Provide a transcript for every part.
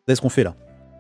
savez ce qu'on fait là?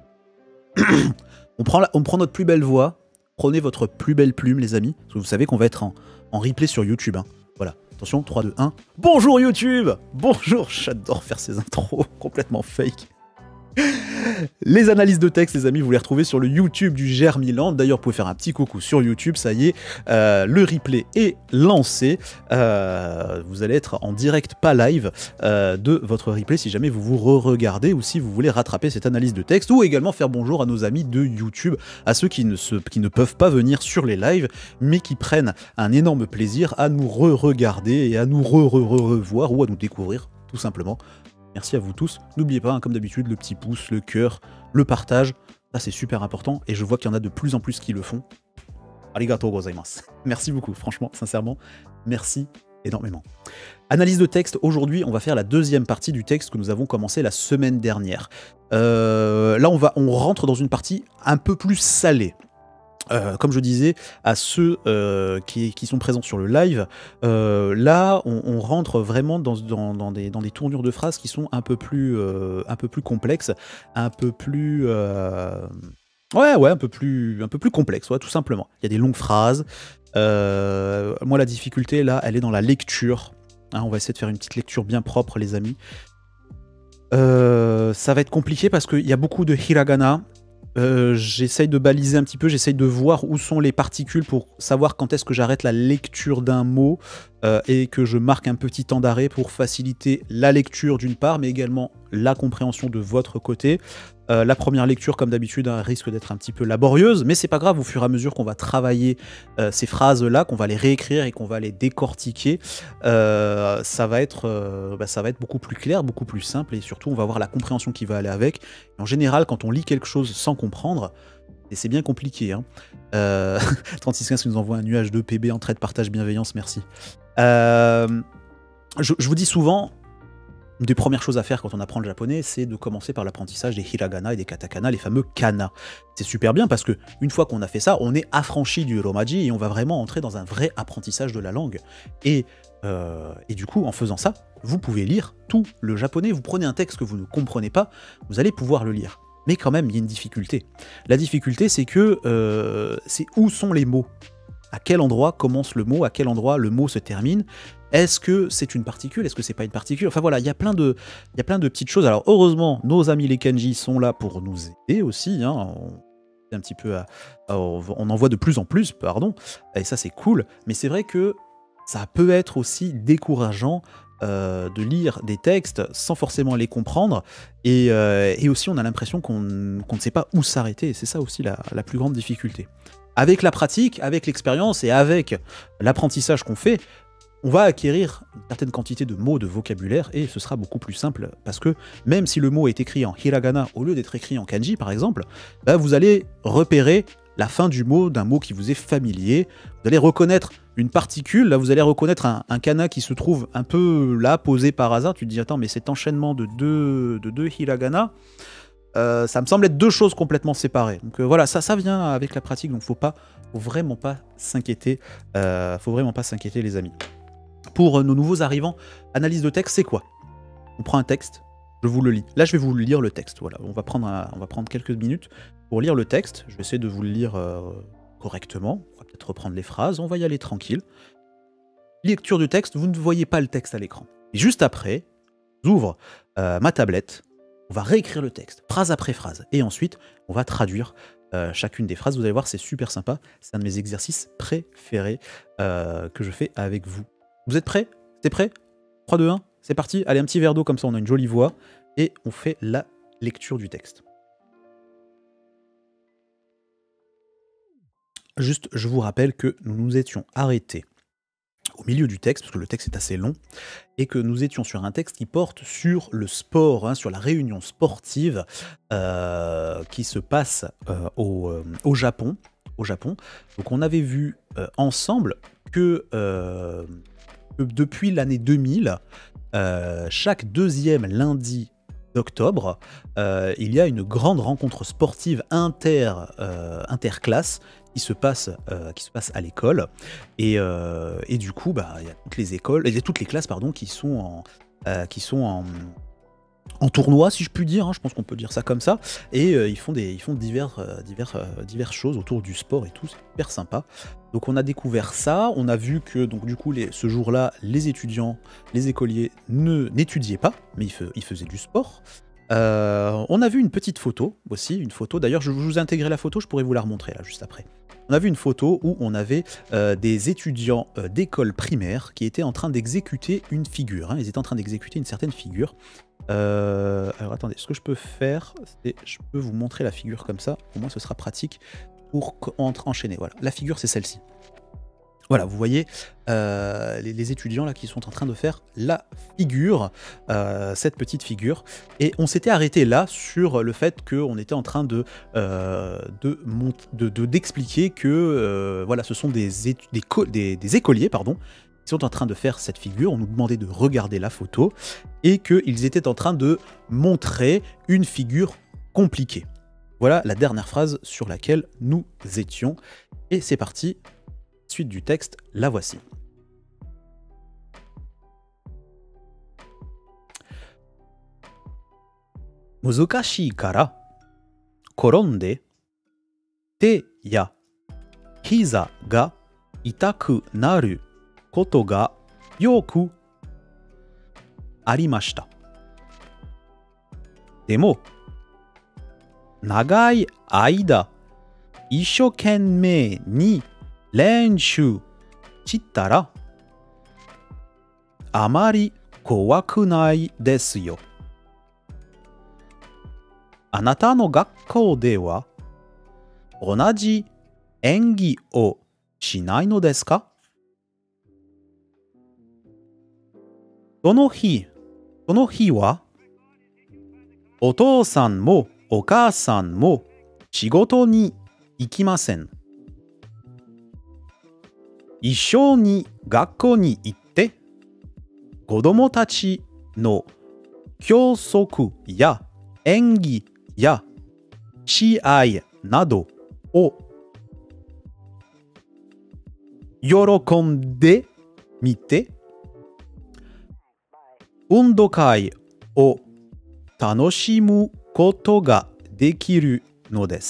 On prend notre plus belle voix, prenez votre plus belle plume, les amis, parce que vous savez qu'on va être en replay sur YouTube. Hein. Voilà, attention, 3, 2, 1. Bonjour YouTube! Bonjour, j'adore faire ces intros complètement fake. Les analyses de texte, les amis, vous les retrouvez sur le YouTube du Germiland. D'ailleurs, vous pouvez faire un petit coucou sur YouTube, ça y est, le replay est lancé. Vous allez être en direct, pas live, de votre replay si jamais vous vous re-regardez ou si vous voulez rattraper cette analyse de texte, ou également faire bonjour à nos amis de YouTube, à ceux qui ne peuvent pas venir sur les lives, mais qui prennent un énorme plaisir à nous re-regarder et à nous revoir ou à nous découvrir, tout simplement. Merci à vous tous. N'oubliez pas, hein, comme d'habitude, le petit pouce, le cœur, le partage. Ça, c'est super important. Et je vois qu'il y en a de plus en plus qui le font. Arigatou gozaimasu. Merci beaucoup, franchement, sincèrement. Merci énormément. Analyse de texte. Aujourd'hui, on va faire la deuxième partie du texte que nous avons commencé la semaine dernière. Là, on rentre dans une partie un peu plus salée. Comme je disais à ceux qui sont présents sur le live, là on rentre vraiment dans des tournures de phrases qui sont un peu plus complexes, un peu plus un peu plus complexes, ouais, tout simplement. Il y a des longues phrases. Moi la difficulté là, elle est dans la lecture. Hein, on va essayer de faire une petite lecture bien propre, les amis. Ça va être compliqué parce qu'il y a beaucoup de hiragana. J'essaye de baliser un petit peu, j'essaye de voir où sont les particules pour savoir quand est-ce que j'arrête la lecture d'un mot et que je marque un petit temps d'arrêt pour faciliter la lecture d'une part, mais également la compréhension de votre côté. La première lecture, comme d'habitude, hein, risque d'être un petit peu laborieuse, mais c'est pas grave, au fur et à mesure qu'on va travailler ces phrases-là, qu'on va les réécrire et qu'on va les décortiquer, ça va être beaucoup plus clair, beaucoup plus simple, et surtout on va avoir la compréhension qui va aller avec. Et en général, quand on lit quelque chose sans comprendre, et c'est bien compliqué, hein, 3615 qui nous envoie un nuage de PB en trait de partage bienveillance, merci. Je vous dis souvent, une des premières choses à faire quand on apprend le japonais, c'est de commencer par l'apprentissage des hiragana et des katakana, les fameux kana. C'est super bien parce que une fois qu'on a fait ça, on est affranchi du romaji et on va vraiment entrer dans un vrai apprentissage de la langue. Et du coup, en faisant ça, vous pouvez lire tout le japonais. Vous prenez un texte que vous ne comprenez pas, vous allez pouvoir le lire. Mais quand même, il y a une difficulté. La difficulté, c'est que c'est où sont les mots? À quel endroit commence le mot? À quel endroit le mot se termine? Est-ce que c'est une particule? Est-ce que c'est pas une particule? Enfin voilà, il y a plein de petites choses. Alors heureusement, nos amis les kanji sont là pour nous aider aussi. Hein. On en voit de plus en plus, pardon. Et ça c'est cool. Mais c'est vrai que ça peut être aussi décourageant de lire des textes sans forcément les comprendre. Et aussi on a l'impression qu'on ne sait pas où s'arrêter. Et c'est ça aussi la plus grande difficulté. Avec la pratique, avec l'expérience et avec l'apprentissage qu'on fait, on va acquérir une certaine quantité de mots, de vocabulaire, et ce sera beaucoup plus simple, parce que même si le mot est écrit en hiragana au lieu d'être écrit en kanji, par exemple, bah vous allez repérer la fin du mot d'un mot qui vous est familier, vous allez reconnaître une particule, là vous allez reconnaître un kana qui se trouve un peu là, posé par hasard, tu te dis attends mais cet enchaînement de deux hiragana, ça me semble être deux choses complètement séparées. Donc voilà, ça vient avec la pratique, donc faut vraiment pas s'inquiéter, les amis. Pour nos nouveaux arrivants, analyse de texte, c'est quoi? On prend un texte, je vous le lis. Là, je vais vous lire le texte. Voilà, on va prendre quelques minutes pour lire le texte. Je vais essayer de vous le lire correctement. On va peut-être reprendre les phrases. On va y aller tranquille. Lecture du texte, vous ne voyez pas le texte à l'écran. Et juste après, j'ouvre ma tablette. On va réécrire le texte, phrase après phrase. Et ensuite, on va traduire chacune des phrases. Vous allez voir, c'est super sympa. C'est un de mes exercices préférés que je fais avec vous. Vous êtes prêts? T'es prêt? 3, 2, 1, c'est parti. Allez, un petit verre d'eau, comme ça on a une jolie voix. Et on fait la lecture du texte. Juste, je vous rappelle que nous nous étions arrêtés au milieu du texte, parce que le texte est assez long, et que nous étions sur un texte qui porte sur le sport, hein, sur la réunion sportive qui se passe au Japon. Donc on avait vu ensemble que depuis l'année 2000, chaque deuxième lundi d'octobre, il y a une grande rencontre sportive interclasse qui se passe à l'école. Et du coup, bah, il y a toutes les écoles, il y a toutes les classes pardon, qui sont en tournoi, si je puis dire, hein, je pense qu'on peut dire ça comme ça, et ils font diverses choses autour du sport et tout, c'est super sympa. Donc on a découvert ça, on a vu que donc du coup ce jour-là, les étudiants, les écoliers n'étudiaient pas, mais ils faisaient du sport. On a vu une petite photo aussi, une photo, d'ailleurs je vous ai intégré la photo, je pourrais vous la remontrer là juste après. On a vu une photo où on avait des étudiants d'école primaire qui étaient en train d'exécuter une figure, hein. Ils étaient en train d'exécuter une certaine figure. Alors attendez, ce que je peux faire, c'est je peux vous montrer la figure comme ça, au moins ce sera pratique pour enchaîner. Voilà, la figure c'est celle-ci. Voilà, vous voyez les étudiants là qui sont en train de faire la figure, cette petite figure. Et on s'était arrêté là sur le fait qu'on était en train d'expliquer que voilà, ce sont des écoliers, pardon, qui sont en train de faire cette figure. On nous demandait de regarder la photo et qu'ils étaient en train de montrer une figure compliquée. Voilà la dernière phrase sur laquelle nous étions. Et c'est parti. Suite du texte, la voici. Muzukashii kara koronde te ya hiza ga itaku naru koto ga yoku arimashita. Demo, nagai aida ishokenmei ni 練習したらあまり怖くないですよ。あなたの学校では同じ演技をしないのですか？その日はお父さんもお母さんも仕事に行きません。一緒に学校に行って子供たちの教則や演技や試合などを喜んでみて運動会を楽しむことができるのです。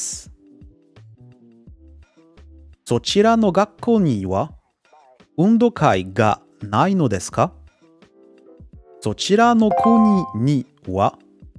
そちらの学校には運動会がないのですか？そちらの国には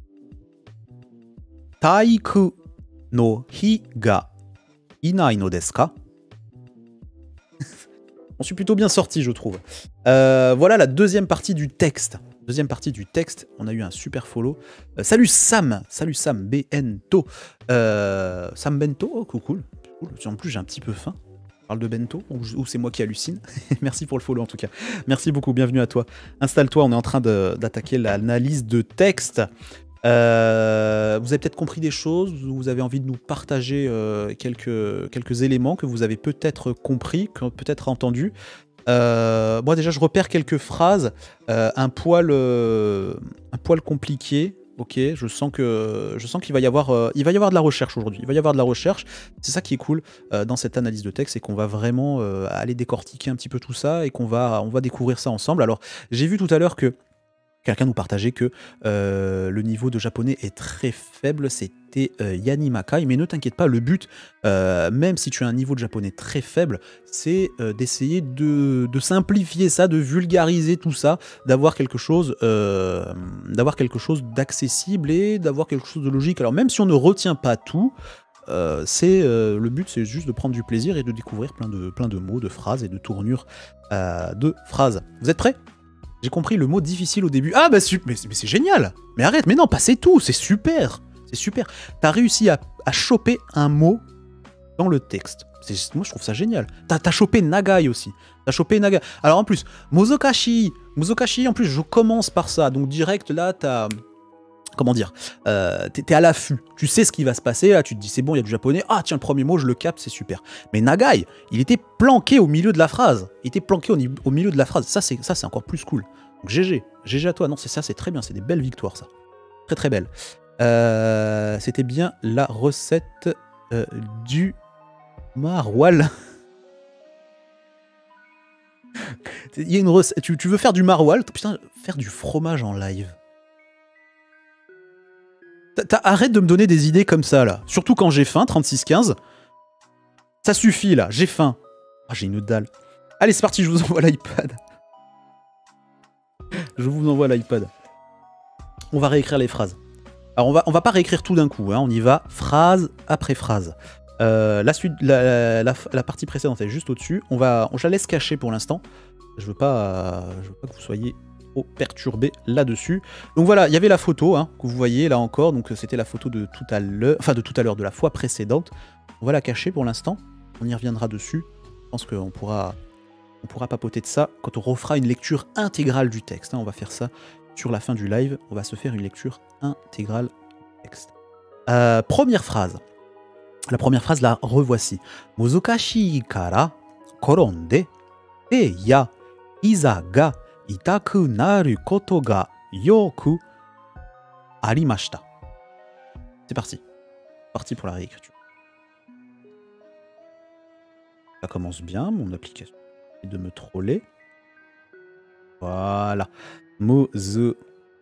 体育の日がいないのですか？On suis plutôt bien sorti, je trouve. Voilà la deuxième partie du texte. Deuxième partie du texte, on a eu un super follow. Salut Sam Bento. Sam Bento, oh cool. En plus j'ai un petit peu faim. Parle de bento ou c'est moi qui hallucine? Merci pour le follow en tout cas. Merci beaucoup, bienvenue à toi. Installe-toi, on est en train d'attaquer l'analyse de texte. Vous avez peut-être compris des choses, vous avez envie de nous partager quelques éléments que vous avez peut-être compris, peut-être entendus. Moi déjà je repère quelques phrases, un poil compliqué. Ok, je sens qu'il va y avoir de la recherche aujourd'hui. Il va y avoir de la recherche. C'est ça qui est cool dans cette analyse de texte, c'est qu'on va vraiment aller décortiquer un petit peu tout ça et on va découvrir ça ensemble. Alors, j'ai vu tout à l'heure que quelqu'un nous partageait que le niveau de japonais est très faible. C'était Yanni Makai, mais ne t'inquiète pas, le but, même si tu as un niveau de japonais très faible, c'est d'essayer de simplifier ça, de vulgariser tout ça, d'avoir quelque chose d'accessible et d'avoir quelque chose de logique. Alors même si on ne retient pas tout, le but c'est juste de prendre du plaisir et de découvrir plein de mots, de phrases et de tournures de phrases. Vous êtes prêts ? J'ai compris le mot difficile au début. Ah bah mais c'est génial. Mais arrête, mais non, pas c'est tout, c'est super. C'est super. T'as réussi à choper un mot dans le texte. Moi je trouve ça génial. T'as chopé Nagai aussi. T'as chopé Nagai. Alors en plus, Muzukashii, en plus je commence par ça. Donc direct là, t'as... Comment dire, t'es à l'affût, tu sais ce qui va se passer, là tu te dis c'est bon, il y a du japonais, ah tiens le premier mot je le capte, c'est super. Mais Nagai, il était planqué au milieu de la phrase, au milieu de la phrase, ça c'est encore plus cool. Donc GG à toi, non c'est ça, c'est très bien, c'est des belles victoires ça, très très belle. C'était bien la recette du maroilles. Il y a une recette, tu veux faire du maroilles, putain, faire du fromage en live. Arrête de me donner des idées comme ça, là. Surtout quand j'ai faim, 36-15. Ça suffit, là. J'ai faim. Ah, j'ai une dalle. Allez, c'est parti, je vous envoie l'iPad. Je vous envoie l'iPad. On va réécrire les phrases. Alors, on va pas réécrire tout d'un coup. Hein. On y va phrase après phrase. La partie précédente est juste au-dessus. Je la laisse cacher pour l'instant. Je veux pas que vous soyez trop perturbés là-dessus. Donc voilà, il y avait la photo hein, que vous voyez là encore. Donc c'était la photo de tout à l'heure, enfin de tout à l'heure, de la fois précédente. On va la cacher pour l'instant. On y reviendra dessus. Je pense qu'on pourra papoter de ça quand on refera une lecture intégrale du texte. Hein. On va faire ça sur la fin du live. On va se faire une lecture intégrale du texte. Première phrase. La première phrase, la revoici. Muzukashi kara koronde te ya iza ga itaku naru koto ga yoku arimashita. C'est parti. Parti pour la réécriture. Ça commence bien, mon application. Et de me troller. Voilà. Muzukashi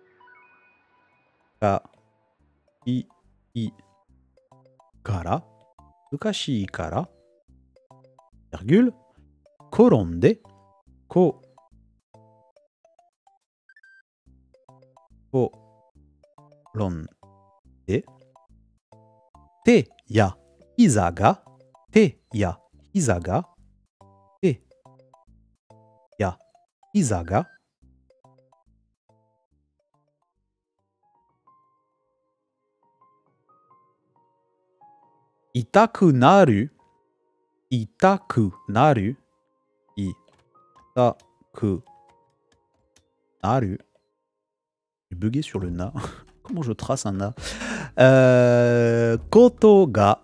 kara. Muzukashi kara. Virgule. Koronde. Koronde. Te ya izaga. Te ya izaga. Te ya izaga. Itaku naru. Itaku naru. Itaku naru. J'ai bugué sur le na. Comment je trace un na? Koto ga.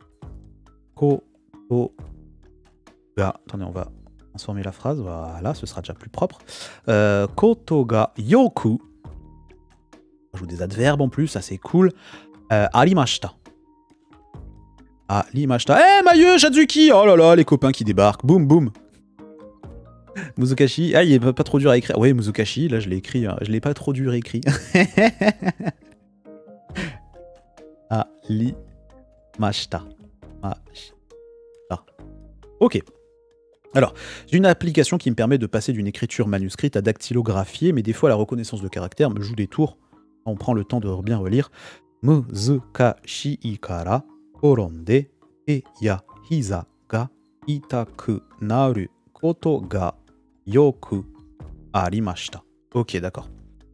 Koto ga. Attendez, on va transformer la phrase. Voilà, ce sera déjà plus propre. Koto ga yoku. On joue des adverbes en plus, ça c'est cool. Arimashita. Arimashita. Eh, Mayu, Shadzuki! Oh là là, les copains qui débarquent. Boum, boum. Muzukashi. Ah, il est pas trop dur à écrire. Oui, Muzukashi, là je l'ai écrit. Je l'ai pas trop dur écrit. Arimashita. Ok. Alors, j'ai une application qui me permet de passer d'une écriture manuscrite à dactylographiée, mais des fois la reconnaissance de caractère me joue des tours. On prend le temps de bien relire. Muzukashi kara koronde te ya hiza ga itaku naru koto ga yoku arimashita. Ok, d'accord.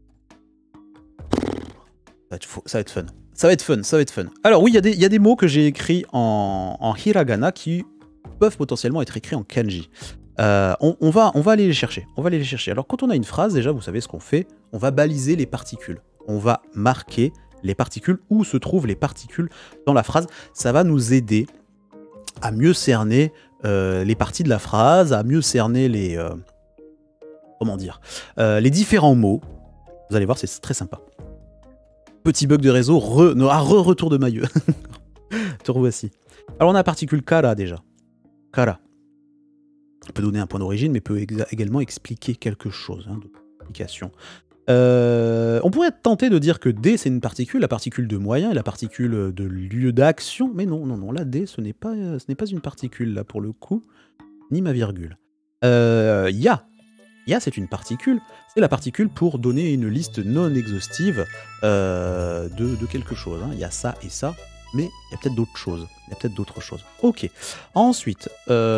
Ça va être fun. Ça va être fun, ça va être fun. Alors oui, il y a des mots que j'ai écrits en hiragana qui peuvent potentiellement être écrits en kanji. On va aller les chercher. On va aller les chercher. Alors quand on a une phrase, déjà, vous savez ce qu'on fait. On va baliser les particules. On va marquer les particules, où se trouvent les particules dans la phrase. Ça va nous aider à mieux cerner les parties de la phrase, à mieux cerner les... comment dire, les différents mots. Vous allez voir, c'est très sympa. Petit bug de réseau, retour de Mailleux. Te revoici. Alors on a la particule kara déjà. Kara. On peut donner un point d'origine, mais peut également expliquer quelque chose. Hein, d'application. On pourrait être tenté de dire que D c'est une particule, la particule de moyen et la particule de lieu d'action, mais non, non, non, là D ce n'est pas une particule là pour le coup, ni ma virgule. Ya c'est une particule, c'est la particule pour donner une liste non exhaustive de quelque chose. Hein. Il y a ça et ça, mais il y a peut-être d'autres choses. Ok. Ensuite,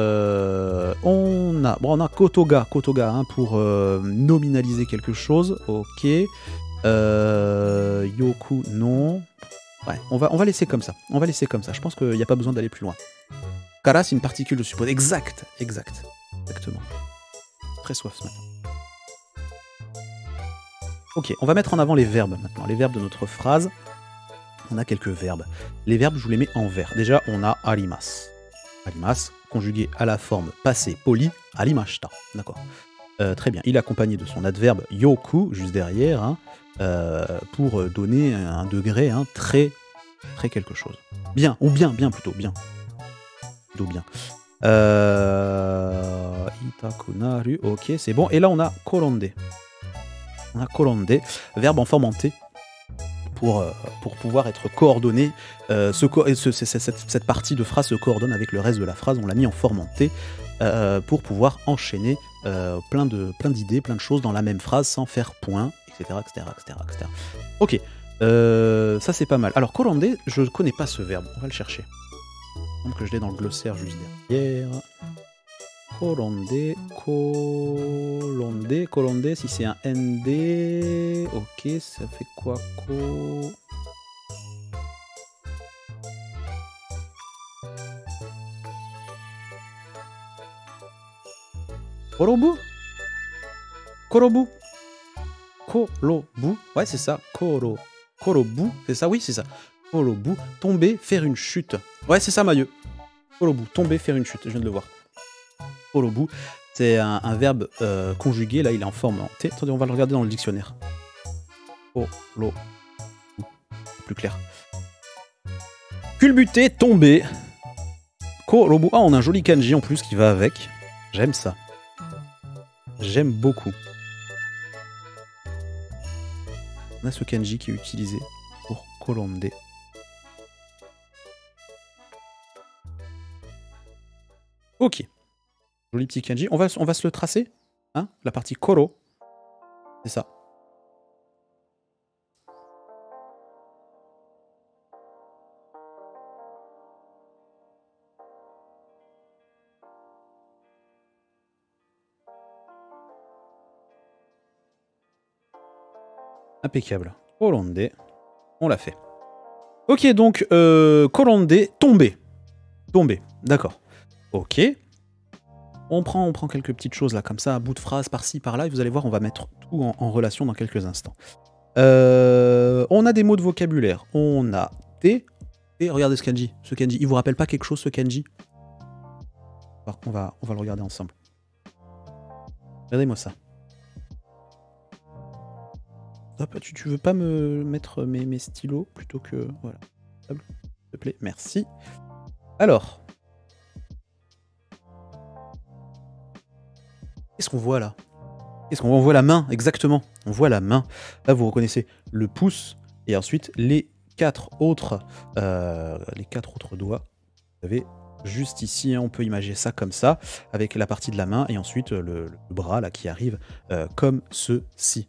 on a kotoga hein, pour nominaliser quelque chose. Ok. Yoku, non. Ouais, on va laisser comme ça. Je pense qu'il n'y a pas besoin d'aller plus loin. Kara, c'est une particule, je suppose. Exactement. Très soif ce matin. Ok, on va mettre en avant les verbes maintenant. Les verbes de notre phrase. On a quelques verbes. Les verbes, je vous les mets en vert. Déjà, on a arimas. Arimas, conjugué à la forme passé poli, arimashita. D'accord. Très bien. Il est accompagné de son adverbe yoku, juste derrière, hein, pour donner un degré hein, très quelque chose. Bien, ou bien plutôt, bien. Plutôt bien. Itakunaru, ok, c'est bon. Et là, on a koronde. Verbe en forme en T. pour pouvoir être coordonné. Cette partie de phrase se coordonne avec le reste de la phrase, on l'a mis en forme en T pour pouvoir enchaîner plein d'idées, plein de choses dans la même phrase sans faire point, etc. Ok, ça c'est pas mal. Alors Kolande, je connais pas ce verbe, on va le chercher. Il me semble que je l'ai dans le glossaire juste derrière. Kolande, si c'est un ND, ok, ça fait quoi? Korobu, ouais c'est ça, Korobu, c'est ça, oui c'est ça. Korobu, tomber, faire une chute. Ouais c'est ça Mailleux. Korobu, tomber, faire une chute, je viens de le voir. Korobu, c'est un verbe conjugué, là il est en forme en T. Attendez, on va le regarder dans le dictionnaire. Korobu, plus clair. Culbuter, tomber. Korobu, ah on a un joli kanji en plus qui va avec. J'aime ça. J'aime beaucoup. On a ce kanji qui est utilisé pour Kolande. Ok. Joli petit kanji. On va se le tracer. Hein, la partie koro. C'est ça. Impeccable. Kolande. On l'a fait. Ok, donc, Kolande, tomber. Tomber, d'accord. Ok. On prend quelques petites choses là, comme ça, à bout de phrase, par-ci, par-là, et vous allez voir, on va mettre tout en relation dans quelques instants. On a des mots de vocabulaire. On a T. Et regardez ce kanji. Ce kanji, il vous rappelle pas quelque chose, ce kanji? On va le regarder ensemble. Regardez-moi ça. Hop, tu veux pas me mettre mes stylos plutôt que... Voilà. S'il te plaît, merci. Alors. Qu'est-ce qu'on voit là? Qu'est-ce qu'on voit? On voit la main, exactement. On voit la main. Là, vous reconnaissez le pouce et ensuite les quatre autres doigts. Vous avez juste ici, hein, on peut imaginer ça comme ça, avec la partie de la main et ensuite le bras là qui arrive comme ceci.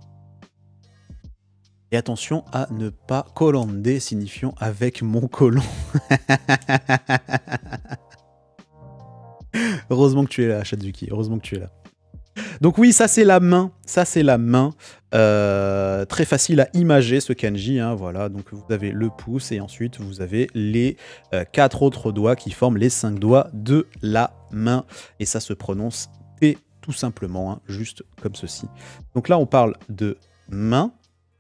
Et attention à ne pas Kolande signifiant avec mon colon. Heureusement que tu es là, Shadzuki. Heureusement que tu es là. Donc oui, ça c'est la main. Ça c'est la main. Très facile à imager ce kanji. Hein, voilà. Donc vous avez le pouce et ensuite vous avez les 4 autres doigts qui forment les 5 doigts de la main. Et ça se prononce T tout simplement, hein, juste comme ceci. Donc là on parle de main.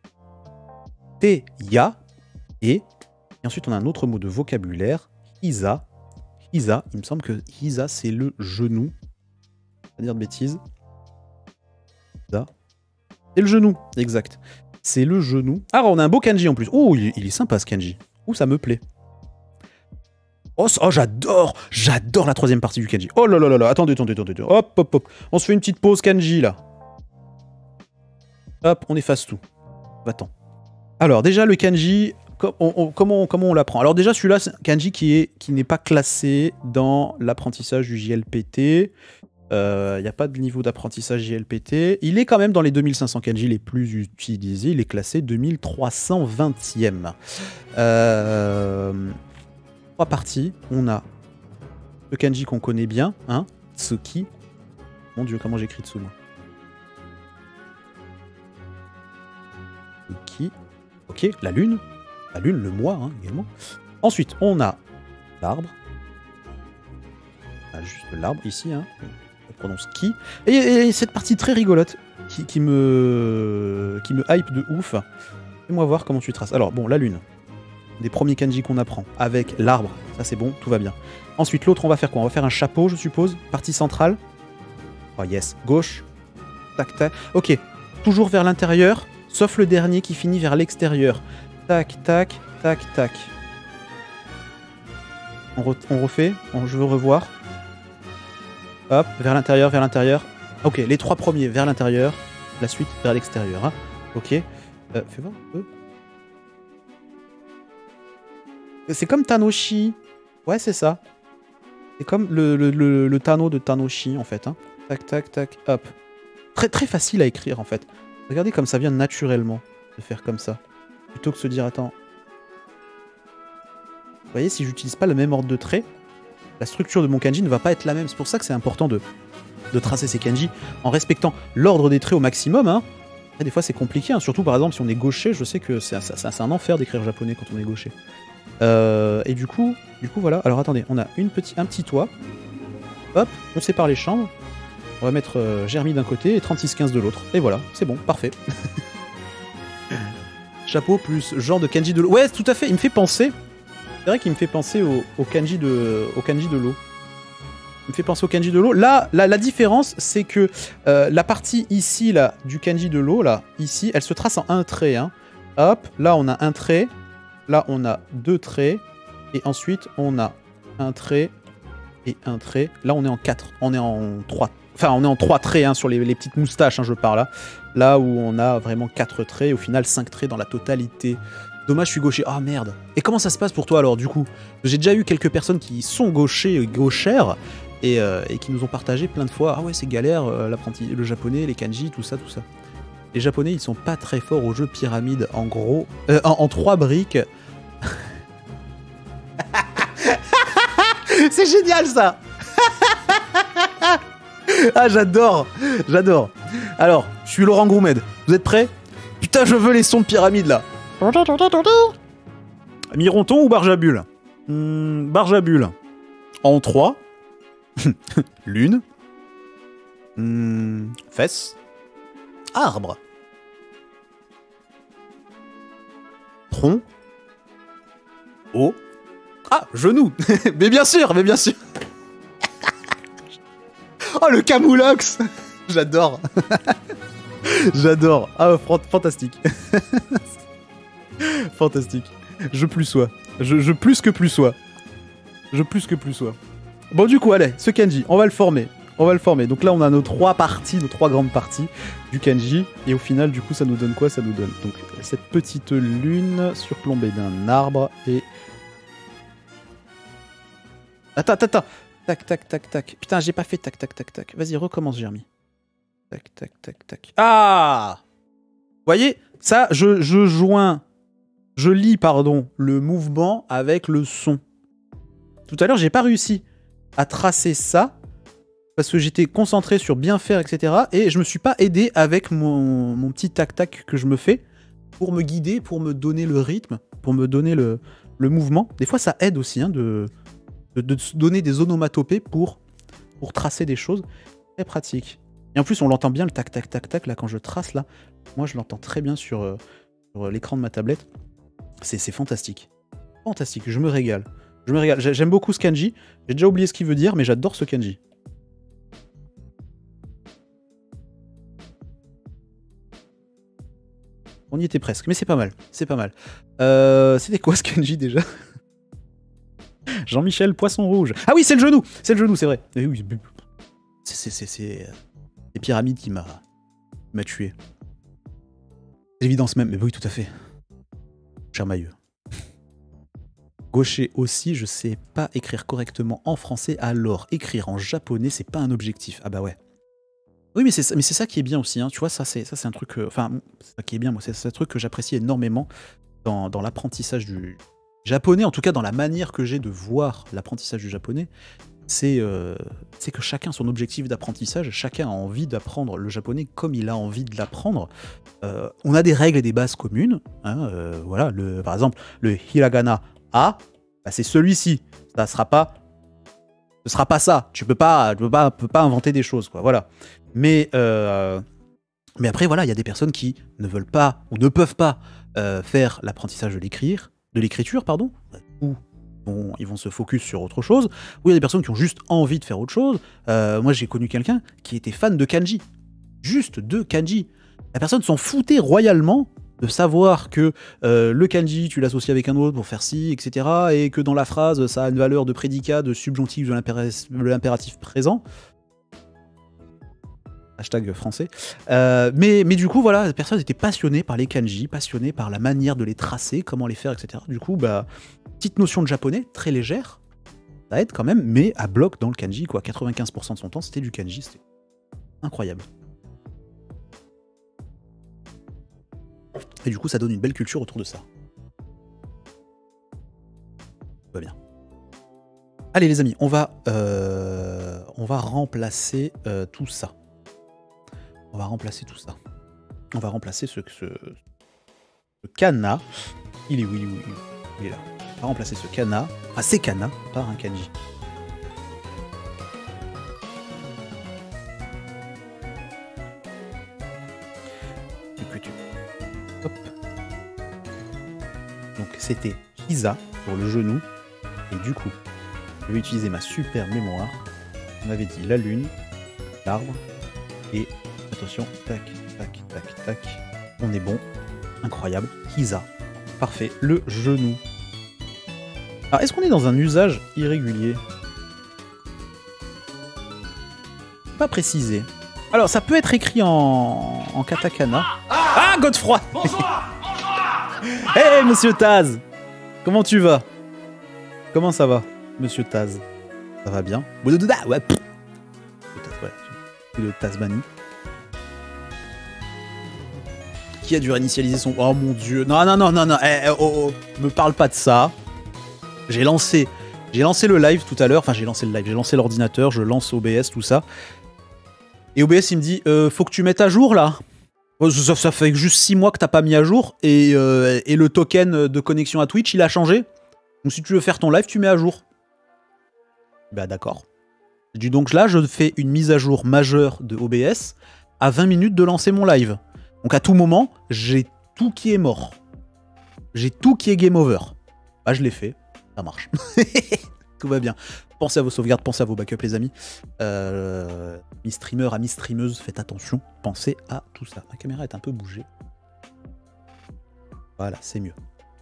Te-ya, et ensuite on a un autre mot de vocabulaire, Hisa. Hisa, il me semble que Hisa c'est le genou. Pas dire de bêtises. Hisa. C'est le genou, exact. C'est le genou. Ah, on a un beau kanji en plus. Oh, il est sympa ce kanji. Oh, ça me plaît. Oh, j'adore la troisième partie du kanji. Oh là là là là, attendez. Hop. On se fait une petite pause kanji là. Hop, on efface tout. Va-t'en. Alors déjà le kanji, comment on l'apprend? Alors déjà celui-là c'est un kanji qui n'est pas classé dans l'apprentissage du JLPT. Il n'y a pas de niveau d'apprentissage JLPT. Il est quand même dans les 2500 kanji les plus utilisés. Il est classé 2320e. 3 parties. On a le kanji qu'on connaît bien, hein, Tsuki. Mon dieu, comment j'écris Tsu moi? Tsuki. Ok, la lune, le mois hein, également. Ensuite, on a l'arbre. Ah, juste l'arbre ici, hein. On prononce ki. Et cette partie très rigolote qui me hype de ouf. Fais-moi voir comment tu traces. Alors, bon, la lune. Des premiers kanji qu'on apprend. Avec l'arbre. Ça, c'est bon, tout va bien. Ensuite, l'autre, on va faire quoi? On va faire un chapeau, je suppose. Partie centrale. Oh, yes. Gauche. Tac, tac. Ok. Toujours vers l'intérieur. Sauf le dernier qui finit vers l'extérieur. Tac, tac, tac, tac. On refait. Je veux revoir. Hop, vers l'intérieur, vers l'intérieur. Ok, les 3 premiers vers l'intérieur. La suite vers l'extérieur. Hein. Ok. Fais voir un peu. C'est comme Tanoshi. Ouais, c'est ça. C'est comme le Tano de Tanoshi, en fait. Hein. Tac, tac, tac, hop. Très, très facile à écrire, en fait. Regardez comme ça vient naturellement de faire comme ça. Plutôt que de se dire, attends. Vous voyez, si j'utilise pas le même ordre de traits, la structure de mon kanji ne va pas être la même. C'est pour ça que c'est important de tracer ces kanji en respectant l'ordre des traits au maximum. Hein. Et des fois, c'est compliqué. Hein. Surtout, par exemple, si on est gaucher, je sais que c'est un enfer d'écrire japonais quand on est gaucher. Et du coup, voilà. Alors, attendez, on a un petit toit. Hop, on sépare les chambres. On va mettre Jeremy d'un côté et 3615 de l'autre. Et voilà, c'est bon, parfait. Chapeau plus genre de kanji de l'eau. Ouais, tout à fait, il me fait penser... C'est vrai qu'il me fait penser au kanji de l'eau. Il me fait penser au kanji de l'eau. Là, la différence, c'est que la partie ici, là, du kanji de l'eau, là, ici, elle se trace en un trait. Hein. Hop, là, on a un trait. Là, on a deux traits. Et ensuite, on a un trait et un trait. Là, on est en 4. On est en 3. Enfin, on est en 3 traits hein, sur les petites moustaches, hein, je parle là. Là où on a vraiment 4 traits. Et au final, 5 traits dans la totalité. Dommage, je suis gaucher. Ah merde. Et comment ça se passe pour toi alors du coup? J'ai déjà eu quelques personnes qui sont gauchers et gauchères et qui nous ont partagé plein de fois. Ah ouais, c'est galère, le japonais, les kanji, tout ça, tout ça. Les japonais, ils sont pas très forts au jeu pyramide. En gros, en 3 briques. C'est génial ça. Ah j'adore, j'adore. Alors, je suis Laurent Groumed. Vous êtes prêts? Putain, je veux les sons de pyramide là. Mironton ou Barjabul? Barjabul. En 3. Lune. Fesse. Arbre. Tronc. Haut. Ah, genou. Mais bien sûr, mais bien sûr. Oh, le camoulox. J'adore. J'adore. Ah, fantastique. Fantastique. Je plus sois. Je plus que plus sois. Je plus que plus sois. Bon, du coup, allez, ce kanji, on va le former. On va le former. Donc là, on a nos 3 parties, nos 3 grandes parties du kanji. Et au final, du coup, ça nous donne quoi? Ça nous donne donc cette petite lune surplombée d'un arbre et... Attends. Tac, tac, tac, tac. Putain, j'ai pas fait tac, tac, tac, tac. Vas-y, recommence, Jeremy. Tac, tac, tac, tac. Ah! Vous voyez? Ça, je lis, pardon, le mouvement avec le son. Tout à l'heure, j'ai pas réussi à tracer ça parce que j'étais concentré sur bien faire, etc. Et je me suis pas aidé avec mon petit tac-tac que je me fais pour me guider, pour me donner le rythme, pour me donner le mouvement. Des fois, ça aide aussi hein, de se donner des onomatopées pour tracer des choses. Très pratique. Et en plus, on l'entend bien le tac-tac-tac-tac là quand je trace là. Moi, je l'entends très bien sur l'écran de ma tablette. C'est fantastique. Fantastique, je me régale. Je me régale. J'aime beaucoup ce kanji. J'ai déjà oublié ce qu'il veut dire, mais j'adore ce kanji. On y était presque, mais c'est pas mal. C'est pas mal. C'était quoi ce kanji déjà? Jean-Michel Poisson Rouge. Ah oui, c'est le genou. C'est le genou, c'est vrai. Et oui, c'est les pyramides qui m'a tué. L'évidence même. Mais oui, tout à fait. Cher Mailleux. Gaucher aussi, je sais pas écrire correctement en français, alors écrire en japonais, c'est pas un objectif. Ah bah ouais. Oui, mais c'est ça qui est bien aussi, hein. Tu vois, ça c'est un truc... Enfin, c'est ça qui est bien, moi, c'est un truc que j'apprécie énormément dans l'apprentissage du japonais, en tout cas dans la manière que j'ai de voir l'apprentissage du japonais, c'est que chacun a son objectif d'apprentissage, chacun a envie d'apprendre le japonais comme il a envie de l'apprendre. On a des règles et des bases communes, hein, voilà, par exemple, le hiragana A, bah c'est celui-ci, ce sera pas ça, tu peux pas inventer des choses, quoi, voilà. Mais après, voilà, il y a des personnes qui ne veulent pas ou ne peuvent pas faire l'apprentissage de l'écriture, pardon, ou ils vont se focus sur autre chose, ou il y a des personnes qui ont juste envie de faire autre chose. Moi, j'ai connu quelqu'un qui était fan de kanji, juste de kanji. La personne s'en foutait royalement de savoir que le kanji, tu l'associes avec un autre pour faire ci, etc., et que dans la phrase, ça a une valeur de prédicat, de subjonctif, de l'impératif présent. Hashtag français. Mais du coup, voilà, la personne était passionnée par les kanji, passionnée par la manière de les tracer, comment les faire, etc. Du coup, bah, petite notion de japonais, très légère, ça aide quand même, mais à bloc dans le kanji, quoi. 95% de son temps, c'était du kanji, c'était incroyable. Et du coup, ça donne une belle culture autour de ça. Tout va bien. Allez les amis, on va remplacer tout ça. On va remplacer tout ça. On va remplacer ce kana. Il est où, il est là. On va remplacer ce kana. Enfin, c'est kana par un kanji. Hop. Donc c'était Hiza pour le genou. Et du coup, je vais utiliser ma super mémoire. On avait dit la lune, l'arbre. Et attention, tac, tac, tac, tac. On est bon. Incroyable. Hiza. Parfait. Le genou. Alors, est-ce qu'on est dans un usage irrégulier? Pas précisé. Alors, ça peut être écrit en katakana. Ah, Godefroy. Bonsoir. Hey, monsieur Taz. Comment tu vas? Comment ça va, monsieur Taz? Ça va bien? Ouais, peut-être, ouais. Le Tasmanie. Qui a dû réinitialiser son... Oh mon dieu. Non, non, non, non, non. Me parle pas de ça. J'ai lancé le live tout à l'heure. Enfin, j'ai lancé le live. J'ai lancé l'ordinateur. Je lance OBS, tout ça. Et OBS, il me dit, faut que tu mettes à jour, là. Ça fait juste 6 mois que t'as pas mis à jour. Et le token de connexion à Twitch, il a changé. Donc si tu veux faire ton live, tu mets à jour. Bah d'accord. Donc là, je fais une mise à jour majeure de OBS à 20 minutes de lancer mon live. Donc à tout moment, j'ai tout qui est mort. J'ai tout qui est game over. Bah je l'ai fait, ça marche. Tout va bien. Pensez à vos sauvegardes, pensez à vos backups les amis. Amis streamers, amis streameuses, faites attention. Pensez à tout ça. Ma caméra est un peu bougée. Voilà, c'est mieux.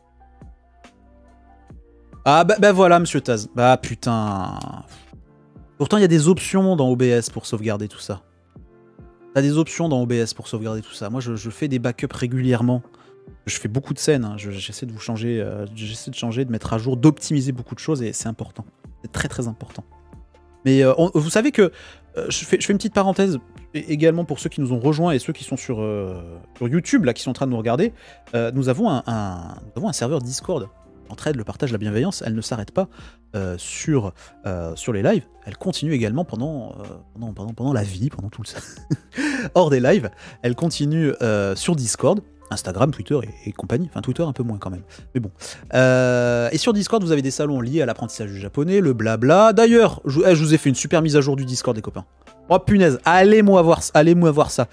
Ah bah voilà monsieur Taz. Bah putain. Pourtant il y a des options dans OBS pour sauvegarder tout ça. T'as des options dans OBS pour sauvegarder tout ça. Moi je fais des backups régulièrement. Je fais beaucoup de scènes. Hein. J'essaie de vous changer, j'essaie de changer, de mettre à jour, d'optimiser beaucoup de choses et c'est important. C'est très très important. Mais vous savez que je fais une petite parenthèse également pour ceux qui nous ont rejoints et ceux qui sont sur YouTube là, qui sont en train de nous regarder. Nous avons un serveur Discord. L'entraide, le partage, la bienveillance, elle ne s'arrête pas sur les lives, elle continue également pendant la vie, pendant tout le hors des lives, elle continue sur Discord, Instagram, Twitter et compagnie, enfin Twitter un peu moins quand même, mais bon. Et sur Discord, vous avez des salons liés à l'apprentissage du japonais, le blabla. D'ailleurs, je vous ai fait une super mise à jour du Discord, les copains. Oh punaise, allez-moi voir ça. Allez voir ça.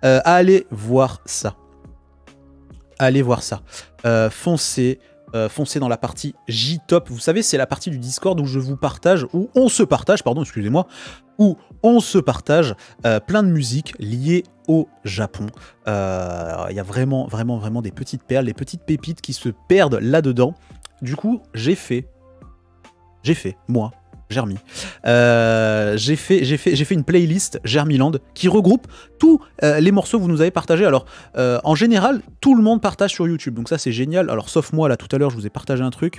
Foncez dans la partie J-Top. Vous savez, c'est la partie du Discord où je vous partage, où on se partage plein de musiques liées au Japon. Il y a vraiment des petites perles, des petites pépites qui se perdent là-dedans. Du coup, j'ai fait, moi, Germi. J'ai fait une playlist Germiland qui regroupe tous les morceaux que vous nous avez partagés. Alors, en général, tout le monde partage sur YouTube, donc ça c'est génial. Alors, sauf moi, là, tout à l'heure, je vous ai partagé un truc.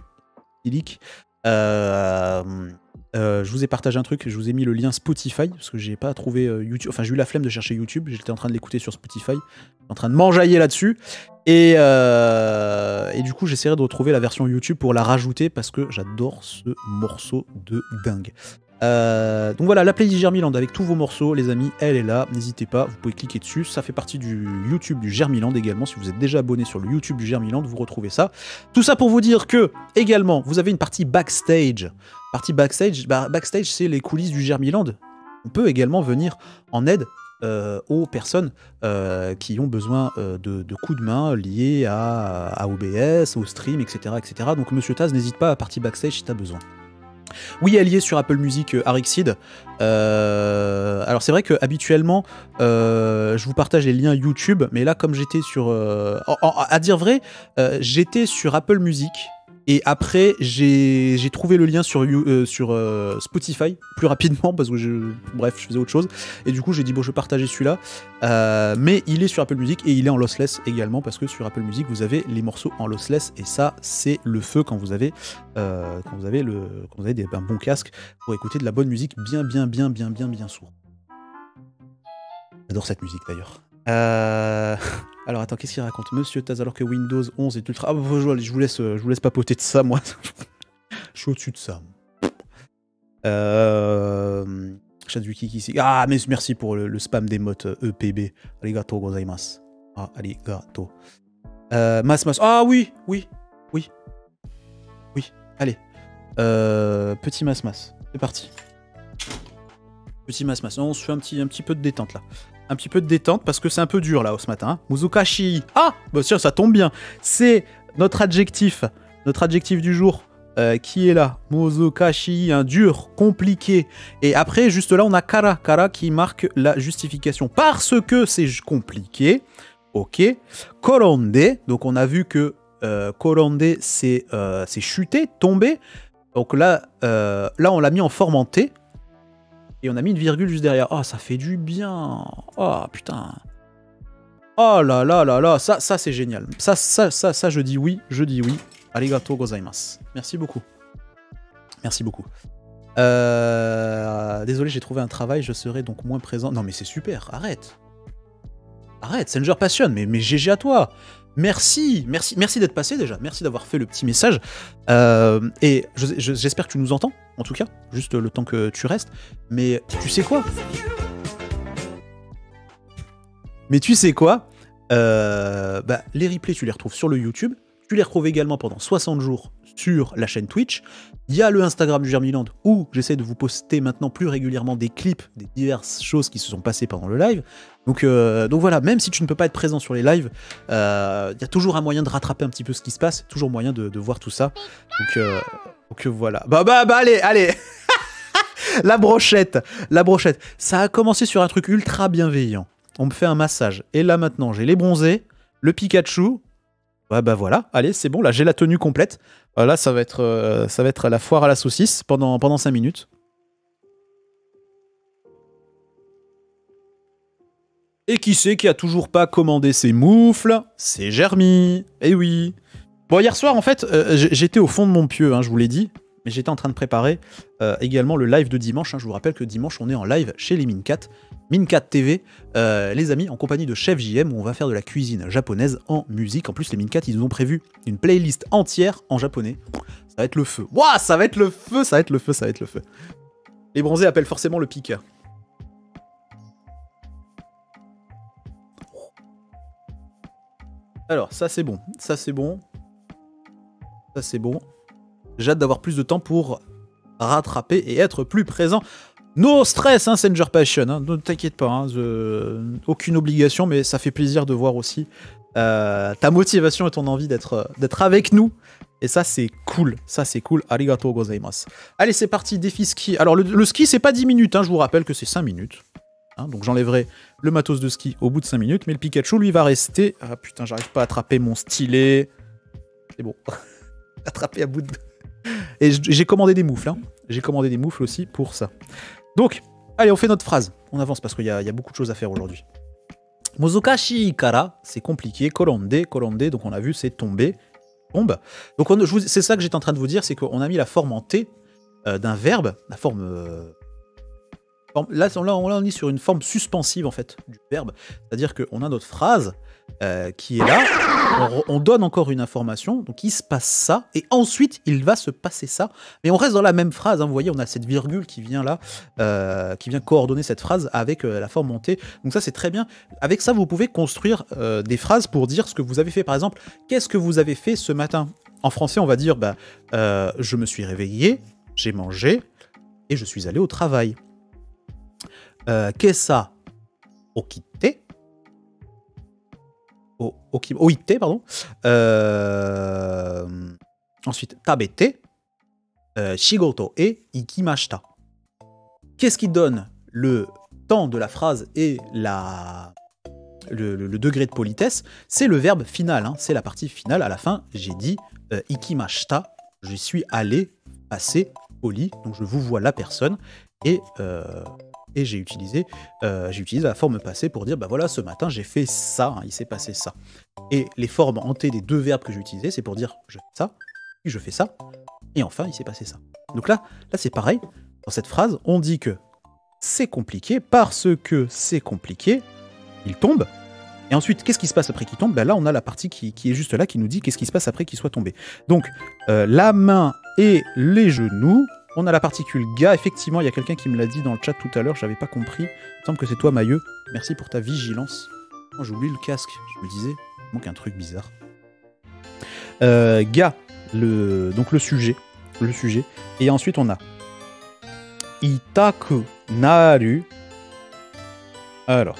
Je vous ai partagé un truc, je vous ai mis le lien Spotify, parce que j'ai pas trouvé YouTube. Enfin, j'ai eu la flemme de chercher YouTube, j'étais en train de l'écouter sur Spotify, en train de m'enjailler là-dessus. Et du coup, j'essaierai de retrouver la version YouTube pour la rajouter, parce que j'adore ce morceau de dingue. Donc voilà, la playlist Germiland avec tous vos morceaux, les amis, elle est là, n'hésitez pas, vous pouvez cliquer dessus, ça fait partie du YouTube du Germiland également, si vous êtes déjà abonné sur le YouTube du Germiland, vous retrouvez ça. Tout ça pour vous dire que, également, vous avez une partie backstage. Backstage, c'est les coulisses du Germiland. On peut également venir en aide aux personnes qui ont besoin de coups de main liés à OBS, au stream, etc. etc. Donc Monsieur Taz, n'hésite pas à partie backstage si tu as besoin. Oui, elle y est sur Apple Music Arixid. Alors c'est vrai que habituellement, je vous partage les liens YouTube, mais là comme j'étais sur, à dire vrai, j'étais sur Apple Music Et après, j'ai trouvé le lien sur, Spotify plus rapidement parce que bref, je faisais autre chose. Et du coup, j'ai dit, bon, je vais partager celui-là. Mais il est sur Apple Music et il est en lossless également parce que sur Apple Music, vous avez les morceaux en lossless. Et ça, c'est le feu quand vous avez, un bon casque pour écouter de la bonne musique bien sourd. J'adore cette musique d'ailleurs. Alors attends, qu'est-ce qu'il raconte Monsieur Taz, alors que Windows 11 est ultra... Ah, je vous laisse papoter de ça, moi. Je suis au-dessus de ça. Shadwiki qui ici. Ah, mais merci pour le spam des mots EPB. Arigato gozaimasu. Ah, arigato. Mas. Ah oui. Allez. Petit Mas. C'est parti. Petit Mas. On se fait un petit peu de détente là. Un petit peu de détente parce que c'est un peu dur là ce matin. Hein. Muzukashi. Ah, bah tiens, ça tombe bien. C'est notre adjectif du jour qui est là. Muzukashi, un dur, compliqué. Et après, juste là, on a kara. Kara qui marque la justification. Parce que c'est compliqué. Ok. Koronde. Donc on a vu que koronde, c'est chuter, tomber. Donc là, on l'a mis en forme en T. Et on a mis une virgule juste derrière. Oh, ça fait du bien. Oh, putain. Oh là là là là. Ça c'est génial. Ça, je dis oui. Arigato gozaimasu. Merci beaucoup. Désolé, j'ai trouvé un travail. Je serai donc moins présent. Non, mais c'est super. Arrête, Sanger Passion. Mais GG à toi. Merci d'être passé déjà. Merci d'avoir fait le petit message. Et j'espère que tu nous entends, en tout cas, juste le temps que tu restes. Mais tu sais quoi les replays, tu les retrouves sur le YouTube. Tu les retrouves également pendant 60 jours sur la chaîne Twitch. Il y a le Instagram du Germiland où j'essaie de vous poster maintenant plus régulièrement des clips des diverses choses qui se sont passées pendant le live. Donc voilà, même si tu ne peux pas être présent sur les lives, il y a toujours un moyen de rattraper un petit peu ce qui se passe, toujours moyen de voir tout ça. Donc voilà. Bah allez La brochette. Ça a commencé sur un truc ultra bienveillant. On me fait un massage. Et là maintenant, j'ai les bronzés, le Pikachu. Bah voilà, allez, c'est bon, là j'ai la tenue complète. Là, ça va être la foire à la saucisse pendant 5 minutes. Et qui c'est qui a toujours pas commandé ses moufles? C'est Germi. Eh oui. Bon, hier soir, en fait, j'étais au fond de mon pieu, hein, je vous l'ai dit. Mais j'étais en train de préparer également le live de dimanche. Hein. Je vous rappelle que dimanche, on est en live chez les Mincat. Mincat TV, les amis, en compagnie de Chef JM, où on va faire de la cuisine japonaise en musique. En plus, les Mincat, ils nous ont prévu une playlist entière en japonais. Ça va être le feu. Ouah, ça va être le feu. Les bronzés appellent forcément le Pika. Alors, ça c'est bon. J'ai hâte d'avoir plus de temps pour rattraper et être plus présent. No stress, hein, Sanger Passion. Hein, ne t'inquiète pas. Hein, aucune obligation, mais ça fait plaisir de voir aussi ta motivation et ton envie d'être avec nous. Et ça, c'est cool. Arigato gozaimasu. Allez, c'est parti. Défi ski. Alors, le ski, c'est pas 10 minutes. Hein, je vous rappelle que c'est 5 minutes. Hein, donc, j'enlèverai le matos de ski au bout de 5 minutes. Mais le Pikachu, lui, va rester... Ah putain, j'arrive pas à attraper mon stylet. C'est bon. Attraper à bout de... Et j'ai commandé des moufles. Hein. J'ai commandé des moufles aussi pour ça. Donc, allez, on fait notre phrase. On avance parce qu'il y a beaucoup de choses à faire aujourd'hui. Muzukashi kara, c'est compliqué. Koronde, donc on a vu, c'est tomber. Tombe. Donc c'est ça que j'étais en train de vous dire, c'est qu'on a mis la forme en T d'un verbe. La forme... Là, on est sur une forme suspensive, en fait, du verbe. C'est-à-dire qu'on a notre phrase qui est là. On donne encore une information. Donc, il se passe ça. Et ensuite, il va se passer ça. Mais on reste dans la même phrase. Hein, vous voyez, on a cette virgule qui vient là, qui vient coordonner cette phrase avec la forme montée. Donc ça, c'est très bien. Avec ça, vous pouvez construire des phrases pour dire ce que vous avez fait. Par exemple, qu'est-ce que vous avez fait ce matin? En français, on va dire, je me suis réveillé, j'ai mangé et je suis allé au travail. Kesa okite. Oite, pardon. Ensuite, tabete. Shigoto e ikimashita. Qu'est-ce qui donne le temps de la phrase et le degré de politesse? C'est le verbe final, hein, c'est la partie finale. À la fin, j'ai dit ikimashita Je suis allé, passé, poli, donc je vous vois la personne, et j'ai utilisé la forme passée pour dire, bah voilà, ce matin j'ai fait ça, hein, il s'est passé ça. Et les formes hantées des deux verbes que j'ai utilisés, c'est pour dire, je fais ça, puis je fais ça, et enfin il s'est passé ça. Donc là c'est pareil, dans cette phrase, on dit que c'est compliqué, parce que c'est compliqué, il tombe. Et ensuite, qu'est-ce qui se passe après qu'il tombe? Ben là, on a la partie qui est juste là, qui nous dit qu'est-ce qui se passe après qu'il soit tombé. Donc, la main et les genoux. On a la particule ga. Effectivement, il y a quelqu'un qui me l'a dit dans le chat tout à l'heure, j'avais pas compris. Il me semble que c'est toi, Mailleux. Merci pour ta vigilance. Oh, j'ai oublié le casque. Je me disais, il manque un truc bizarre. Ga, donc le sujet. Et ensuite, on a itaku naru. Alors.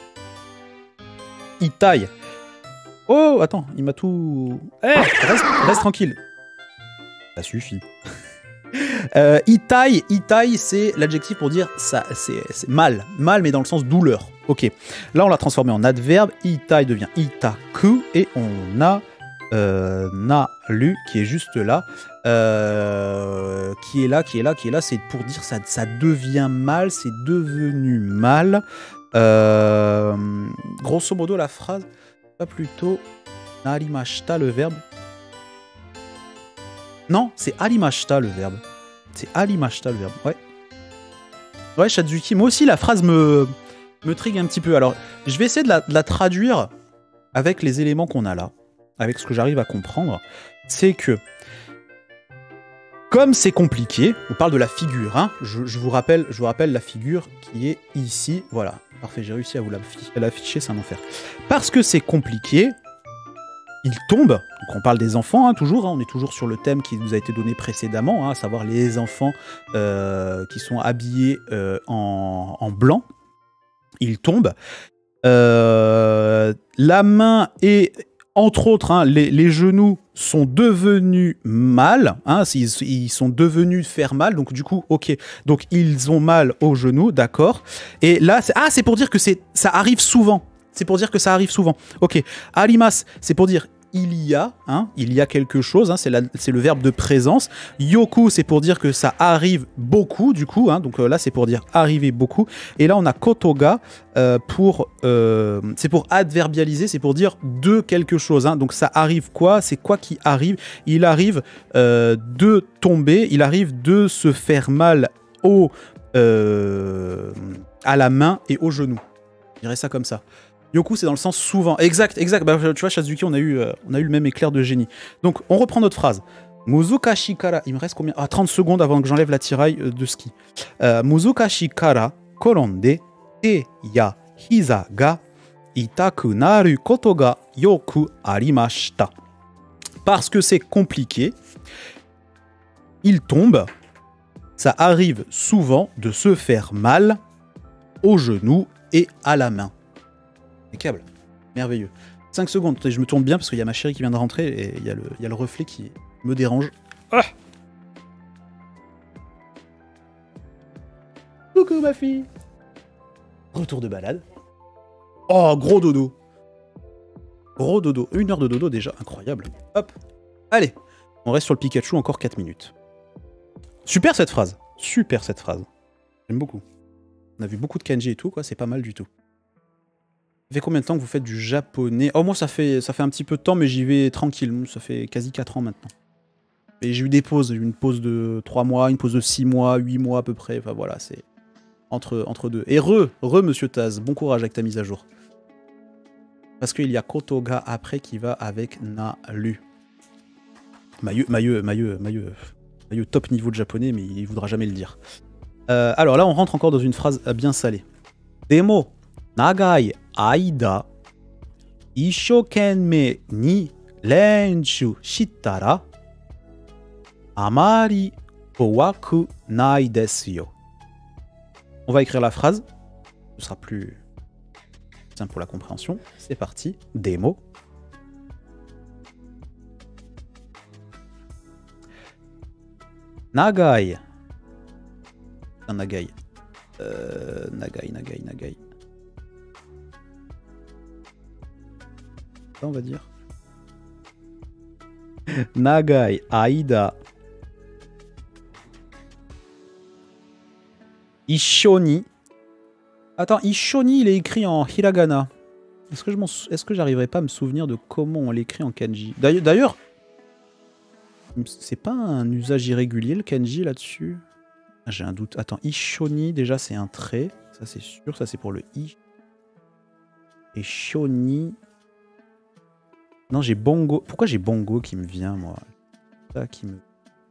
Itai. Oh, attends, il m'a tout... Reste tranquille. Ça suffit. Itai, c'est l'adjectif pour dire ça, c'est mal. Mal, mais dans le sens douleur. Ok. Là, on l'a transformé en adverbe. Itai devient itaku. Et on a naru qui est juste là. Qui est là. C'est pour dire ça devient mal. C'est devenu mal. Grosso modo, la phrase, pas plutôt narimashita le verbe. Non, c'est arimashita le verbe. Ouais. Ouais, Shadzuki. Moi aussi, la phrase me trigue un petit peu. Alors, je vais essayer de la traduire avec les éléments qu'on a là, avec ce que j'arrive à comprendre. C'est que, comme c'est compliqué, on parle de la figure. Hein, je vous rappelle la figure qui est ici. Voilà. Parfait, j'ai réussi à vous l'afficher, c'est un enfer. Parce que c'est compliqué, il tombe. Donc on parle des enfants, hein, toujours. Hein, on est toujours sur le thème qui nous a été donné précédemment, hein, à savoir les enfants qui sont habillés en blanc. Il tombe. La main et, entre autres, hein, les genoux sont devenus mal, hein, ils sont devenus faire mal, donc du coup, ok, donc ils ont mal aux genoux, d'accord. Et là, c'est pour dire que ça arrive souvent. C'est pour dire que ça arrive souvent. Ok, arimas, c'est pour dire il y a quelque chose, hein, c'est le verbe de présence. Yoku, c'est pour dire que ça arrive beaucoup, du coup, hein, donc là, c'est pour dire arriver beaucoup. Et là, on a kotoga, c'est pour adverbialiser, c'est pour dire de quelque chose. Hein, donc ça arrive quoi? C'est quoi qui arrive? Il arrive de tomber, il arrive de se faire mal à la main et au genou. Je dirais ça comme ça. Yoku, c'est dans le sens souvent. Exact. Bah, tu vois, Shazuki, on a eu le même éclair de génie. Donc, on reprend notre phrase. Muzukashi kara. Il me reste combien? 30 secondes avant que j'enlève la tiraille de ski. Muzukashi kara koronde te ya hiza ga itaku naru koto ga yoku arimashita. Parce que c'est compliqué, il tombe. Ça arrive souvent de se faire mal au genou et à la main. Impeccable, merveilleux. 5 secondes, je me tourne bien parce qu'il y a ma chérie qui vient de rentrer et il y a le reflet qui me dérange. Ah, coucou ma fille. Retour de balade. Oh, gros dodo. 1 heure de dodo déjà, incroyable. Hop, allez, on reste sur le Pikachu encore 4 minutes. Super cette phrase. J'aime beaucoup. On a vu beaucoup de kanji et tout, quoi, c'est pas mal du tout. Ça fait combien de temps que vous faites du japonais? Oh, moi, ça fait un petit peu de temps, mais j'y vais tranquille. Ça fait quasi 4 ans maintenant. Et j'ai eu des pauses. J'ai eu une pause de 3 mois, une pause de 6 mois, 8 mois à peu près. Enfin, voilà, c'est entre deux. Et monsieur Taz, bon courage avec ta mise à jour. Parce qu'il y a Kotoga après qui va avec Naru. Mailleux, top niveau de japonais, mais il voudra jamais le dire. Alors là, on rentre encore dans une phrase bien salée. Demo, nagai aida, ishokenmei ni renshu shitara, amari kowaku nai desu yo. On va écrire la phrase. Ce sera plus simple pour la compréhension. C'est parti. Demo. Nagai. Nagai. Nagai. Ça, on va dire. Nagai aida Ishoni. Attends, Ishoni, il est écrit en hiragana. Est-ce que j'arriverai pas à me souvenir de comment on l'écrit en kanji? D'ailleurs, c'est pas un usage irrégulier le kanji là-dessus? Ah, j'ai un doute. Attends, Ishoni, déjà c'est un trait. Ça c'est sûr, ça c'est pour le I. Et Shoni... Non, j'ai Bongo. Pourquoi j'ai Bongo qui me vient, moi? Ça qui me...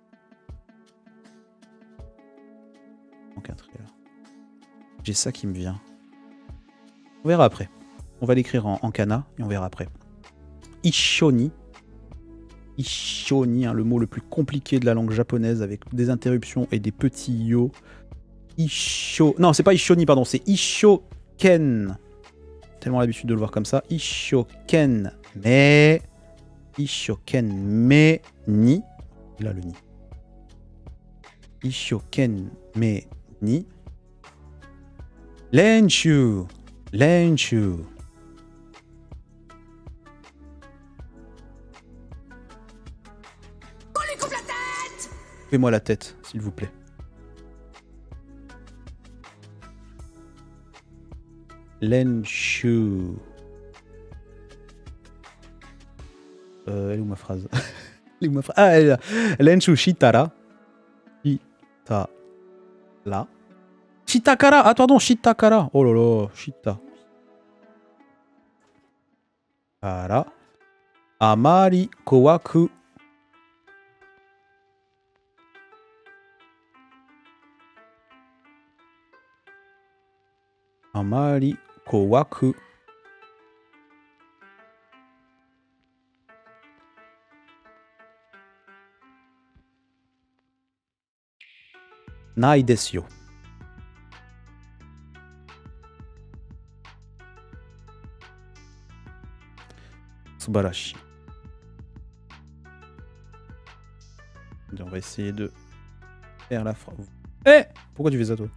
J'ai ça qui me vient. On verra après. On va l'écrire en kana et on verra après. Ishoni. Ishoni, hein, le mot le plus compliqué de la langue japonaise avec des interruptions et des petits yo. Isho... Non, c'est pas Ishoni, pardon, c'est Ishoken. Tellement l'habitude de le voir comme ça. Ishoken me... Ishoken me ni. Là, le ni. Ishoken me ni. Lenshu. Lenshu. Coupez-moi la tête, s'il vous plaît. Lenshu. Elle est où ma phrase? Elle est où ma phrase? Ah, elle est là. Lenshu shitara. Shita. Là. Shitakara. Ah, pardon, shitakara. Oh là là, shita. Kara. Amari kowaku. Amari kowaku. Nai desu yo. Subarashi. On va essayer de faire la phrase. Eh! Pourquoi tu fais ça, toi?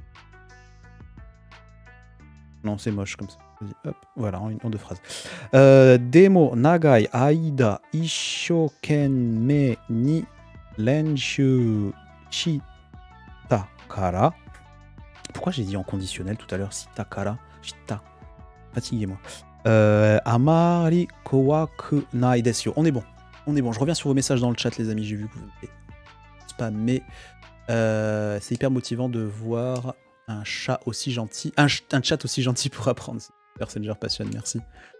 Non, c'est moche comme ça. Hop, voilà, en deux phrases. Demo, nagai, aida, ishokenme ni lenshu shitakara. Pourquoi j'ai dit en conditionnel tout à l'heure? Shitakara, shita. Fatiguez-moi. Amari kowaku nai desu yo. On est bon. On est bon. Je reviens sur vos messages dans le chat, les amis. J'ai vu que vous avez spammé. C'est hyper motivant de voir un chat aussi gentil. Un chat aussi gentil pour apprendre. Messenger passionne, merci.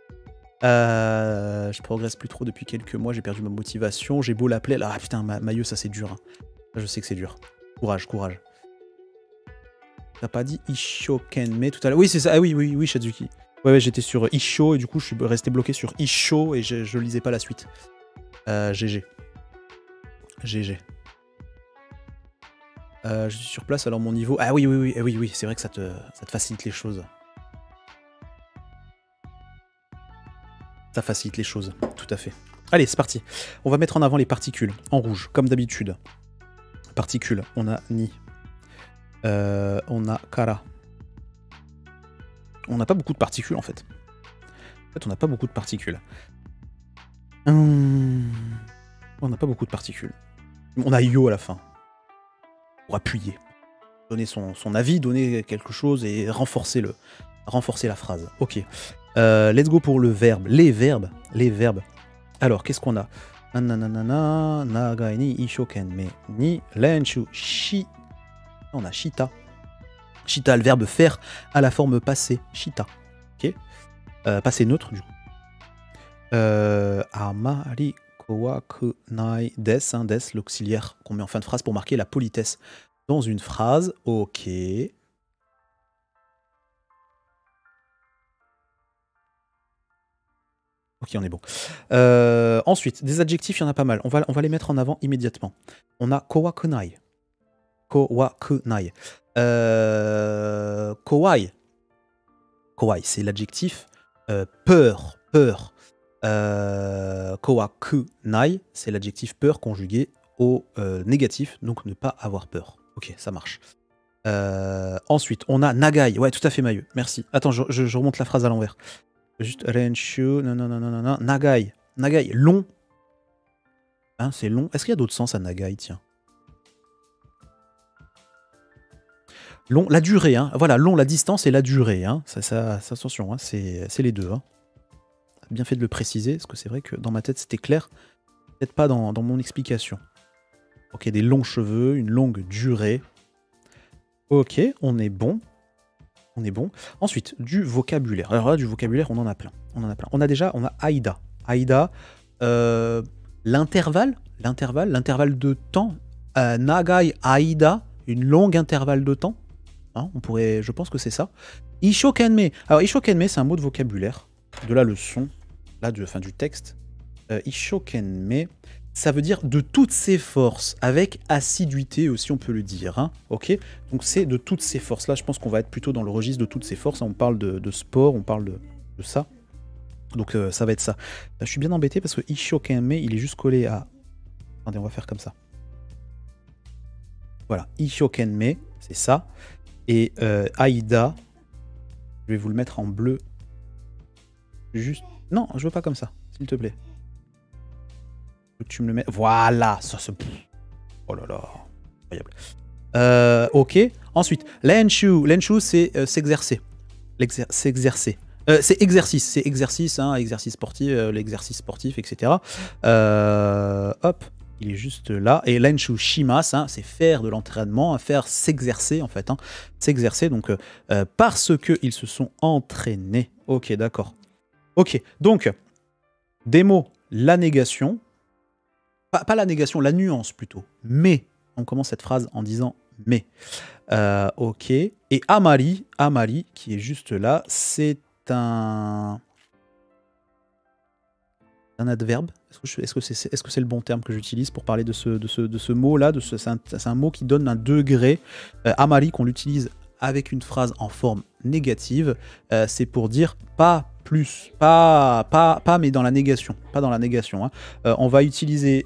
Je progresse plus trop depuis quelques mois. J'ai perdu ma motivation. J'ai beau l'appeler. Ah putain, Maillot, ça c'est dur. Hein. Je sais que c'est dur. Courage, courage. T'as pas dit Ishokenme tout à l'heure? Oui, c'est ça. Ah oui, oui, oui, Shazuki. Ouais, j'étais sur Isho et du coup je suis resté bloqué sur Isho et je lisais pas la suite. GG. GG. Je suis sur place alors mon niveau... Ah oui, oui, oui, oui, oui, c'est vrai que ça te facilite les choses. Ça facilite les choses, tout à fait. Allez, c'est parti. On va mettre en avant les particules, en rouge, comme d'habitude. Particules, on a ni. On a kara. On n'a pas beaucoup de particules en fait. En fait, on n'a pas beaucoup de particules. On n'a pas beaucoup de particules. On a yo à la fin. Pour appuyer. Donner son avis, donner quelque chose et renforcer la phrase. Ok. Let's go pour le verbe. Les verbes. Les verbes. Alors, qu'est-ce qu'on a? Nananana, nagai ni ishokenme ni lenshu shi. On a shita. Shita, le verbe faire à la forme passée. Shita. Ok. Passé neutre, du coup. Amari kowaku nai des. Hein, des, l'auxiliaire qu'on met en fin de phrase pour marquer la politesse dans une phrase. Ok. Ok, on est bon. Ensuite, des adjectifs, il y en a pas mal. On va les mettre en avant immédiatement. On a kowakunai. Kowakunai. Kowai. Kowai, c'est l'adjectif peur. Peur. Kowakunai, c'est l'adjectif peur conjugué au négatif, donc ne pas avoir peur. Ok, ça marche. Ensuite, on a nagai. Ouais, tout à fait, Maillot. Merci. Attends, je remonte la phrase à l'envers. Juste renshu, non, nagai. Nagai, long. Hein, c'est long. Est-ce qu'il y a d'autres sens à nagai, tiens? Long, la durée, hein. Voilà, long, la distance et la durée. Hein. Attention, hein, c'est les deux. Hein. Bien fait de le préciser, parce que c'est vrai que dans ma tête c'était clair, peut-être pas dans mon explication. Ok, des longs cheveux, une longue durée. Ok, on est bon. On est bon. Ensuite, du vocabulaire. Alors là, du vocabulaire, on en a plein. On a Aïda. Aïda, l'intervalle de temps. Nagai Aïda, une longue intervalle de temps. Hein, je pense que c'est ça. Ishokenme. Alors, Ishokenme, c'est un mot de vocabulaire de la leçon, là, du texte. Ishokenme, ça veut dire de toutes ses forces, avec assiduité aussi, on peut le dire. Hein, ok. Donc, c'est de toutes ses forces. Là, je pense qu'on va être plutôt dans le registre de toutes ses forces. On parle de sport, on parle de ça. Donc, ça va être ça. Là, je suis bien embêté parce que Ishokenme, il est juste collé à... Attendez, on va faire comme ça. Voilà, Ishokenme, c'est ça. Et Aïda, je vais vous le mettre en bleu. Juste... Non, je veux pas comme ça, s'il te plaît. Que tu me le mets... Voilà, ça se... Oh là là, incroyable. Ok, ensuite, Lenshu, c'est s'exercer. S'exercer. C'est exercice, hein, exercice sportif, l'exercice sportif, etc. Hop, il est juste là. Et Lenshu Shimas, hein, c'est faire de l'entraînement, faire s'exercer en fait. Hein, s'exercer, donc parce qu'ils se sont entraînés. Ok, d'accord. Ok, donc, des mots, la négation. Pas la négation, la nuance plutôt. Mais, on commence cette phrase en disant mais. Ok, et Amari, qui est juste là, c'est un adverbe. Est-ce que c'est le bon terme que j'utilise pour parler de ce mot-là? C'est un mot qui donne un degré. Amari, qu'on l'utilise avec une phrase en forme négative, c'est pour dire pas plus, pas mais dans la négation. Pas dans la négation. Hein. On va utiliser...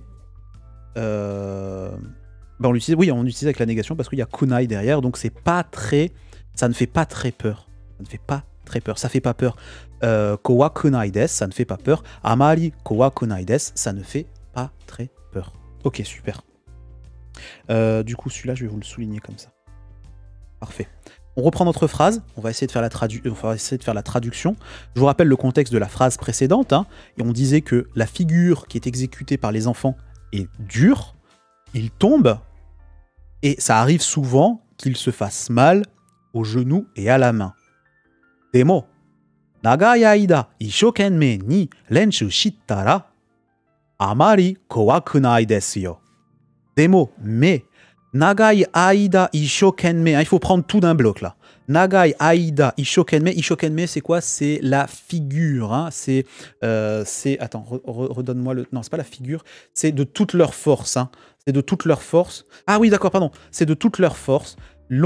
on l'utilise avec la négation parce qu'il y a kunai derrière, donc c'est pas très... Ça ne fait pas très peur. Ça ne fait pas très peur. Ça fait pas peur. Kowa kunai desu, ça ne fait pas peur. Amari kowa kunai desu, ça ne fait pas très peur. Ok, super. Du coup, celui-là, je vais vous le souligner comme ça. Parfait. On reprend notre phrase, on va essayer de faire la traduction. Je vous rappelle le contexte de la phrase précédente, hein, et on disait que la figure qui est exécutée par les enfants est dure, ils tombent, et ça arrive souvent qu'ils se fassent mal aux genoux et à la main. Demo, nagai aida ishokenme ni lenshu shittara, amari kowakunai desu yo. Demo, mais... Nagai Aïda Ishokenme. Il faut prendre tout d'un bloc là. Nagai Aïda Ishokenme. Ishokenme, c'est quoi? C'est la figure. Hein. C'est. Attends, redonne-moi le. Non, c'est pas la figure. C'est de toute leur force. Hein. C'est de toute leur force. Ah oui, d'accord, pardon. C'est de toute leur force.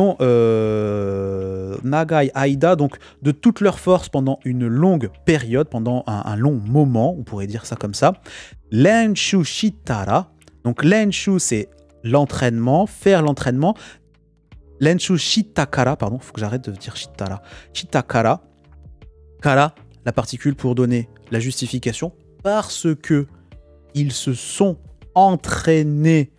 Nagai Aïda, donc de toute leur force pendant une longue période, pendant un long moment, on pourrait dire ça comme ça. Lenshu Shitara. Donc Lenshu, c'est l'entraînement, faire l'entraînement. Lenshu shitakara, pardon, faut que j'arrête de dire shitara. Shitakara, kara, la particule pour donner la justification, parce que ils se sont entraînés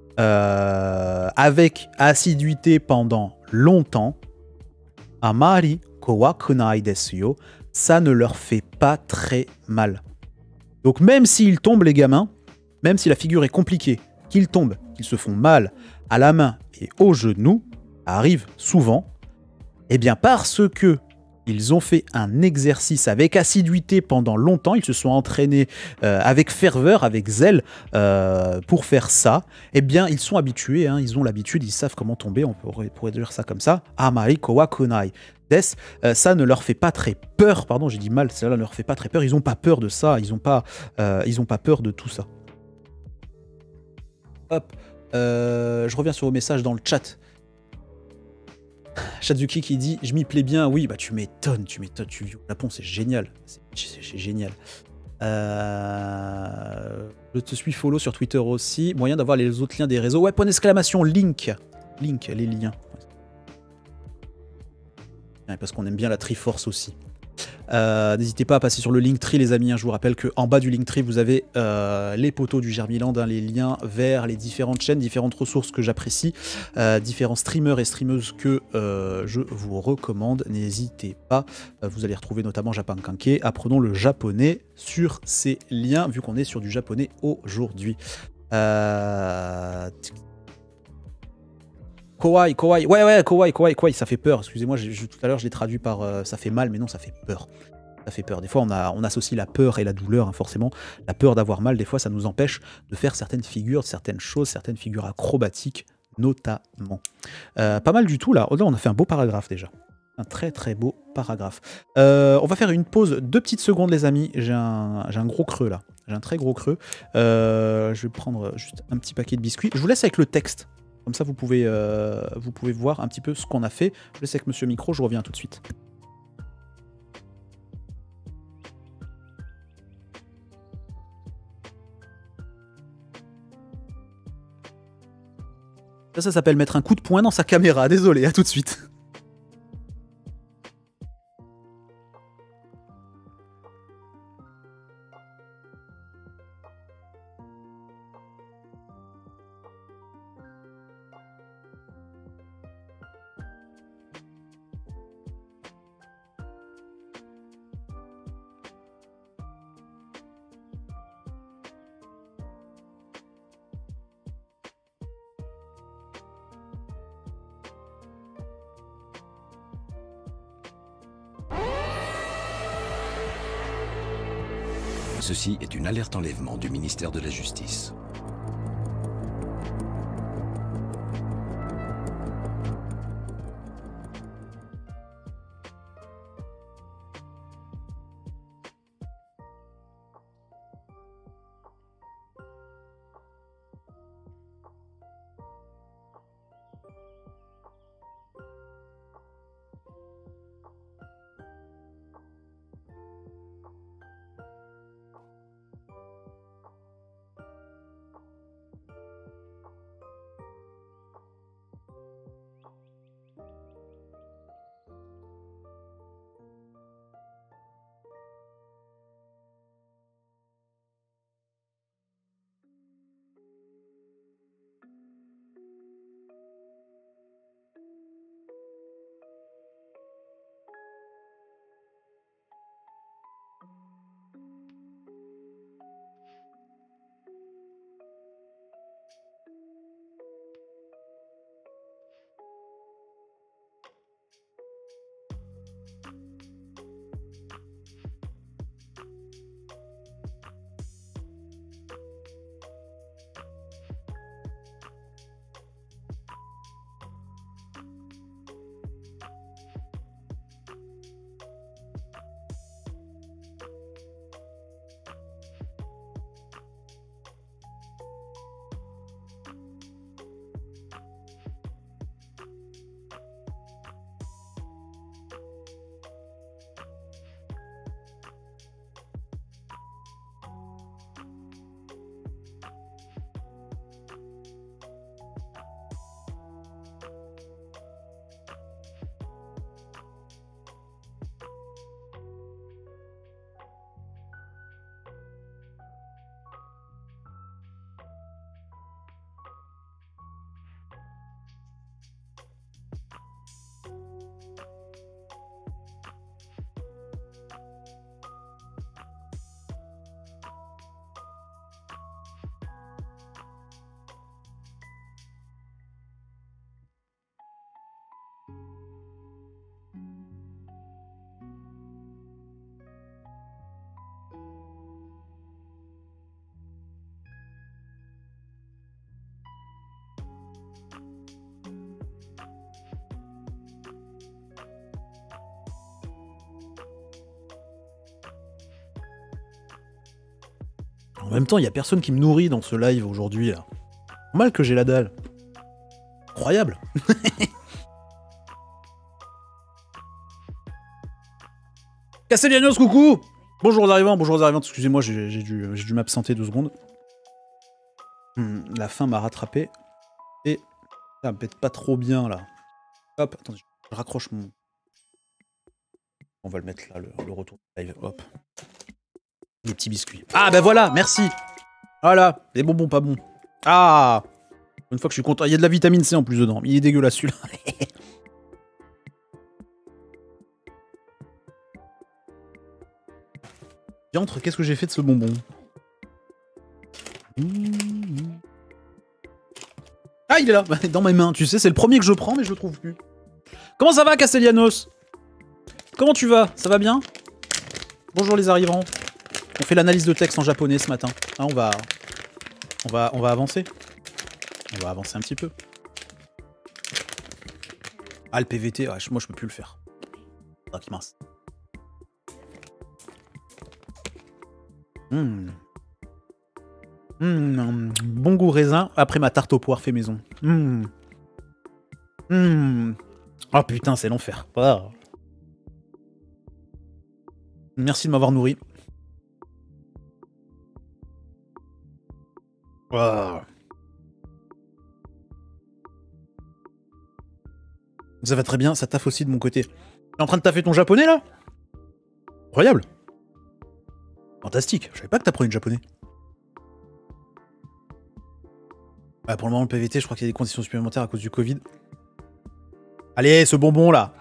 avec assiduité pendant longtemps. Amari kowakunai desu yo, ça ne leur fait pas très mal. Donc même s'ils tombent les gamins, même si la figure est compliquée, qu'ils tombent, qu'ils se font mal à la main et aux genoux, arrive souvent, eh bien parce que ils ont fait un exercice avec assiduité pendant longtemps, ils se sont entraînés avec ferveur, avec zèle pour faire ça, eh bien ils sont habitués, hein, ils ont l'habitude, ils savent comment tomber, on pourrait dire ça comme ça, Amari kowakunai desu, ça ne leur fait pas très peur, pardon j'ai dit mal, ça ne leur fait pas très peur, ils n'ont pas peur de ça, ils n'ont pas peur de tout ça. Hop, je reviens sur vos messages dans le chat. Shazuki qui dit « Je m'y plais bien ». Oui, bah tu m'étonnes, tu vis au Japon, c'est génial. C'est génial. Je te suis follow sur Twitter aussi. Moyen d'avoir les autres liens des réseaux. Ouais, point d'exclamation, link. Link, les liens. Ouais, parce qu'on aime bien la Triforce aussi. N'hésitez pas à passer sur le Linktree, les amis. Je vous rappelle qu'en bas du Linktree, vous avez les poteaux du Germiland, hein, les liens vers les différentes chaînes, différentes ressources que j'apprécie, différents streamers et streameuses que je vous recommande. N'hésitez pas. Vous allez retrouver notamment Japan Kanke. Apprenons le japonais sur ces liens, vu qu'on est sur du japonais aujourd'hui. Kawaii, kawaii, ouais, kawaii, ça fait peur. Excusez-moi, tout à l'heure je l'ai traduit par ça fait mal, mais non, ça fait peur. Ça fait peur. Des fois, on associe la peur et la douleur, hein, forcément. La peur d'avoir mal, des fois, ça nous empêche de faire certaines figures, certaines choses, certaines figures acrobatiques, notamment. Pas mal du tout, là. Oh, là, on a fait un beau paragraphe, déjà. Un très, très beau paragraphe. On va faire une pause 2 petites secondes, les amis. J'ai un gros creux, là. J'ai un très gros creux. Je vais prendre juste un petit paquet de biscuits. Je vous laisse avec le texte. Comme ça, vous pouvez voir un petit peu ce qu'on a fait. Je laisse avec Monsieur Micro, je reviens tout de suite. Ça s'appelle mettre un coup de poing dans sa caméra. Désolé, à tout de suite. Ceci est une alerte enlèvement du ministère de la Justice. En même temps, il n'y a personne qui me nourrit dans ce live aujourd'hui. Mal que j'ai la dalle. Incroyable. Castellanos, coucou. Bonjour aux arrivants, excusez-moi, j'ai dû m'absenter 2 secondes. La faim m'a rattrapé. Et ça me pète pas trop bien là. Hop, attendez, je raccroche mon... On va le mettre là, le retour live. Hop. Des petits biscuits. Ah bah voilà, merci. Voilà, des bonbons pas bons. Ah, une fois que je suis content. Il y a de la vitamine C en plus dedans. Il est dégueulasse celui-là. Diantre, qu'est-ce que j'ai fait de ce bonbon? Ah, il est là, dans mes mains. Tu sais, c'est le premier que je prends, mais je le trouve plus. Comment ça va, Castellanos? Comment tu vas? Ça va bien? Bonjour les arrivants. On fait l'analyse de texte en japonais ce matin. Hein, on va avancer. On va avancer un petit peu. Ah, le PVT, ouais, moi je peux plus le faire. Ah, qui mince. Bon goût raisin après ma tarte aux poires fait maison. Oh putain, c'est l'enfer. Oh. Merci de m'avoir nourri. Oh. Ça va très bien, ça taffe aussi de mon côté. T'es en train de taffer ton japonais là? Incroyable. Fantastique, je savais pas que t'apprenais le japonais. Ouais, pour le moment, le PVT, je crois qu'il y a des conditions supplémentaires à cause du Covid. Allez, ce bonbon là.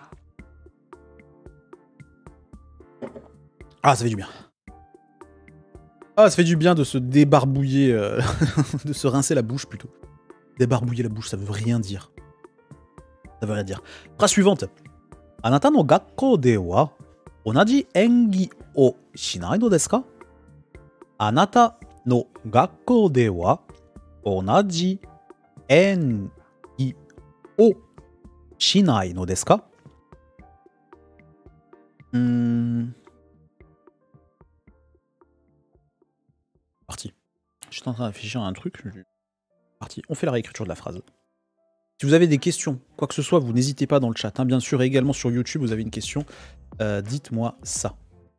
Ah, ça fait du bien. Ah, ça fait du bien de se débarbouiller, de se rincer la bouche plutôt. Débarbouiller la bouche, ça veut rien dire. Ça veut rien dire. Phrase suivante. Anata no gakkou de wa onaji engi o shinai no desu ka? Anata no gakkou de wa onaji engi o shinai no desu ka? Parti. Je suis en train de réfléchir à un truc. Parti. On fait la réécriture de la phrase. Si vous avez des questions, quoi que ce soit, vous n'hésitez pas dans le chat. Hein. Bien sûr, et également sur YouTube, vous avez une question. Dites-moi ça.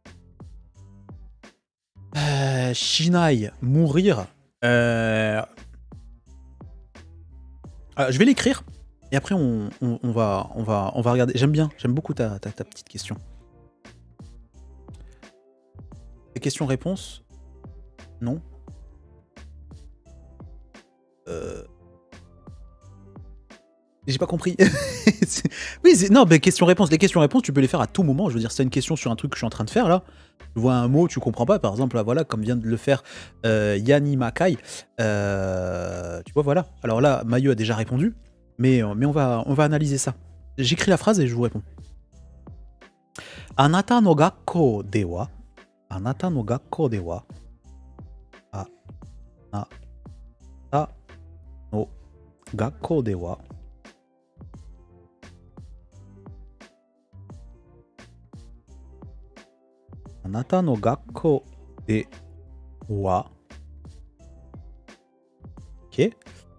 Shinai, mourir. Je vais l'écrire. Et après, on va regarder. J'aime beaucoup ta petite question. Les questions-réponses? Non. J'ai pas compris. Oui, non, mais questions-réponses. Les questions-réponses, tu peux les faire à tout moment. Je veux dire, si t'as une question sur un truc que je suis en train de faire là, tu vois un mot, tu comprends pas, par exemple, là, voilà, comme vient de le faire Yanni Makai. Tu vois, voilà. Alors là, Mayu a déjà répondu, mais on va analyser ça. J'écris la phrase et je vous réponds. Anata no gakkou de wa. Anata no gakkou de wa. Anata no gakkou de wa. Anata no gakkou de wa. Ok.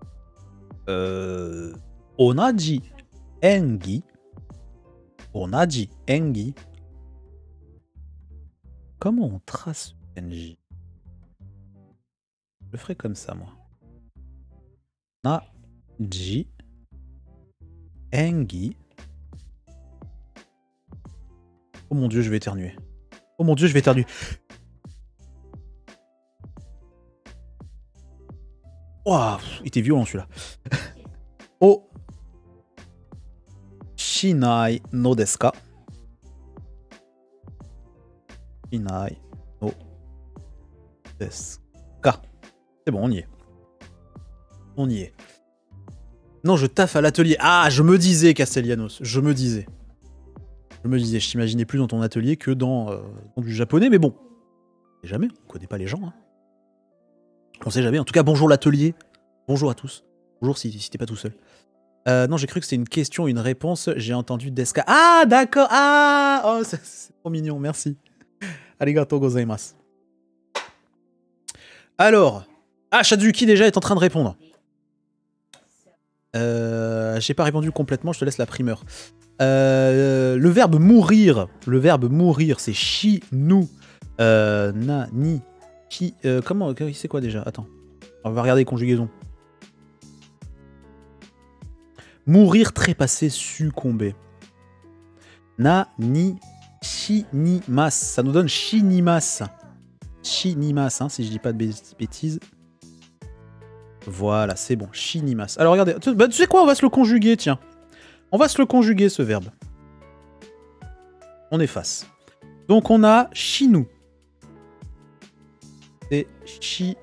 Onaji engi. Onaji engi. Comment on trace engi? Je le ferai comme ça, moi. Onaji engi. Oh mon dieu, je vais éternuer. Oh mon dieu, je vais éternuer. Ouah, il était violent celui-là. Oh. Shinai no desu ka? Shinai no desu ka. C'est bon, on y est. On y est. Non, je taffe à l'atelier. Ah, je me disais, Castellanos. Je me disais, je t'imaginais plus dans ton atelier que dans du japonais, mais bon. On sait jamais, on connaît pas les gens. Hein. On sait jamais. En tout cas, bonjour l'atelier. Bonjour à tous. Bonjour si t'es pas tout seul. Non, j'ai cru que c'était une question, une réponse. J'ai entendu Deska. Ah, d'accord. Ah, oh, c'est trop mignon. Merci. Arigatou gozaimasu. Alors, Shaduki déjà est en train de répondre. J'ai pas répondu complètement. Je te laisse la primeur. Le verbe mourir, c'est shinu nani ki. Comment c'est quoi déjà? Attends, on va regarder les conjugaisons. Mourir, trépasser, succomber. Nani Shinimas. Ça nous donne Shinimas. Shinimas, hein, si je dis pas de bêtises. Voilà, c'est bon. Shinimas. Alors regardez, tu sais quoi, on va se le conjuguer, tiens. On va se le conjuguer, ce verbe. On efface. Donc on a Shinu. C'est Shi...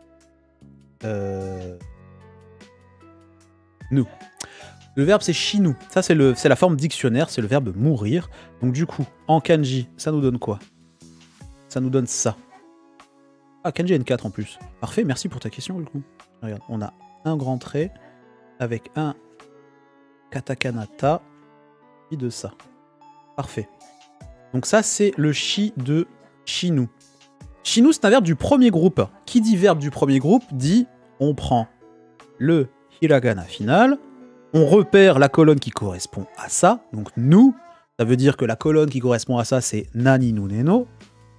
nous. Le verbe c'est Shinu. Ça c'est la forme dictionnaire, c'est le verbe mourir. Donc du coup, en kanji, ça nous donne quoi? Ça nous donne ça. Ah, kanji N4 en plus. Parfait, merci pour ta question du coup. Regarde, on a un grand trait avec un katakanata et de ça. Parfait. Donc ça c'est le shi de Shinu. Shinu c'est un verbe du premier groupe. Qui dit verbe du premier groupe dit on prend le hiragana final, on repère la colonne qui correspond à ça, donc nous, ça veut dire que la colonne qui correspond à ça c'est nani nu ne no.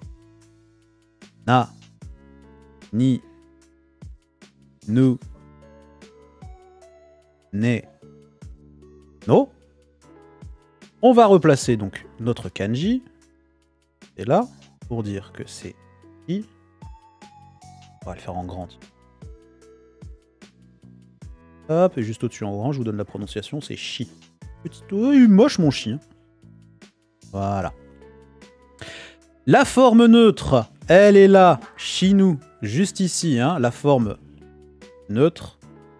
Na ni nu ne no. On va replacer donc notre kanji, et là, pour dire que c'est i, on va le faire en grand. Hop, et juste au-dessus en grand, je vous donne la prononciation, c'est chi. Petit, moche mon chi. Hein. Voilà. La forme neutre, elle est là, shinu, juste ici, hein, la forme neutre.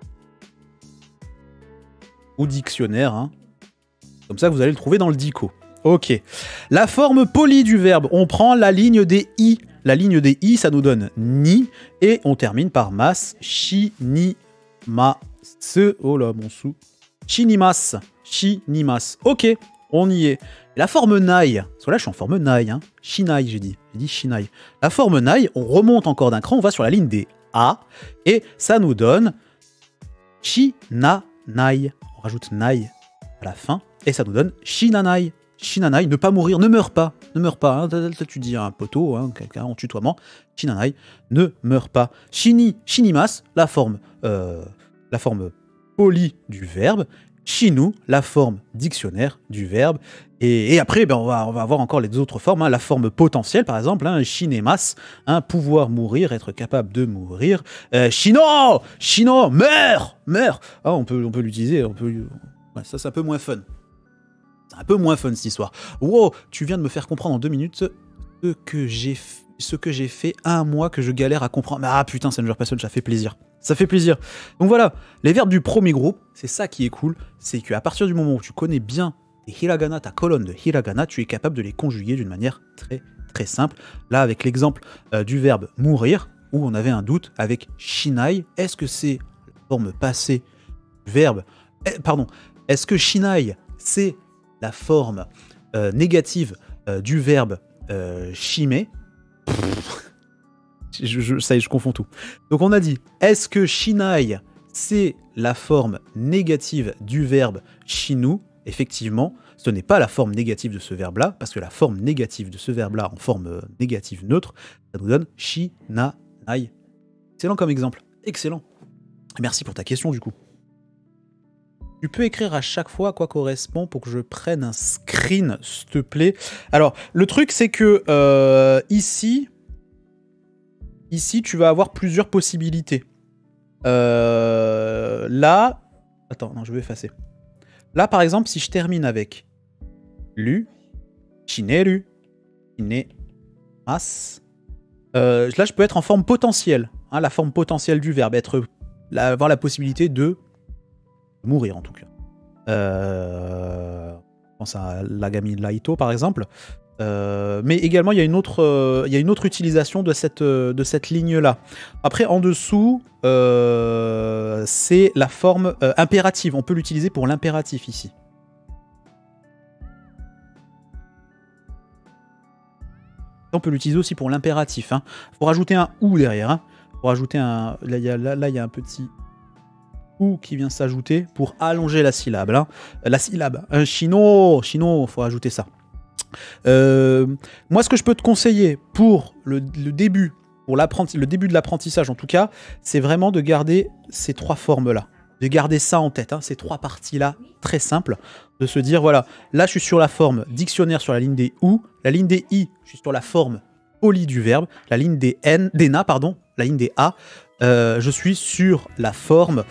Ou dictionnaire, hein. Comme ça, vous allez le trouver dans le dico. Ok. La forme polie du verbe, on prend la ligne des i. La ligne des i, ça nous donne ni, et on termine par mas, shi, ni, ma, se, oh là, mon sou, shinimas, shinimas. Ok, on y est. La forme nai, parce que là, je suis en forme nai, hein. Shinai, j'ai dit shinai. La forme nai, on remonte encore d'un cran, on va sur la ligne des a, et ça nous donne shinanai. On rajoute nai à la fin, et ça nous donne shinanai. Shinanai, ne pas mourir, ne meurs pas. Ne meurs pas. Hein. Tu dis à un poteau, hein, quelqu'un en tutoiement. Shinanai, ne meurs pas. Shini, shinimas, la forme polie du verbe. Shinu, la forme dictionnaire du verbe. Et après, ben, on va avoir encore les autres formes. Hein. La forme potentielle, par exemple. Hein, shinemas, hein, pouvoir mourir, être capable de mourir. Shino, shino, meurs, meurs. Ah, on peut l'utiliser. Ouais, ça, c'est un peu moins fun. C'est un peu moins fun cette histoire. Wow, tu viens de me faire comprendre en 2 minutes ce que j'ai fait un mois que je galère à comprendre. Ah putain, ça ne jure personne, ça fait plaisir. Ça fait plaisir. Donc voilà, les verbes du premier groupe, c'est ça qui est cool, c'est qu'à partir du moment où tu connais bien les hiragana, ta colonne de hiragana, tu es capable de les conjuguer d'une manière très très simple. Là, avec l'exemple du verbe mourir, où on avait un doute avec shinai, est-ce que c'est la forme passée du verbe... pardon, est-ce que shinai, c'est la forme négative du verbe shime. Ça y est, je confonds tout. Donc on a dit, est-ce que shinai, c'est la forme négative du verbe shinu? Effectivement, ce n'est pas la forme négative de ce verbe-là, parce que la forme négative de ce verbe-là, en forme négative neutre, ça nous donne shinai. Excellent comme exemple. Excellent. Merci pour ta question, du coup. Tu peux écrire à chaque fois à quoi correspond pour que je prenne un screen, s'il te plaît. Alors, le truc, c'est que ici, tu vas avoir plusieurs possibilités. Là... Attends, non, je vais effacer. Là, par exemple, si je termine avec lu, shineru, shinemas, là, je peux être en forme potentielle. Hein, la forme potentielle du verbe. Avoir la possibilité de... mourir en tout cas. Je pense à l'agami laito par exemple. Mais également il y a une autre utilisation de cette ligne-là. Après en dessous, c'est la forme impérative. On peut l'utiliser pour l'impératif ici. On peut l'utiliser aussi pour l'impératif. Hein. Faut rajouter un ou derrière. Hein. Faut rajouter un. Là il y a un petit ou qui vient s'ajouter pour allonger la syllabe. Hein. La syllabe. Un chino, faut ajouter ça. Moi, ce que je peux te conseiller pour le début, le début de l'apprentissage en tout cas, c'est vraiment de garder ces 3 formes-là. de garder ça en tête, hein, ces trois parties-là, très simples, de se dire, voilà, là, je suis sur la forme dictionnaire sur la ligne des OU, la ligne des I, je suis sur la forme polie du verbe, la ligne des NA, pardon, la ligne des A, je suis sur la forme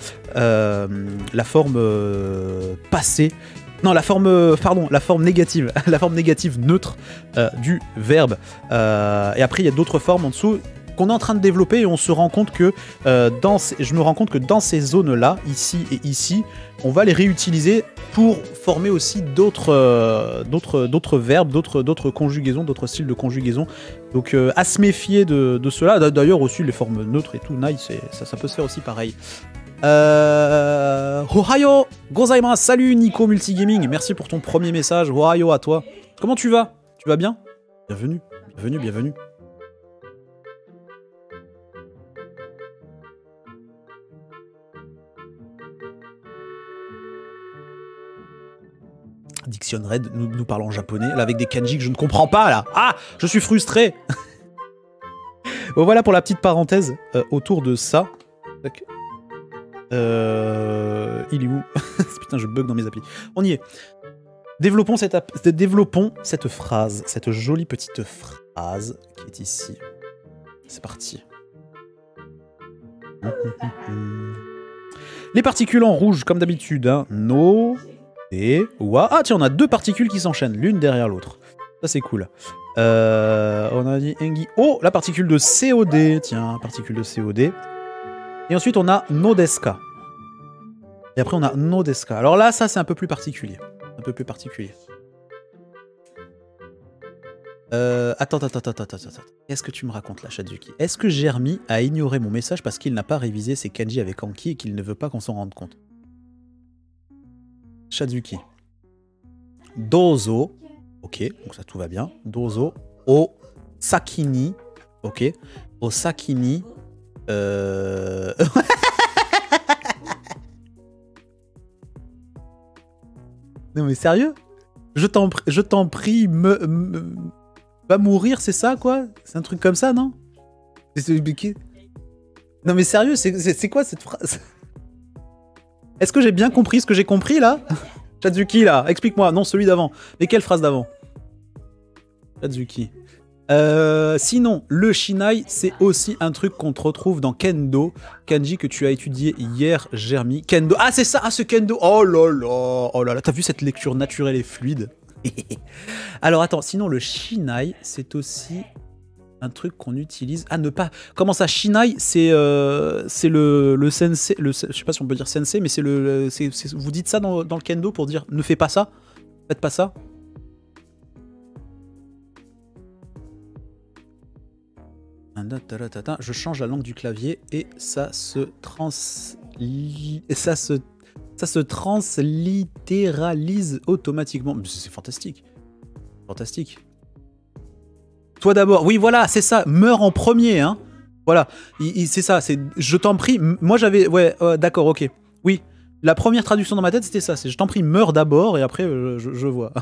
passée, non, la forme négative, la forme négative neutre du verbe. Et après, il y a d'autres formes en dessous qu'on est en train de développer et on se rend compte que je me rends compte que dans ces zones-là, ici et ici, on va les réutiliser pour former aussi d'autres verbes, d'autres conjugaisons, d'autres styles de conjugaison. Donc à se méfier de cela. D'ailleurs aussi les formes neutres et tout, nice, ça peut se faire aussi pareil. Ohayo gozaimasu, salut Nico Multigaming, merci pour ton premier message. Ohayo à toi. Comment tu vas? Tu vas bien? Bienvenue, bienvenue, bienvenue. Diction Red, nous parlons japonais, là avec des kanji que je ne comprends pas là. Ah, je suis frustré. Bon, voilà pour la petite parenthèse autour de ça. Il est où? Putain, je bug dans mes applis. On y est. Développons cette phrase, cette jolie petite phrase qui est ici. C'est parti. Les particules en rouge, comme d'habitude. Hein. No, et wa. Ah tiens, on a deux particules qui s'enchaînent, l'une derrière l'autre. Ça c'est cool. On a dit engi. Oh, la particule de COD. Tiens, particule de COD. Et ensuite on a no desu ka. Et après on a no desu ka. Alors là, ça c'est un peu plus particulier. Un peu plus particulier. Attends. Qu'est-ce que tu me racontes là, Shaduki? Est-ce que Jeremy a ignoré mon message parce qu'il n'a pas révisé ses kanji avec Anki et qu'il ne veut pas qu'on s'en rende compte? Shaduki. Dozo. Ok, donc ça tout va bien. Dozo. O sakini. Ok. O sakini. Non mais sérieux? Je t'en prie, va mourir, c'est ça quoi? C'est un truc comme ça, non? Non mais sérieux, c'est quoi cette phrase? Est-ce que j'ai bien compris ce que j'ai compris là? Shaduki là, explique-moi. Non, celui d'avant. Mais quelle phrase d'avant? Shaduki. Sinon, le Shinai, c'est aussi un truc qu'on te retrouve dans Kendo, kanji que tu as étudié hier, Jeremy. Kendo, ah c'est ça, ah ce Kendo, oh là là, t'as vu cette lecture naturelle et fluide? Alors attends, sinon le Shinai, c'est aussi un truc qu'on utilise. Ah, ne pas. Comment ça, Shinai, c'est le sensei, je sais pas si on peut dire sensei, mais c'est vous dites ça dans le Kendo pour dire ne fais pas ça, faites pas ça. Je change la langue du clavier et ça se translittéralise automatiquement. C'est fantastique. Fantastique. Toi d'abord. Oui, voilà, c'est ça. Meurs en premier, hein. Voilà. C'est ça. Je t'en prie. Moi, j'avais... Ouais, d'accord, ok. Oui. La première traduction dans ma tête, c'était ça. C'est je t'en prie, meurs d'abord et après, je vois.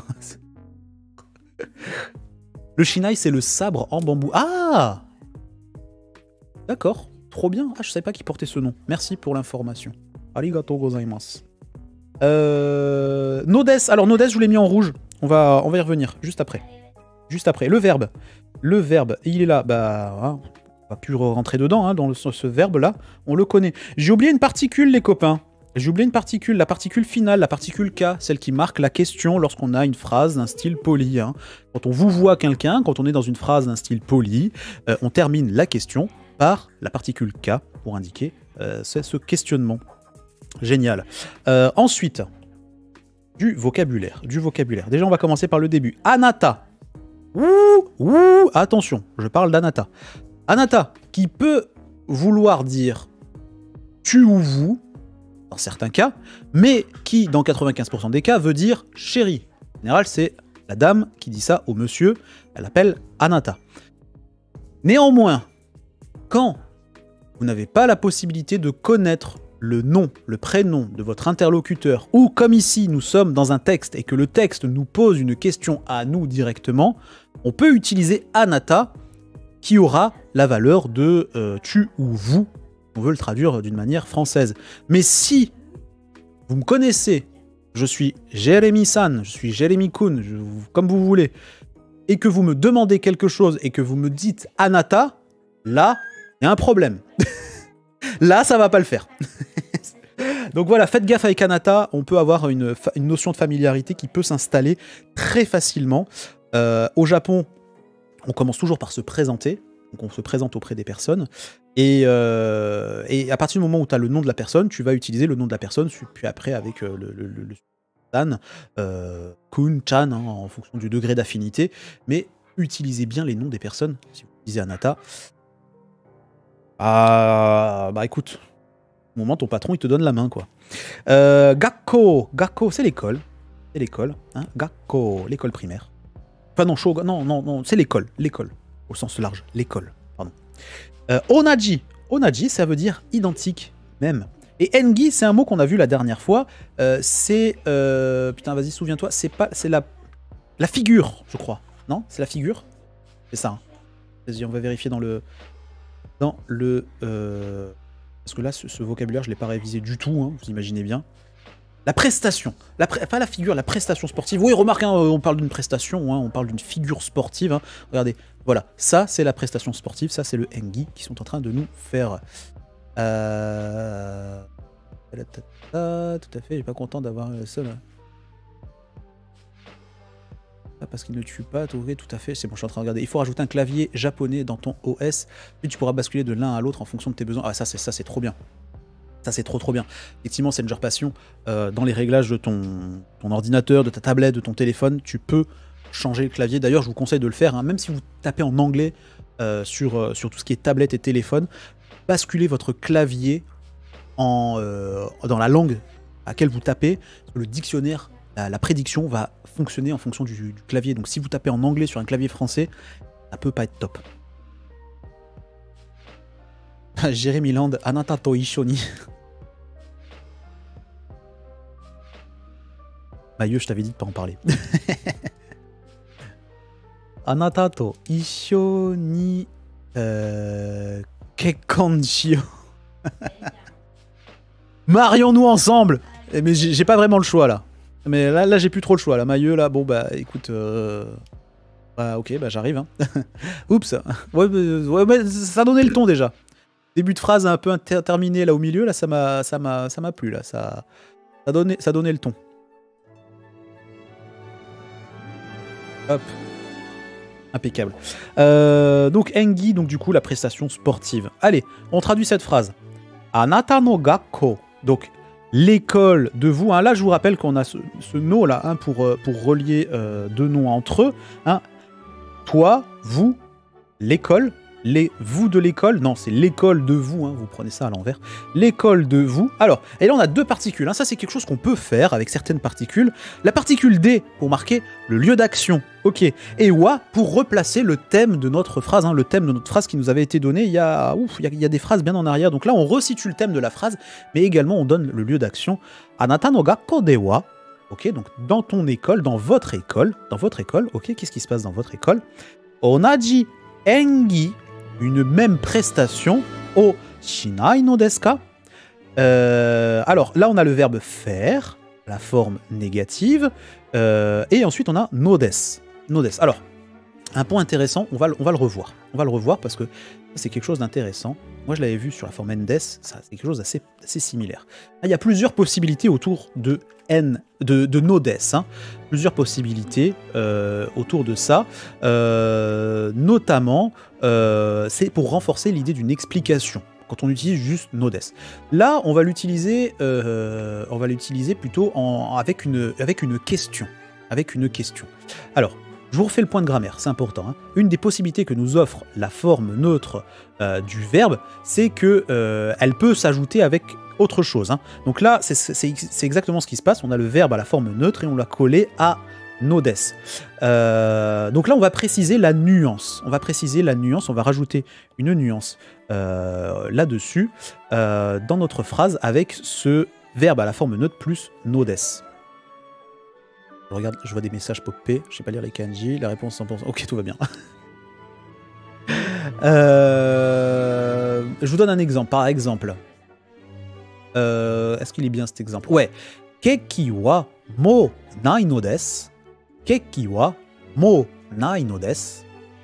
Le Shinai, c'est le sabre en bambou. Ah! D'accord, trop bien. Ah, je savais pas qu'il portait ce nom. Merci pour l'information. Arigatou gozaimasu. Nodes. Alors, Nodes, je vous l'ai mis en rouge. On va y revenir juste après. Juste après. Le verbe. Le verbe, il est là. Bah, hein, on va plus rentrer dedans, hein, dans ce verbe-là. On le connaît. J'ai oublié une particule, les copains. J'ai oublié une particule, la particule finale, la particule K, celle qui marque la question lorsqu'on a une phrase d'un style poli. Hein. Quand on vous voit quelqu'un, quand on est dans une phrase d'un style poli, on termine la question par la particule K pour indiquer ce questionnement. Génial. Ensuite, du vocabulaire. Déjà, on va commencer par le début. Anata. Attention, je parle d'anata. Anata, qui peut vouloir dire tu ou vous, dans certains cas, mais qui, dans 95% des cas, veut dire chérie. En général, c'est la dame qui dit ça au monsieur, elle appelle anata. Néanmoins, quand vous n'avez pas la possibilité de connaître le nom, le prénom de votre interlocuteur, ou comme ici, nous sommes dans un texte et que le texte nous pose une question à nous directement, on peut utiliser anata qui aura la valeur de tu ou vous. On veut le traduire d'une manière française. Mais si vous me connaissez, je suis Jérémy-san, je suis Jérémy-kun, comme vous voulez, et que vous me demandez quelque chose et que vous me dites Anata, là, il y a un problème. Là, ça va pas le faire. Donc voilà, faites gaffe avec Anata, on peut avoir une notion de familiarité qui peut s'installer très facilement. Au Japon, on commence toujours par se présenter, donc on se présente auprès des personnes, et à partir du moment où tu as le nom de la personne, tu vas utiliser le nom de la personne, puis après avec le san, kun, chan, hein, en fonction du degré d'affinité, mais utilisez bien les noms des personnes. Si vous utilisez Anata, bah écoute, au moment ton patron il te donne la main quoi. Gakko, c'est l'école, hein, Gakko, l'école primaire. Enfin non, non, c'est l'école, au sens large, l'école, pardon. Onaji, ça veut dire identique, même. Et engi, c'est un mot qu'on a vu la dernière fois. C'est putain, vas-y, souviens-toi, c'est la figure, je crois. Non, c'est la figure. C'est ça. Hein. Vas-y, on va vérifier dans le parce que là, ce vocabulaire, je l'ai pas révisé du tout. Hein, vous imaginez bien. La prestation, pas la figure, la prestation sportive. Oui, remarque, hein, on parle d'une prestation, hein, on parle d'une figure sportive. Hein. Regardez, voilà, ça c'est la prestation sportive, ça c'est le engi qui sont en train de nous faire. Tout à fait, j'ai pas content d'avoir le seul. Ah, parce qu'il ne tue pas, tout à fait, c'est bon, je suis en train de regarder. Il faut rajouter un clavier japonais dans ton OS, puis tu pourras basculer de l'un à l'autre en fonction de tes besoins. Ah, ça c'est trop bien. Ça, c'est trop bien. Effectivement, Stranger Passion, dans les réglages de ton ordinateur, de ta tablette, de ton téléphone, tu peux changer le clavier. D'ailleurs, je vous conseille de le faire, hein, même si vous tapez en anglais sur tout ce qui est tablette et téléphone, basculez votre clavier dans la langue à laquelle vous tapez. Le dictionnaire, la prédiction va fonctionner en fonction du clavier. Donc, si vous tapez en anglais sur un clavier français, ça peut pas être top. Jérémy Land, Anata to Ishoni. Maïeux, je t'avais dit de pas en parler. Anata to Ishoni Kekonshio. Marions-nous ensemble. Mais j'ai pas vraiment le choix là. Mais là j'ai plus trop le choix. Là, Maïeux, là, bon bah écoute. Bah ok, bah j'arrive. Hein. Oups. Ouais, mais ça donnait le ton déjà. Début de phrase un peu terminé là au milieu, là ça m'a plu là, ça donnait le ton. Hop. Impeccable. Donc engi, donc du coup la prestation sportive. Allez, on traduit cette phrase. Anata no gakko. Donc l'école de vous. Hein, là je vous rappelle qu'on a ce no là hein, pour relier deux noms entre eux. Hein. Toi, vous, l'école. Vous de l'école, non, c'est l'école de vous, hein, vous prenez ça à l'envers. L'école de vous. Alors, et là on a deux particules, hein, ça c'est quelque chose qu'on peut faire avec certaines particules. La particule D pour marquer le lieu d'action, ok. Et wa pour replacer le thème de notre phrase, hein, le thème de notre phrase qui nous avait été donné il y a des phrases bien en arrière. Donc là on resitue le thème de la phrase, mais également on donne le lieu d'action. Anata no gakko de wa. Ok, donc dans ton école, dans votre école, ok, qu'est-ce qui se passe dans votre école? Onaji engi. Une même prestation au shinai no desu ka. Alors là on a le verbe faire, la forme négative, et ensuite on a no desu. Alors un point intéressant, on va le revoir. On va le revoir parce que c'est quelque chose d'intéressant. Moi je l'avais vu sur la forme endes, c'est quelque chose d'assez similaire. Il y a plusieurs possibilités autour de no desu, hein. Plusieurs possibilités autour de ça, notamment c'est pour renforcer l'idée d'une explication quand on utilise juste no desu. Là on va l'utiliser plutôt avec une question. Alors je vous refais le point de grammaire, c'est important. Hein. Une des possibilités que nous offre la forme neutre du verbe, c'est que elle peut s'ajouter avec autre chose. Hein. Donc là, c'est exactement ce qui se passe. On a le verbe à la forme neutre et on l'a collé à no desu. Donc là, on va préciser la nuance. On va rajouter une nuance là-dessus dans notre phrase avec ce verbe à la forme neutre plus no desu. Je vois des messages popper, je sais pas lire les kanji, la réponse 100%. Ok, tout va bien. Je vous donne un exemple. Par exemple, est-ce qu'il est bien cet exemple? Ouais. Keki wa mo nai no desu. Keki wa mo nai no desu.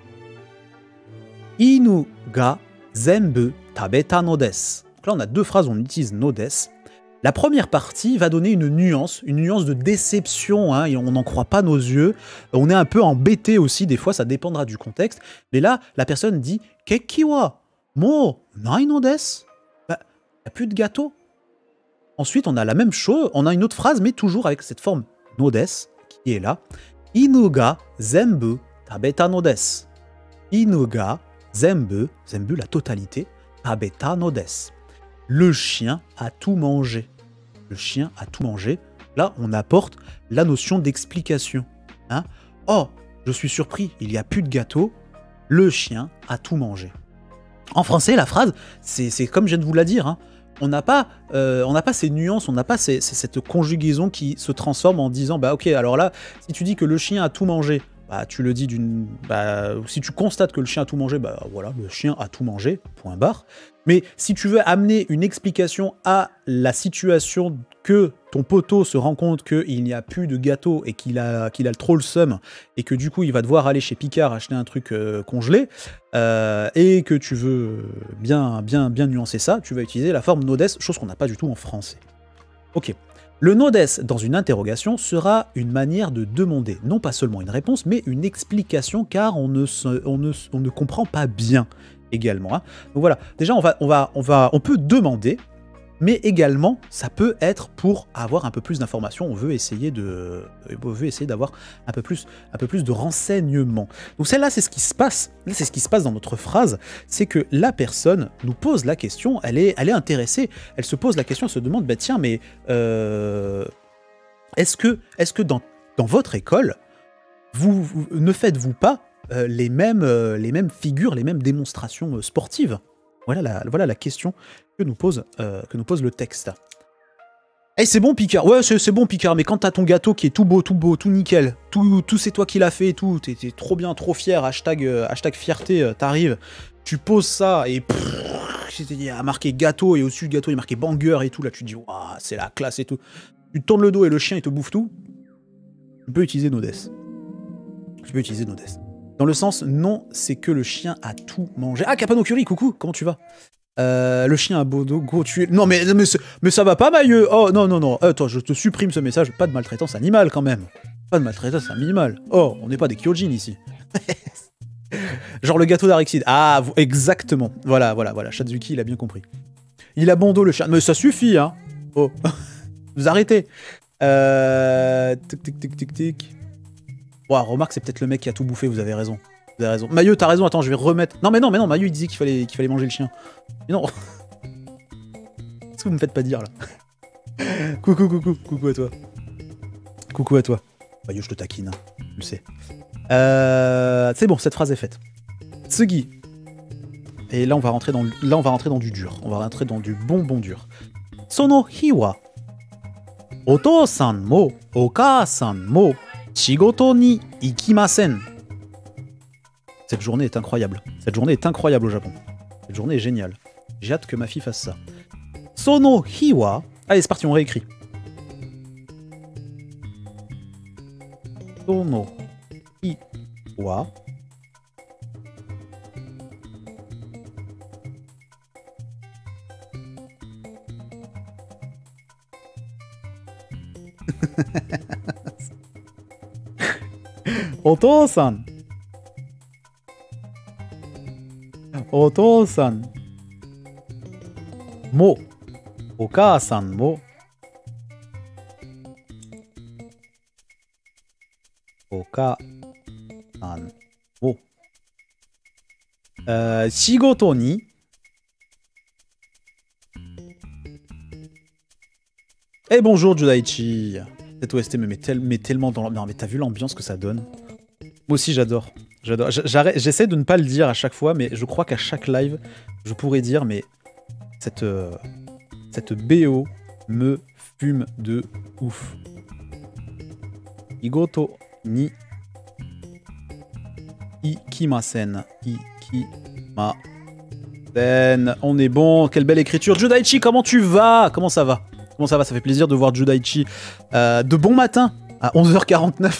Inu ga zenbu tabeta no desu. Donc là, on a deux phrases où on utilise no desu. La première partie va donner une nuance de déception, hein, et on n'en croit pas nos yeux. On est un peu embêté aussi, des fois, ça dépendra du contexte. Mais là, la personne dit « Keki wa mo nai no desu ». Bah, il n'y a plus de gâteau. Ensuite, on a la même chose, on a une autre phrase, mais toujours avec cette forme « no desu » qui est là. « Inu ga zenbu tabeta no desu ». « Inu ga zenbu », zenbu la totalité, « tabeta no desu ». Le chien a tout mangé. Le chien a tout mangé. Là, on apporte la notion d'explication. Hein? Oh, je suis surpris, il n'y a plus de gâteau. Le chien a tout mangé. En français, la phrase, c'est comme je viens de vous la dire. Hein. On n'a pas ces nuances, on n'a pas cette conjugaison qui se transforme en disant, bah ok, alors là, si tu dis que le chien a tout mangé, bah, tu le dis d'une... Bah, si tu constates que le chien a tout mangé, bah voilà, le chien a tout mangé, point barre. Mais si tu veux amener une explication à la situation que ton poteau se rend compte qu'il n'y a plus de gâteau et qu'il a trop le seum, et que du coup il va devoir aller chez Picard acheter un truc congelé, et que tu veux bien nuancer ça, tu vas utiliser la forme no desu, chose qu'on n'a pas du tout en français. Ok. Le no desu dans une interrogation sera une manière de demander non pas seulement une réponse, mais une explication, car on ne comprend pas bien également. Hein. Donc voilà, déjà on peut demander, mais également ça peut être pour avoir un peu plus d'informations. On veut essayer d'avoir un peu plus de renseignements. Donc celle-là, c'est ce qui se passe. Là, c'est ce qui se passe dans notre phrase, c'est que la personne nous pose la question, elle est intéressée, elle se pose la question, elle se demande, bah tiens, mais est-ce que dans votre école, vous ne faites-vous pas les mêmes figures, les mêmes démonstrations sportives? Voilà la question que nous pose le texte. Eh, c'est bon Picard, ouais c'est bon Picard, mais quand t'as ton gâteau qui est tout beau, tout nickel, tout c'est toi qui l'as fait et tout, t'es trop bien, trop fier, hashtag fierté, t'arrives, tu poses ça et il y a marqué gâteau et au-dessus du gâteau il y a marqué banger et tout, là tu te dis waouh c'est la classe et tout. Tu te tournes le dos et le chien il te bouffe tout, tu peux utiliser no desu. Dans le sens, non, c'est que le chien a tout mangé. Ah, Capanocuri, coucou, comment tu vas? Le chien a beau dos, gros, tu es... Non, mais ça va pas, Mailleux. Oh, non. Attends, je te supprime ce message. Pas de maltraitance animale, quand même. Pas de maltraitance animale. Oh, on n'est pas des Kyojin, ici. Genre le gâteau d'Arixide. Ah, exactement. Voilà. Shazuki, il a bien compris. Il a bon dos, le chien. Mais ça suffit, hein. Oh. Vous arrêtez. Tic. Wow, remarque, c'est peut-être le mec qui a tout bouffé, vous avez raison. Mailleux, t'as raison, attends, je vais remettre... Non, Mailleux, il disait qu'il fallait manger le chien. Mais non. Qu'est-ce que vous me faites pas dire, là? Coucou à toi. Coucou à toi. Mailleux, je te taquine, hein. Tu le sais. C'est bon, cette phrase est faite. Tsugi. Et là, on va rentrer dans du dur. On va rentrer dans du bon dur. Sono hi wa otou-san mo okaa-san mo shigoto ni ikimasen. Cette journée est incroyable. Cette journée est incroyable au Japon. Cette journée est géniale. J'ai hâte que ma fille fasse ça. Sono hi wa... Allez, c'est parti, on réécrit. Sono hi wa... Otou-san. Otou-san. Mo. Okaa-san mo. Okaa-san mo. Shigoto ni. Eh bonjour Judaichi. Cette OST me met tellement dans l'ambiance. Non mais t'as vu l'ambiance que ça donne? Moi aussi j'adore. J'essaie de ne pas le dire à chaque fois, mais je crois qu'à chaque live, je pourrais dire, mais cette BO me fume de ouf. Igoto ni ikimasen. Ikimasen. On est bon, quelle belle écriture. Judaichi, comment tu vas? Comment ça va? Comment ça va? Ça fait plaisir de voir Judaichi de bon matin à 11h49.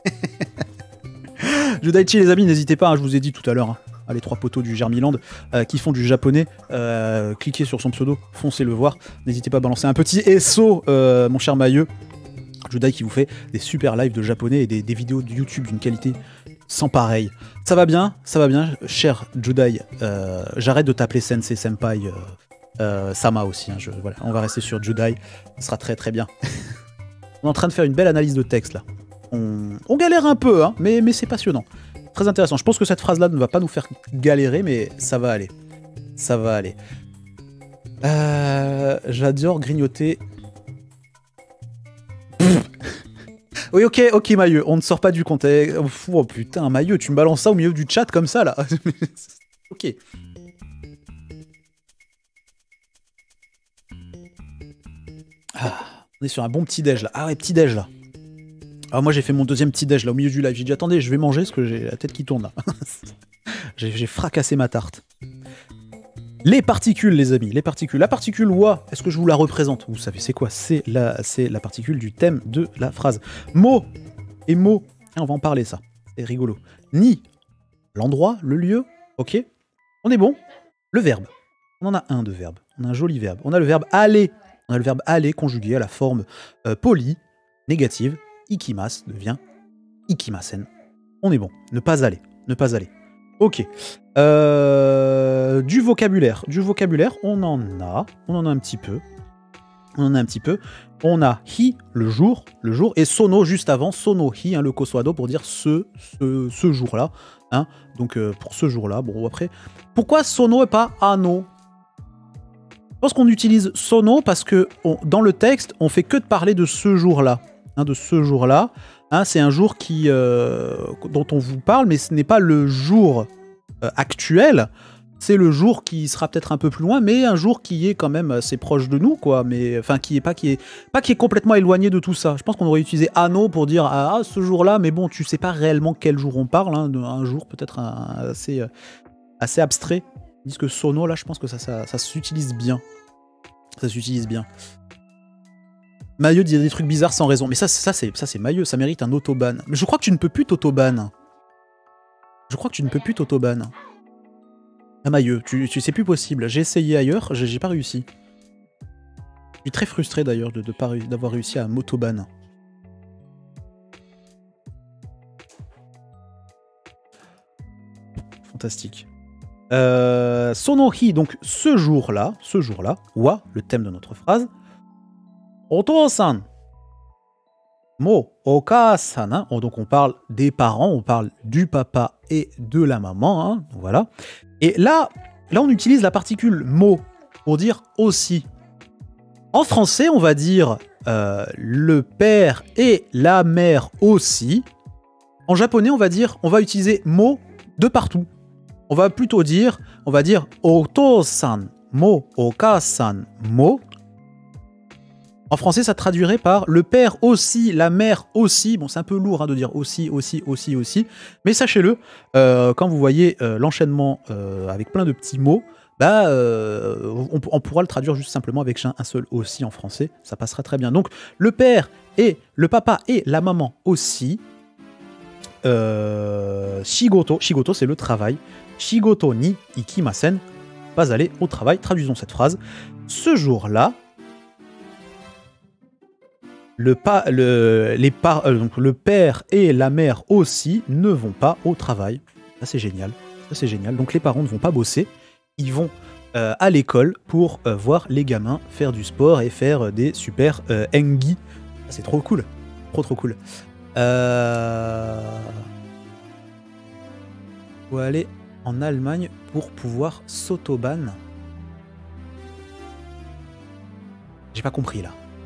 Judaichi, les amis, n'hésitez pas, hein, je vous ai dit tout à l'heure, hein, les 3 poteaux du Germiland qui font du japonais, cliquez sur son pseudo, foncez le voir. N'hésitez pas à balancer un petit SO, mon cher Mailleux. Judai qui vous fait des super lives de japonais et des vidéos de YouTube d'une qualité sans pareil. Ça va bien, cher Judai. J'arrête de t'appeler Sensei Senpai Sama aussi. Hein, voilà, on va rester sur Judai, ça sera très très bien. On est en train de faire une belle analyse de texte là. On galère un peu, hein, mais c'est passionnant. Très intéressant. Je pense que cette phrase-là ne va pas nous faire galérer, mais ça va aller. Ça va aller. J'adore grignoter. Oui, ok, Mailleux, on ne sort pas du contexte. Oh putain, Mailleux, tu me balances ça au milieu du chat comme ça, là. Ok. Ah, on est sur un bon petit-déj, là. Ah ouais, petit-déj, là. Alors moi, j'ai fait mon deuxième petit-déj, là, au milieu du live. J'ai dit, attendez, je vais manger, parce que j'ai la tête qui tourne, là. J'ai fracassé ma tarte. Les particules, les amis, les particules. La particule wa, est-ce que je vous la représente? Vous savez, c'est quoi? C'est la particule du thème de la phrase. Mot et mot. On va en parler, ça. C'est rigolo. Ni, l'endroit, le lieu. Ok. On est bon. Le verbe. On en a un de verbe. On a un joli verbe. On a le verbe aller. On a le verbe aller conjugué à la forme polie, négative. Ikimas devient ikimasen. On est bon. Ne pas aller. Ne pas aller. Ok. Du vocabulaire. Du vocabulaire, on en a un petit peu. On a hi, le jour, et sono juste avant, sono hi, hein, le kosoado pour dire ce jour-là. Hein, donc pour ce jour-là, bon après. Pourquoi sono et pas ano? Je pense qu'on utilise sono parce que dans le texte, on fait que de parler de ce jour-là. Hein, de ce jour-là. Hein, c'est un jour dont on vous parle, mais ce n'est pas le jour actuel. C'est le jour qui sera peut-être un peu plus loin, mais un jour qui est quand même assez proche de nous, quoi. Mais enfin, qui est complètement éloigné de tout ça. Je pense qu'on aurait utilisé anno pour dire ce jour-là, mais bon, tu sais pas réellement quel jour on parle. Hein, un jour peut-être assez abstrait. Tandis que sono, là, je pense que ça s'utilise bien. Ça s'utilise bien. Mailleux dit des trucs bizarres sans raison. Mais ça c'est Mailleux, ça mérite un autoban. Mais je crois que tu ne peux plus t'autoban. Ah Mailleux, c'est plus possible. J'ai essayé ailleurs, j'ai pas réussi. Je suis très frustré d'ailleurs d'avoir réussi à m'autoban. Fantastique. Sonohi, donc ce jour-là, wa, le thème de notre phrase. Oto-san. Mo, oka-san. Hein. Donc on parle des parents, on parle du papa et de la maman. Hein, voilà. Et là, on utilise la particule mo pour dire aussi. En français, on va dire le père et la mère aussi. En japonais, on va utiliser mo de partout. On va dire oto-san mo, oka-san mo. En français, ça traduirait par le père aussi, la mère aussi. Bon, c'est un peu lourd hein, de dire aussi. Mais sachez-le, quand vous voyez l'enchaînement avec plein de petits mots, on pourra le traduire juste simplement avec un seul aussi en français. Ça passera très bien. Donc, le père et le papa et la maman aussi. Shigoto, c'est le travail. Shigoto ni ikimasen, pas aller au travail. Traduisons cette phrase. Ce jour-là, le père et la mère aussi ne vont pas au travail. Ça c'est génial. Donc les parents ne vont pas bosser. Ils vont à l'école pour voir les gamins faire du sport et faire des super engi. C'est trop cool. Trop cool. Faut aller en Allemagne pour pouvoir s'autoban. J'ai pas compris là.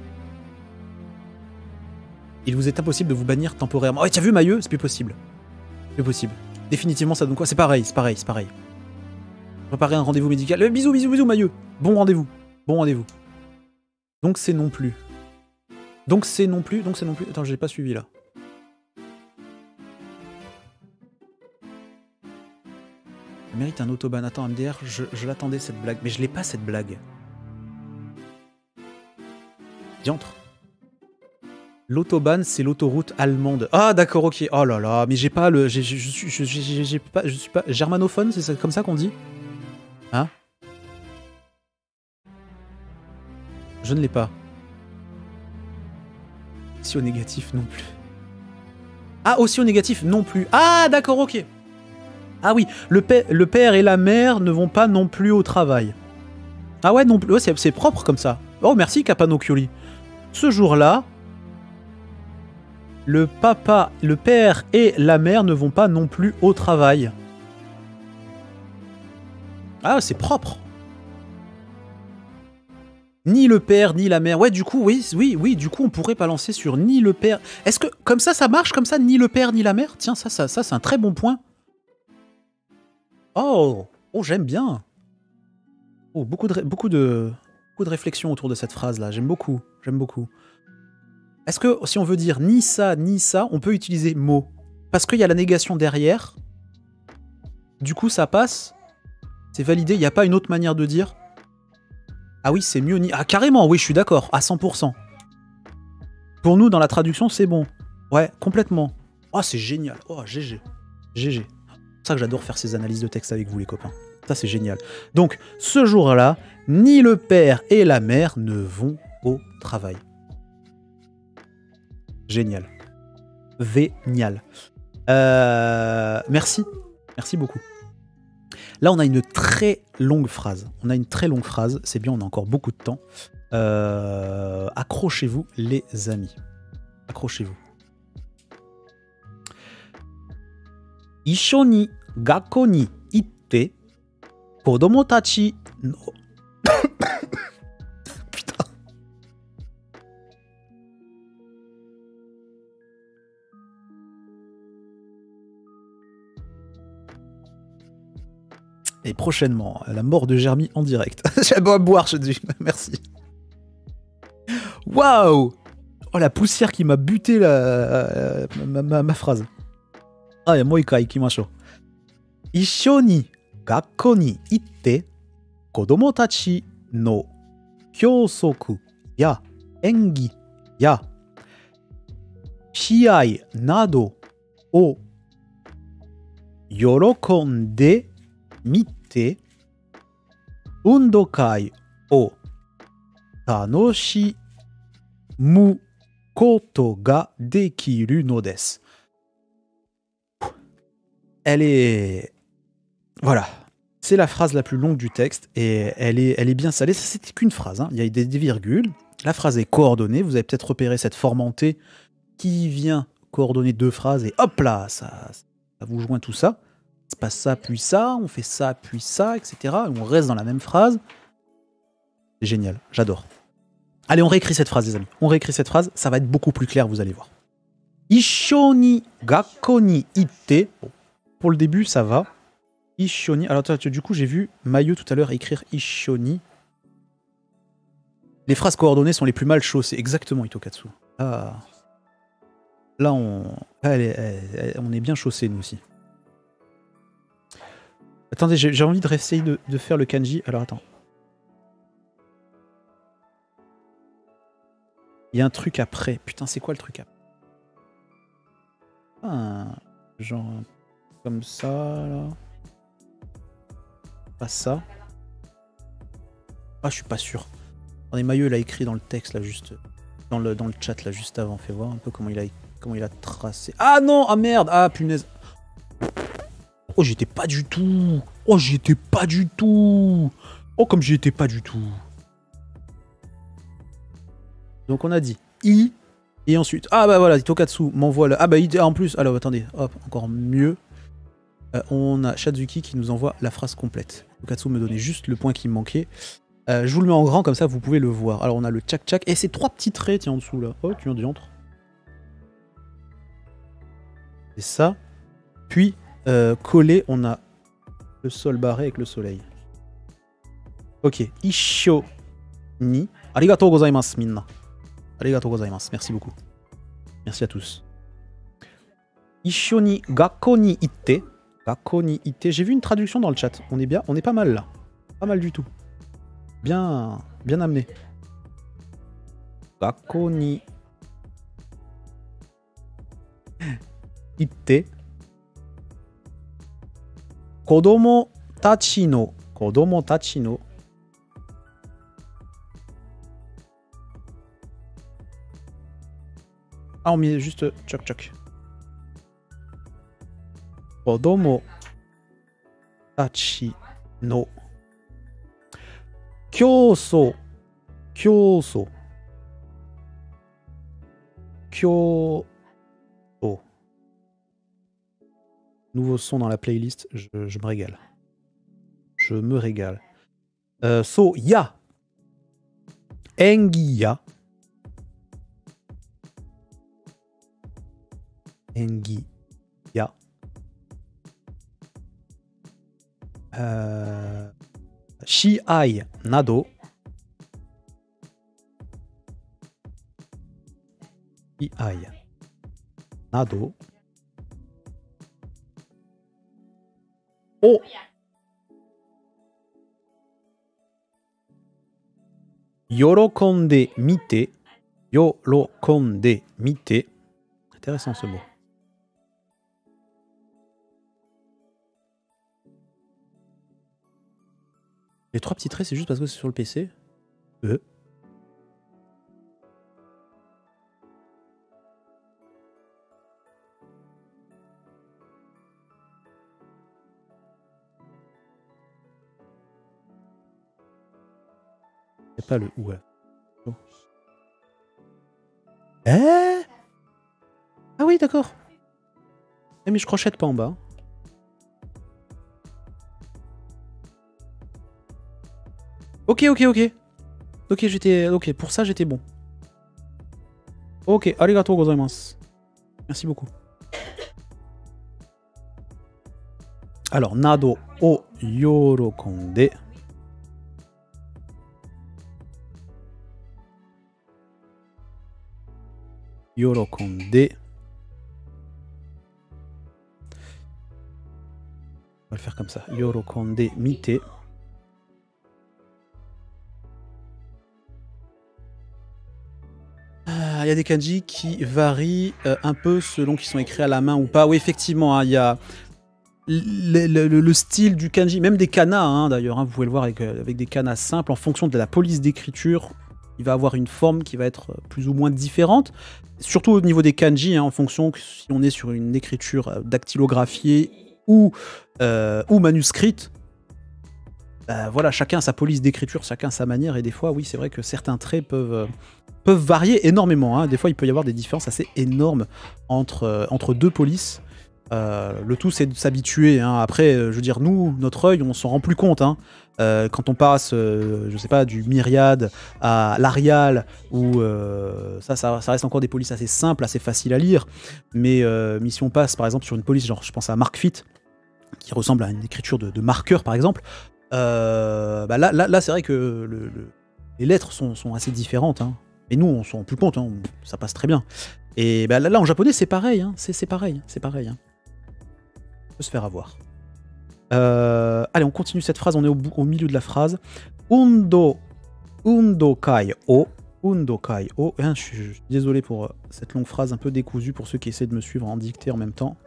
Il vous est impossible de vous bannir temporairement. Oh, t'as vu Mailleux? C'est plus possible. Définitivement, ça donne quoi? C'est pareil. Préparer un rendez-vous médical. Bisous, Mailleux. Bon rendez-vous. Donc c'est non plus. Attends, j'ai pas suivi là. Ça mérite un autoban. Attends, MDR, je l'attendais cette blague. Mais je l'ai pas cette blague. Diantre. L'autobahn, c'est l'autoroute allemande. Ah, d'accord, ok. Oh là là, mais j'ai pas le... Je suis pas... Germanophone, c'est comme ça qu'on dit? Hein? Je ne l'ai pas. Si au négatif non plus. Ah, aussi au négatif non plus. Ah, d'accord, ok. Ah oui, le père et la mère ne vont pas non plus au travail. Ah ouais, non plus. Ouais, c'est propre comme ça. Oh, merci, Capanocchioli. Ce jour-là, le père et la mère ne vont pas non plus au travail. Ah, c'est propre. Ni le père, ni la mère. Ouais, du coup, oui, du coup, on pourrait balancer sur ni le père. Est-ce que, comme ça marche, comme ça, ni le père, ni la mère? Tiens, ça c'est un très bon point. Oh, j'aime bien. Oh, beaucoup de réflexion autour de cette phrase-là. J'aime beaucoup, Est-ce que, si on veut dire ni ça, on peut utiliser mot? Parce qu'il y a la négation derrière. Du coup, ça passe. C'est validé, il n'y a pas une autre manière de dire. Ah oui, c'est mieux ni... Ah, carrément, oui, je suis d'accord, à 100%. Pour nous, dans la traduction, c'est bon. Ouais, complètement. Oh, c'est génial. Oh, GG. GG. C'est pour ça que j'adore faire ces analyses de texte avec vous, les copains. Ça, c'est génial. Donc, ce jour-là, ni le père et la mère ne vont au travail. Génial. Vénial. Merci. Merci beaucoup. Là, on a une très longue phrase. C'est bien, on a encore beaucoup de temps. Accrochez-vous, les amis. Accrochez-vous. Issho ni gakko ni itte, kodomo tachi no... Putain. Et prochainement, la mort de Germi en direct. J'ai beau à boire, je dis. Merci. Waouh! Oh, la poussière qui m'a buté ma phrase. Ah, moi, ikimasho. Issho ni gakko ni itte, kodomo tachi no kyosoku ya engi ya shiai nado o yorokonde mite undokai o tanoshimu koto ga dekiru no desu. Elle est... Voilà. C'est la phrase la plus longue du texte et elle est bien salée. Ça, c'était qu'une phrase. Hein. Il y a des virgules. La phrase est coordonnée. Vous avez peut-être repéré cette forme en T qui vient coordonner deux phrases et hop là, ça vous joint tout ça. C'est pas ça puis ça, on fait ça puis ça, etc. Et on reste dans la même phrase. C'est génial. J'adore. Allez, on réécrit cette phrase, les amis. On réécrit cette phrase. Ça va être beaucoup plus clair, vous allez voir. Issho ni gakko ni itte. Bon, pour le début, ça va. Issho ni. Alors, du coup, j'ai vu Mayu tout à l'heure écrire Issho ni. Les phrases coordonnées sont les plus mal chaussées. Exactement, Itokatsu. Ah. Là, on est bien chaussés, nous aussi. Attendez, j'ai envie de réessayer de faire le kanji. Alors, attends. Il y a un truc après. Putain, c'est quoi le truc après? Ah, genre comme ça, là. Pas ça. Ah, je suis pas sûr. Attendez, Maillot, il a écrit dans le texte, là, juste... Dans le chat, là, juste avant. Fais voir un peu comment il a tracé. Ah non! Ah merde! Ah, punaise! Oh, j'y étais pas du tout! Oh, j'y étais pas du tout! Oh, comme j'y étais pas du tout! Donc, on a dit I, et ensuite... Ah bah voilà, Tokatsu m'envoie le... Ah bah, en plus... Alors, attendez, hop, encore mieux. On a Shazuki qui nous envoie la phrase complète. Tokatsu me donnait juste le point qui me manquait. Je vous le mets en grand, comme ça, vous pouvez le voir. Alors, on a le tchak-tchak, et ces trois petits traits, tiens, en dessous, là. Oh, tu en diantre. C'est ça. Puis, collé, on a le sol barré avec le soleil. Ok. Issho ni. Arigatou gozaimasu, minna. Arigatou gozaimasu. Merci beaucoup. Merci à tous. Issho ni gakko ni itte. Gakko ni itte. J'ai vu une traduction dans le chat. On est bien, on est pas mal là. Pas mal du tout. Bien amené. Gakko ni itte kodomo tachi no Ah, on met juste tchoc tchoc. Kodomo tachi no kyoso. Nouveau son dans la playlist, je me régale. Je me régale. So, ya. Engi ya. Engi ya. Shiai nado. Shiai nado. Oh. Yorokonde mite. Yorokonde mite. Intéressant ce mot. Les 3 petits traits, c'est juste parce que c'est sur le PC. C'est pas le ou là. Oh. Ah oui, d'accord. Mais je crochette pas en bas. Ok. Ok, j'étais. Ok, pour ça j'étais bon. Ok, arigatou gozaimasu. Merci beaucoup. Alors, nado o yorokonde. Yorokonde. On va le faire comme ça. Yorokonde mite. Il y a des kanji qui varient un peu selon qu'ils sont écrits à la main ou pas. Oui, effectivement, il y a le style du kanji, même des kanas d'ailleurs. Vous pouvez le voir avec des kanas simples. En fonction de la police d'écriture, il va avoir une forme qui va être plus ou moins différente. Surtout au niveau des kanji, en fonction si on est sur une écriture dactylographiée ou manuscrite. Voilà, chacun a sa police d'écriture, chacun a sa manière. Et des fois, oui, c'est vrai que certains traits peuvent varier énormément. Des fois, il peut y avoir des différences assez énormes entre deux polices. Le tout, c'est de s'habituer. Après, je veux dire, nous, notre œil, on s'en rend plus compte. Quand on passe, je sais pas, du myriade à l'arial, ou ça reste encore des polices assez simples, assez faciles à lire. Mais si on passe, par exemple, sur une police, genre, je pense à Mark Fit, qui ressemble à une écriture de marqueur, par exemple, là, c'est vrai que les lettres sont assez différentes. Mais nous, on s'en rend plus compte, ça passe très bien. Et là, en japonais, c'est pareil. C'est pareil. On peut se faire avoir. Allez, on continue cette phrase. On est au milieu de la phrase. Undokai o. Je suis désolé pour cette longue phrase un peu décousue pour ceux qui essaient de me suivre en dictée en même temps.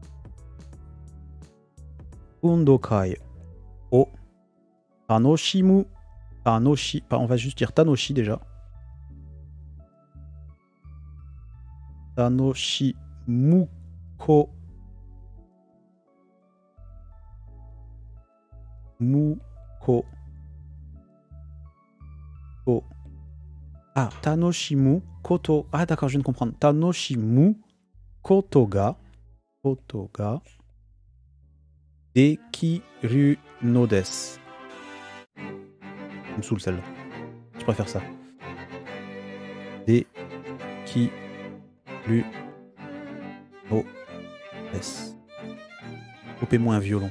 Undokai o. Tanoshimu. On va juste dire Tanoshi déjà. Tanoshimuko. Muko. Oh. Ah, Tanoshimu koto. Ah, d'accord, je viens de comprendre. Tanoshimu kotoga. Dekiru no desu. Je me saoule celle-là. Je préfère ça. Dekiru no desu. Coupez-moi un violon.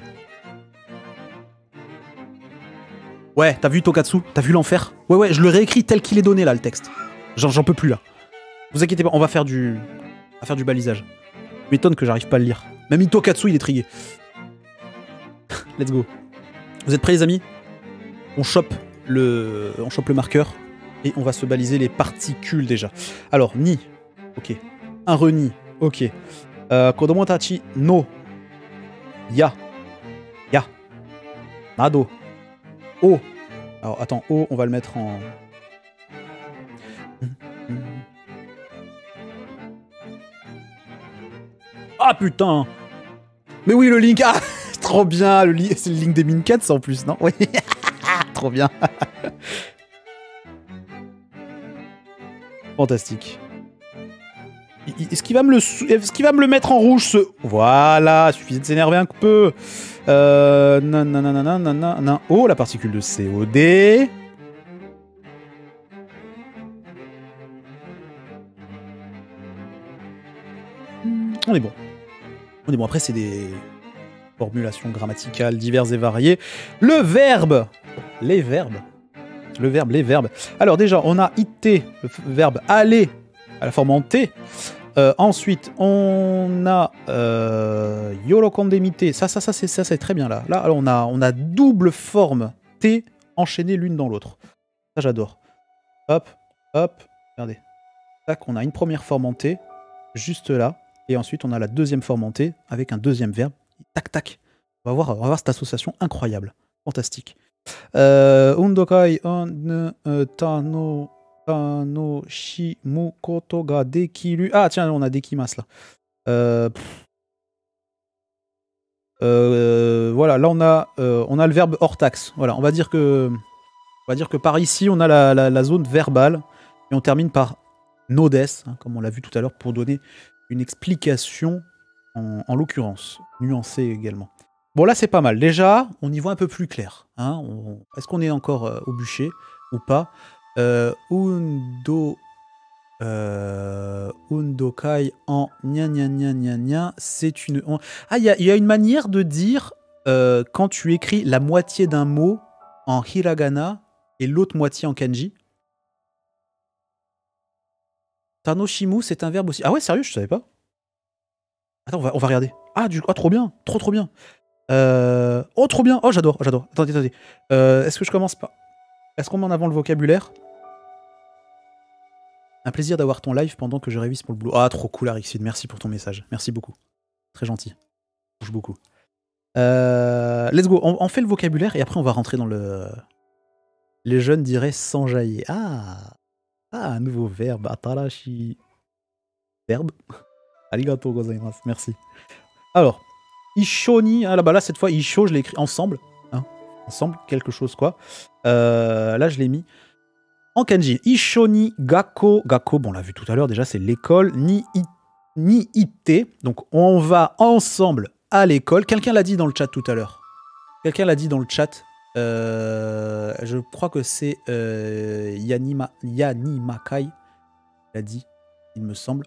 Ouais, t'as vu Tokatsu? T'as vu l'enfer? Ouais, je le réécris tel qu'il est donné là, le texte. J'en peux plus là. Vous inquiétez pas, on va faire du balisage. Je m'étonne que j'arrive pas à le lire. Même Tokatsu, il est trigué. Let's go. Vous êtes prêts les amis? On chope le marqueur. Et on va se baliser les particules déjà. Alors, ni. Ok. Un reni. Ok. Kodomo tachi no. Ya. Ya. Nado. O. Alors, attends. O, on va le mettre en... Ah, putain. Mais oui, le link. Ah, trop bien. C'est le link des Mincats en plus, non? Oui. Trop bien. Fantastique. Est-ce qu'il va me le mettre en rouge, ce... Voilà, suffisait de s'énerver un peu. Oh, la particule de COD. On est bon. On est bon. Après, c'est des formulations grammaticales diverses et variées. Le verbe. Les verbes. Le verbe, les verbes. Alors déjà, on a ité, le verbe aller, à la forme en T. Ensuite, on a yorokondemite. Ça c'est très bien là. Là, alors, on a double forme T enchaînée l'une dans l'autre. Ça, j'adore. Hop, hop, regardez. Tac, on a une première forme en T, juste là. Et ensuite, on a la deuxième forme en T, avec un deuxième verbe. Tac, tac. On va voir cette association incroyable. Fantastique. Undokai on tano shimu koto ga dekiru. Ah tiens, on a dekimasu là. Voilà, là on a le verbe hors taxe. Voilà, on va dire que par ici on a la zone verbale et on termine par nodes, hein, comme on l'a vu tout à l'heure, pour donner une explication en l'occurrence, nuancée également. Bon, là, c'est pas mal. Déjà, on y voit un peu plus clair. Hein. Est-ce qu'on est encore au bûcher ou pas? Undokai en gna gna gna gna gna, c'est une... Ah, il y a une manière de dire quand tu écris la moitié d'un mot en hiragana et l'autre moitié en kanji. Tanoshimu, c'est un verbe aussi. Ah ouais, sérieux, je savais pas. Attends, on va regarder. Ah, trop bien. Trop bien. Oh, trop bien. Oh, j'adore. Attendez. Est-ce que je commence par... Est-ce qu'on met en avant le vocabulaire? Un plaisir d'avoir ton live pendant que je révise pour le boulot. Ah, trop cool, Arixide. Merci pour ton message. Merci beaucoup. Très gentil. Touche beaucoup. Let's go. On fait le vocabulaire et après, on va rentrer dans le... Les jeunes diraient s'enjailler. Ah, un nouveau verbe. Atarashi. Verbe. Arigatou gozaimasu. Merci. Alors... Ishoni, ah là cette fois Isho, je l'ai écrit ensemble, hein, ensemble, quelque chose quoi. Là je l'ai mis en kanji. Ishoni gakko, bon on l'a vu tout à l'heure déjà, c'est l'école. Ni ite, donc on va ensemble à l'école. Quelqu'un l'a dit dans le chat tout à l'heure. Je crois que c'est Yanimakai l'a dit, il me semble.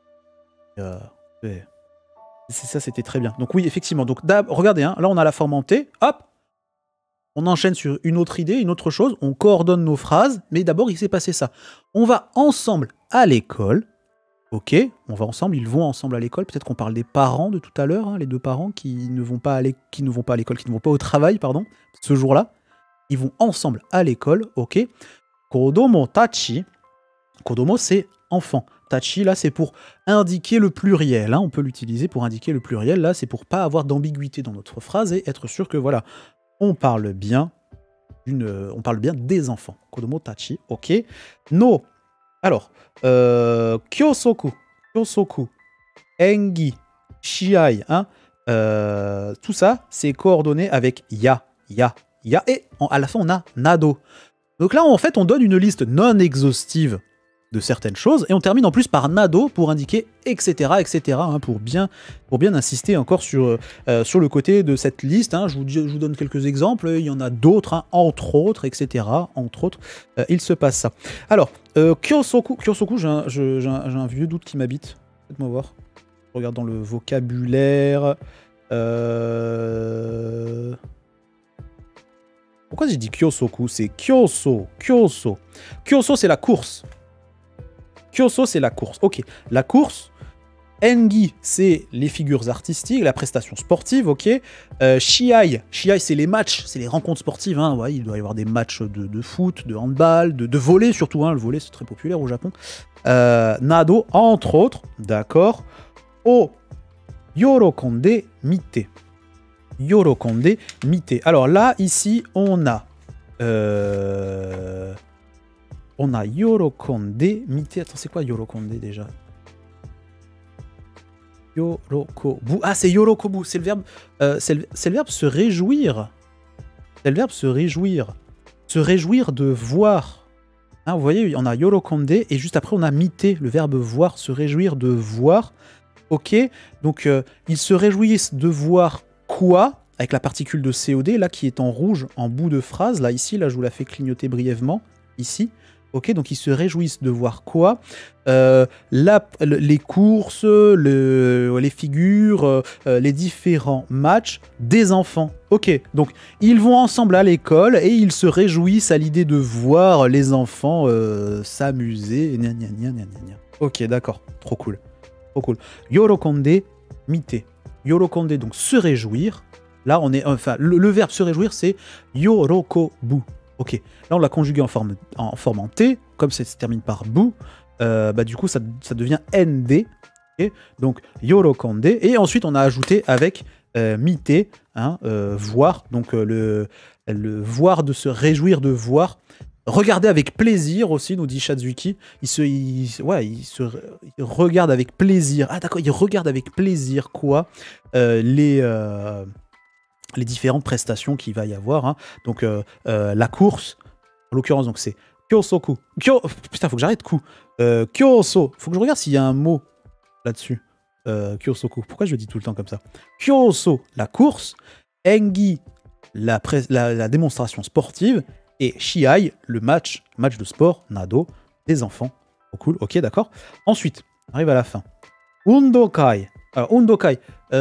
C'est ça, c'était très bien. Donc oui, effectivement. Donc regardez, hein, là on a la forme en T, hop, on enchaîne sur une autre idée, une autre chose, on coordonne nos phrases, mais d'abord il s'est passé ça. On va ensemble à l'école, ok, on va ensemble, ils vont ensemble à l'école, peut-être qu'on parle des parents de tout à l'heure, hein, les deux parents qui ne vont pas à l'école, qui ne vont pas au travail, pardon, ce jour-là, ils vont ensemble à l'école, ok. Kodomo tachi, Kodomo c'est enfant. Tachi, là, c'est pour indiquer le pluriel. Hein, on peut l'utiliser pour indiquer le pluriel. Là, c'est pour pas avoir d'ambiguïté dans notre phrase et être sûr que, voilà, on parle bien des enfants. Kodomo tachi, ok. No. Alors, kyosoku, engi, shiai, hein, tout ça, c'est coordonné avec ya, et à la fin, on a nado. Donc là, en fait, on donne une liste non exhaustive de certaines choses, et on termine en plus par nado pour indiquer etc. Hein, pour bien insister encore sur le côté de cette liste. Hein. Je vous donne quelques exemples, il y en a d'autres, hein, entre autres, etc. Entre autres, il se passe ça. Alors, Kyosoku, j'ai un vieux doute qui m'habite. Faites-moi voir. Je regarde dans le vocabulaire. Pourquoi j'ai dit Kyosoku? C'est Kyoso. Kyoso, c'est la course. Kyoso, c'est la course. Ok, la course, Engi, c'est les figures artistiques, la prestation sportive, ok. Shiai, c'est les matchs, c'est les rencontres sportives. Hein. Ouais, il doit y avoir des matchs de foot, de handball, de volley surtout. Hein. Le volley, c'est très populaire au Japon. Nado, entre autres, d'accord. O yorokonde mite. Yorokonde mite. Alors là, ici, on a yorokonde mite. Attends, c'est quoi yorokonde déjà? Yorokobu. Ah, c'est yorokobu. C'est le verbe. C'est le verbe se réjouir. C'est le verbe se réjouir. Se réjouir de voir. Hein, vous voyez, on a yorokonde et juste après on a mite, le verbe voir, se réjouir de voir. Ok. Donc ils se réjouissent de voir quoi, avec la particule de COD là qui est en rouge en bout de phrase. Là ici, là je vous la fais clignoter brièvement. Ici. Ok, donc ils se réjouissent de voir quoi? Les courses, les figures, les différents matchs des enfants. Ok, donc ils vont ensemble à l'école et ils se réjouissent à l'idée de voir les enfants s'amuser. Ok, d'accord, trop cool. Trop cool. Yorokonde mite. Yorokonde, donc se réjouir. Là, on est, enfin, le verbe se réjouir, c'est yorokobu. Ok, là on l'a conjugué en forme en T, comme ça se termine par bu, du coup ça devient ND, okay, donc yorokonde, et ensuite on a ajouté avec mite, hein, voir, donc le voir, de se réjouir de voir, regarder avec plaisir aussi, nous dit Shazuki, il regarde avec plaisir, ah d'accord, il regarde avec plaisir quoi, les différentes prestations qu'il va y avoir. Hein. Donc, la course, en l'occurrence, donc c'est Kyosoku. Putain, faut que j'arrête coup. Kyoso. Faut que je regarde s'il y a un mot là-dessus. Kyosoku. Pourquoi je le dis tout le temps comme ça? Kyoso, la course. Engi, la démonstration sportive. Et Shiai, le match de sport, Nado, des enfants. Oh, cool, ok, d'accord. Ensuite, on arrive à la fin. Undokai. Alors, Undokai.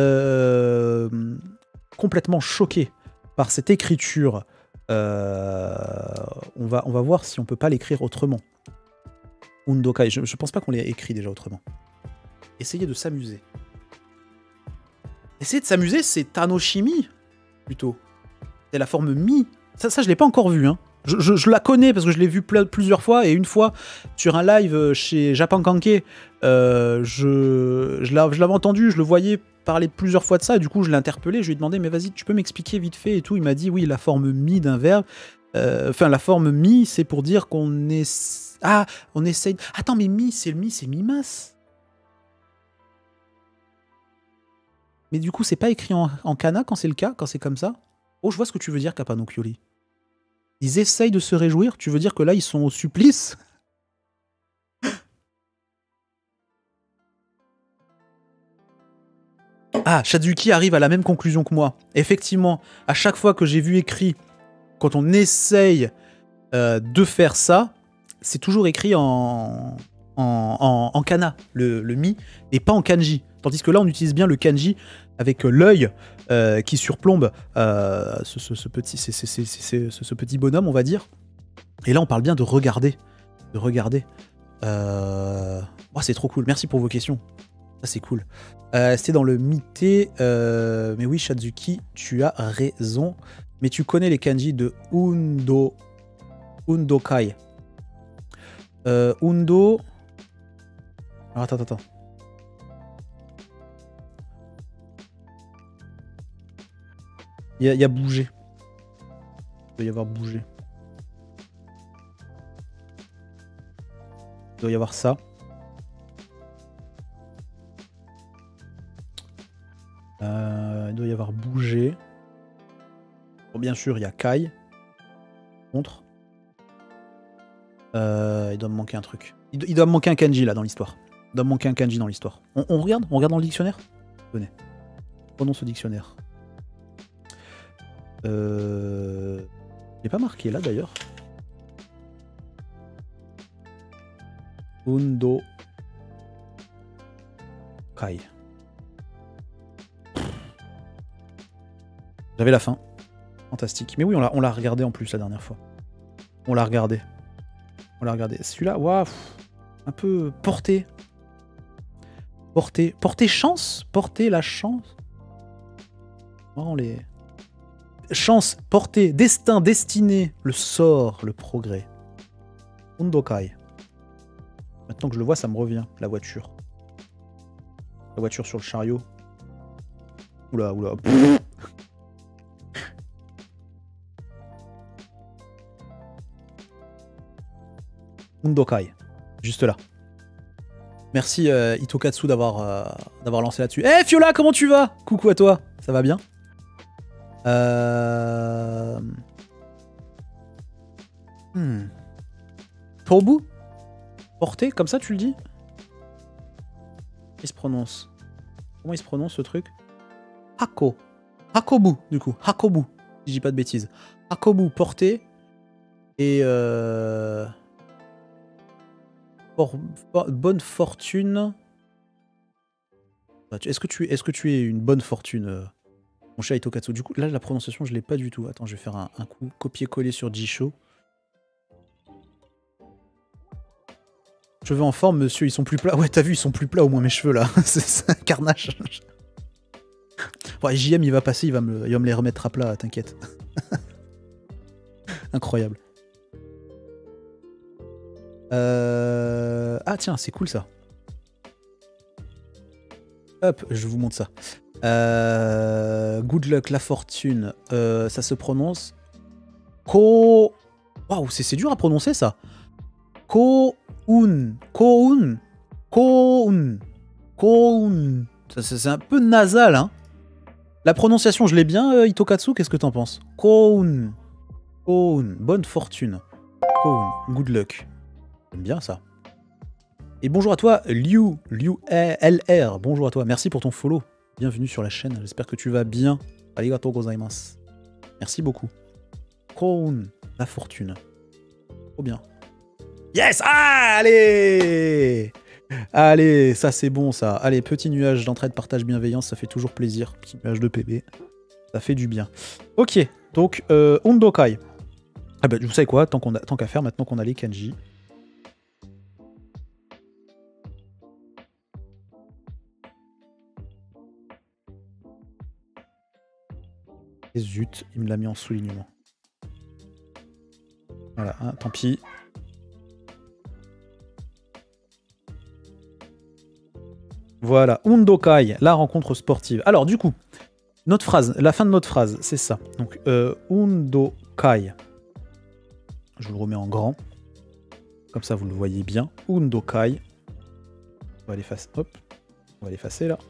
Complètement choqué par cette écriture. On va voir si on peut pas l'écrire autrement. Undokai, je pense pas qu'on l'ait écrit déjà autrement. Essayez de s'amuser. Essayez de s'amuser, c'est Tanoshimi, plutôt. C'est la forme mi. Ça je l'ai pas encore vu, hein. Je la connais parce que je l'ai vu plusieurs fois, et une fois sur un live chez Japan Kanke, je l'avais entendu, je le voyais parler plusieurs fois de ça, et du coup je l'ai interpellé, je lui ai demandé mais vas-y tu peux m'expliquer vite fait et tout, il m'a dit oui, la forme mi d'un verbe, la forme mi c'est pour dire qu'on est... Ah, on essaye... Attends, mais mi c'est mimas. Mais du coup c'est pas écrit en kana quand c'est le cas, quand c'est comme ça. Oh, je vois ce que tu veux dire, Kapano Kyori. Ils essayent de se réjouir, tu veux dire que là ils sont au supplice? Ah, Shazuki arrive à la même conclusion que moi. Effectivement, à chaque fois que j'ai vu écrit, quand on essaye de faire ça, c'est toujours écrit en kana, le mi, et pas en kanji. Tandis que là, on utilise bien le kanji avec l'œil qui surplombe ce petit bonhomme, on va dire. Et là, on parle bien de regarder. De regarder. Oh, c'est trop cool. Merci pour vos questions. Ça, c'est cool. C'était dans le mite. Mais oui, Shazuki, tu as raison. Mais tu connais les kanji de Undokai. Undo... Alors, attends. Il y a bougé. Il doit y avoir bougé. Il doit y avoir ça. Il doit y avoir bougé. Bon, bien sûr, il y a Kai. Contre. Il doit me manquer un truc. Il doit me manquer un kanji là dans l'histoire. Il doit me manquer un kanji dans l'histoire. On regarde dans le dictionnaire. Venez. Prenons ce dictionnaire. Il n'est pas marqué là d'ailleurs. Undo Kai. J'avais la fin. Fantastique. Mais oui, on l'a regardé en plus la dernière fois. On l'a regardé. Celui-là, waouh, un peu porté. Porter chance. Porter la chance. Vraiment les... Chance, portée, destin, destinée, le sort, le progrès. Undokai. Maintenant que je le vois, ça me revient, la voiture. La voiture sur le chariot. Oula, oula. Undokai. Juste là. Merci Itokatsu d'avoir lancé là-dessus. Eh Fiola, comment tu vas? Coucou à toi. Ça va bien? Tobu? Porté, comme ça tu le dis? Il se prononce. Comment il se prononce ce truc? Hako. Hakobu, du coup. Hakobu. Si je dis pas de bêtises. Hakobu, porté. Et bonne fortune. Est-ce que tu es une bonne fortune, mon cher Itokatsu? Du coup, là, la prononciation, je l'ai pas du tout. Attends, je vais faire un coup copier-coller sur Jisho. Cheveux en forme, monsieur, ils sont plus plats. Ouais, t'as vu, ils sont plus plats au moins mes cheveux, là. C'est un carnage. Ouais, JM, il va passer, il va me les remettre à plat, t'inquiète. Incroyable. Ah tiens, c'est cool ça. Hop, je vous montre ça. Good luck, la fortune. Ça se prononce... Waouh, c'est dur à prononcer ça. Koun. C'est un peu nasal, hein. La prononciation, je l'ai bien, Itokatsu, qu'est-ce que t'en penses? Koun. Bonne fortune. Koun. Good luck. J'aime bien ça. Et bonjour à toi, Liu LR. Bonjour à toi, merci pour ton follow. Bienvenue sur la chaîne, j'espère que tu vas bien. Arigatou gozaimasu. Merci beaucoup. Koun, la fortune. Trop bien. Yes! Ah, allez! Allez, ça c'est bon ça. Allez, petit nuage d'entraide, partage, bienveillance, ça fait toujours plaisir. Petit nuage de PB. Ça fait du bien. Ok, donc Undokai. Ah bah vous savez quoi, tant qu'à faire, maintenant qu'on a les kanji. Et zut, il me l'a mis en soulignement. Voilà, hein, tant pis. Voilà, Undokai, la rencontre sportive. Alors du coup, notre phrase, la fin de notre phrase, c'est ça. Donc Undokai. Je vous le remets en grand. Comme ça, vous le voyez bien. Undokai. On va l'effacer. Hop. On va l'effacer là.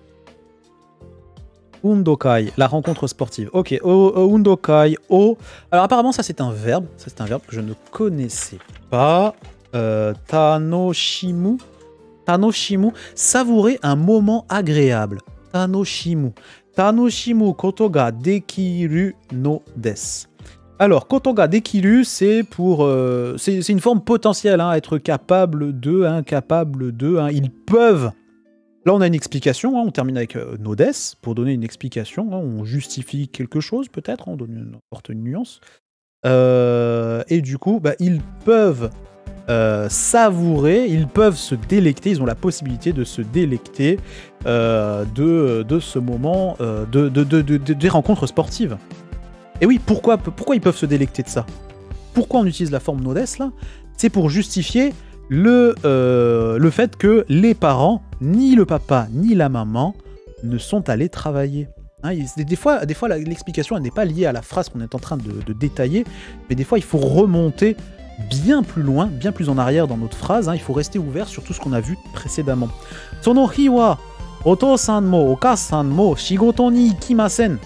Undokai, la rencontre sportive. Ok, Undokai, Alors apparemment, ça c'est un verbe. Ça c'est un verbe que je ne connaissais pas. Tanoshimu. Tanoshimu, savourer un moment agréable. Tanoshimu. Tanoshimu koto ga dekiru no desu. Alors, koto ga dekiru, c'est pour... c'est une forme potentielle, hein, être capable de, incapable de. Hein, ils peuvent... Là, on a une explication, hein, on termine avec no desu, pour donner une explication. Hein, on justifie quelque chose, peut-être, on donne n'importe une nuance. Et du coup, bah, ils peuvent... savourer, ils peuvent se délecter, ils ont la possibilité de se délecter de ce moment, des rencontres sportives. Et oui, pourquoi ils peuvent se délecter de ça? Pourquoi on utilise la forme no desu là? C'est pour justifier le fait que les parents, ni le papa ni la maman, ne sont allés travailler. Hein, des fois l'explication n'est pas liée à la phrase qu'on est en train de détailler, mais des fois il faut remonter bien plus loin, bien plus en arrière dans notre phrase, hein, il faut rester ouvert sur tout ce qu'on a vu précédemment. Sono hi wa otou-san mo oka-san mo shigoto ni ikimasen.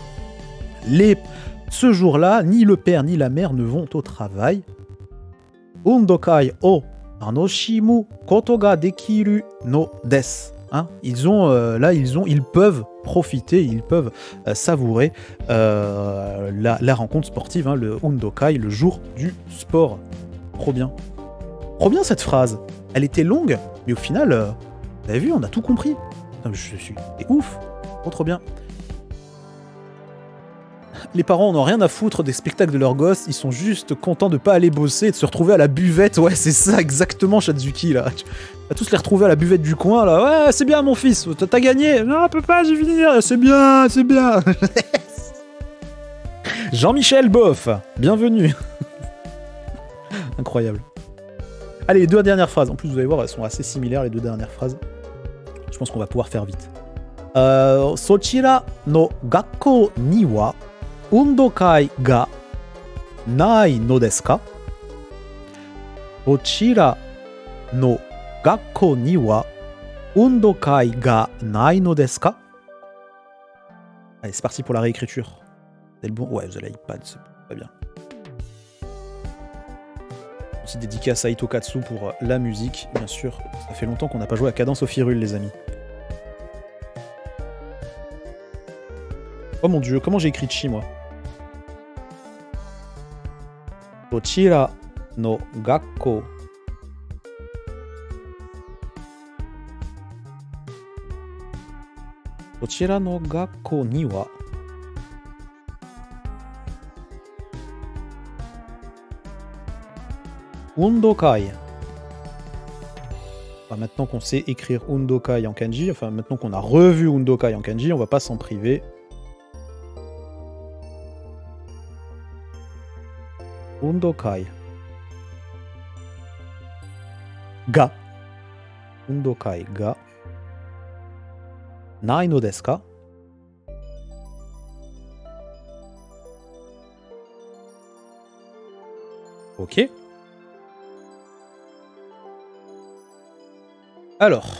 Ce jour-là, ni le père ni la mère ne vont au travail. Undokai o tanoshimu koto ga dekiru no desu. Hein, ils peuvent profiter, ils peuvent savourer la rencontre sportive, hein, le Undokai, le jour du sport. Trop bien. Trop bien cette phrase. Elle était longue, mais au final, vous avez vu, on a tout compris. C'est ouf. Trop bien. Les parents n'ont rien à foutre des spectacles de leurs gosses, ils sont juste contents de pas aller bosser et de se retrouver à la buvette. Ouais, c'est ça exactement, Shadzuki, là. Tu vas tous les retrouver à la buvette du coin, là. Ouais, c'est bien, mon fils, t'as gagné. Non, papa, j'ai fini. C'est bien, c'est bien. Jean-Michel Boff, bienvenue. Incroyable. Allez, les deux dernières phrases. En plus, vous allez voir, elles sont assez similaires, les deux dernières phrases. Je pense qu'on va pouvoir faire vite. Sochira no gakko ni wa undokai ga nai no desu ka? Sochira no gakko ni wa undokai ga nai no desu ka? Allez, c'est parti pour la réécriture. C'est le bon? Ouais, vous avez l'iPad, c'est pas bien. Aussi dédicace à Itokatsu pour la musique, bien sûr. Ça fait longtemps qu'on n'a pas joué à Cadence aux Firules, les amis. Oh mon dieu, comment j'ai écrit chi, moi? Sochira no gakko. Sochira no gakko ni wa. Undokai. Enfin, maintenant qu'on sait écrire Undokai en kanji, enfin maintenant qu'on a revu Undokai en kanji, on va pas s'en priver. Undokai. Ga. Undokai ga. Nai no desu ka? Ok. Alors.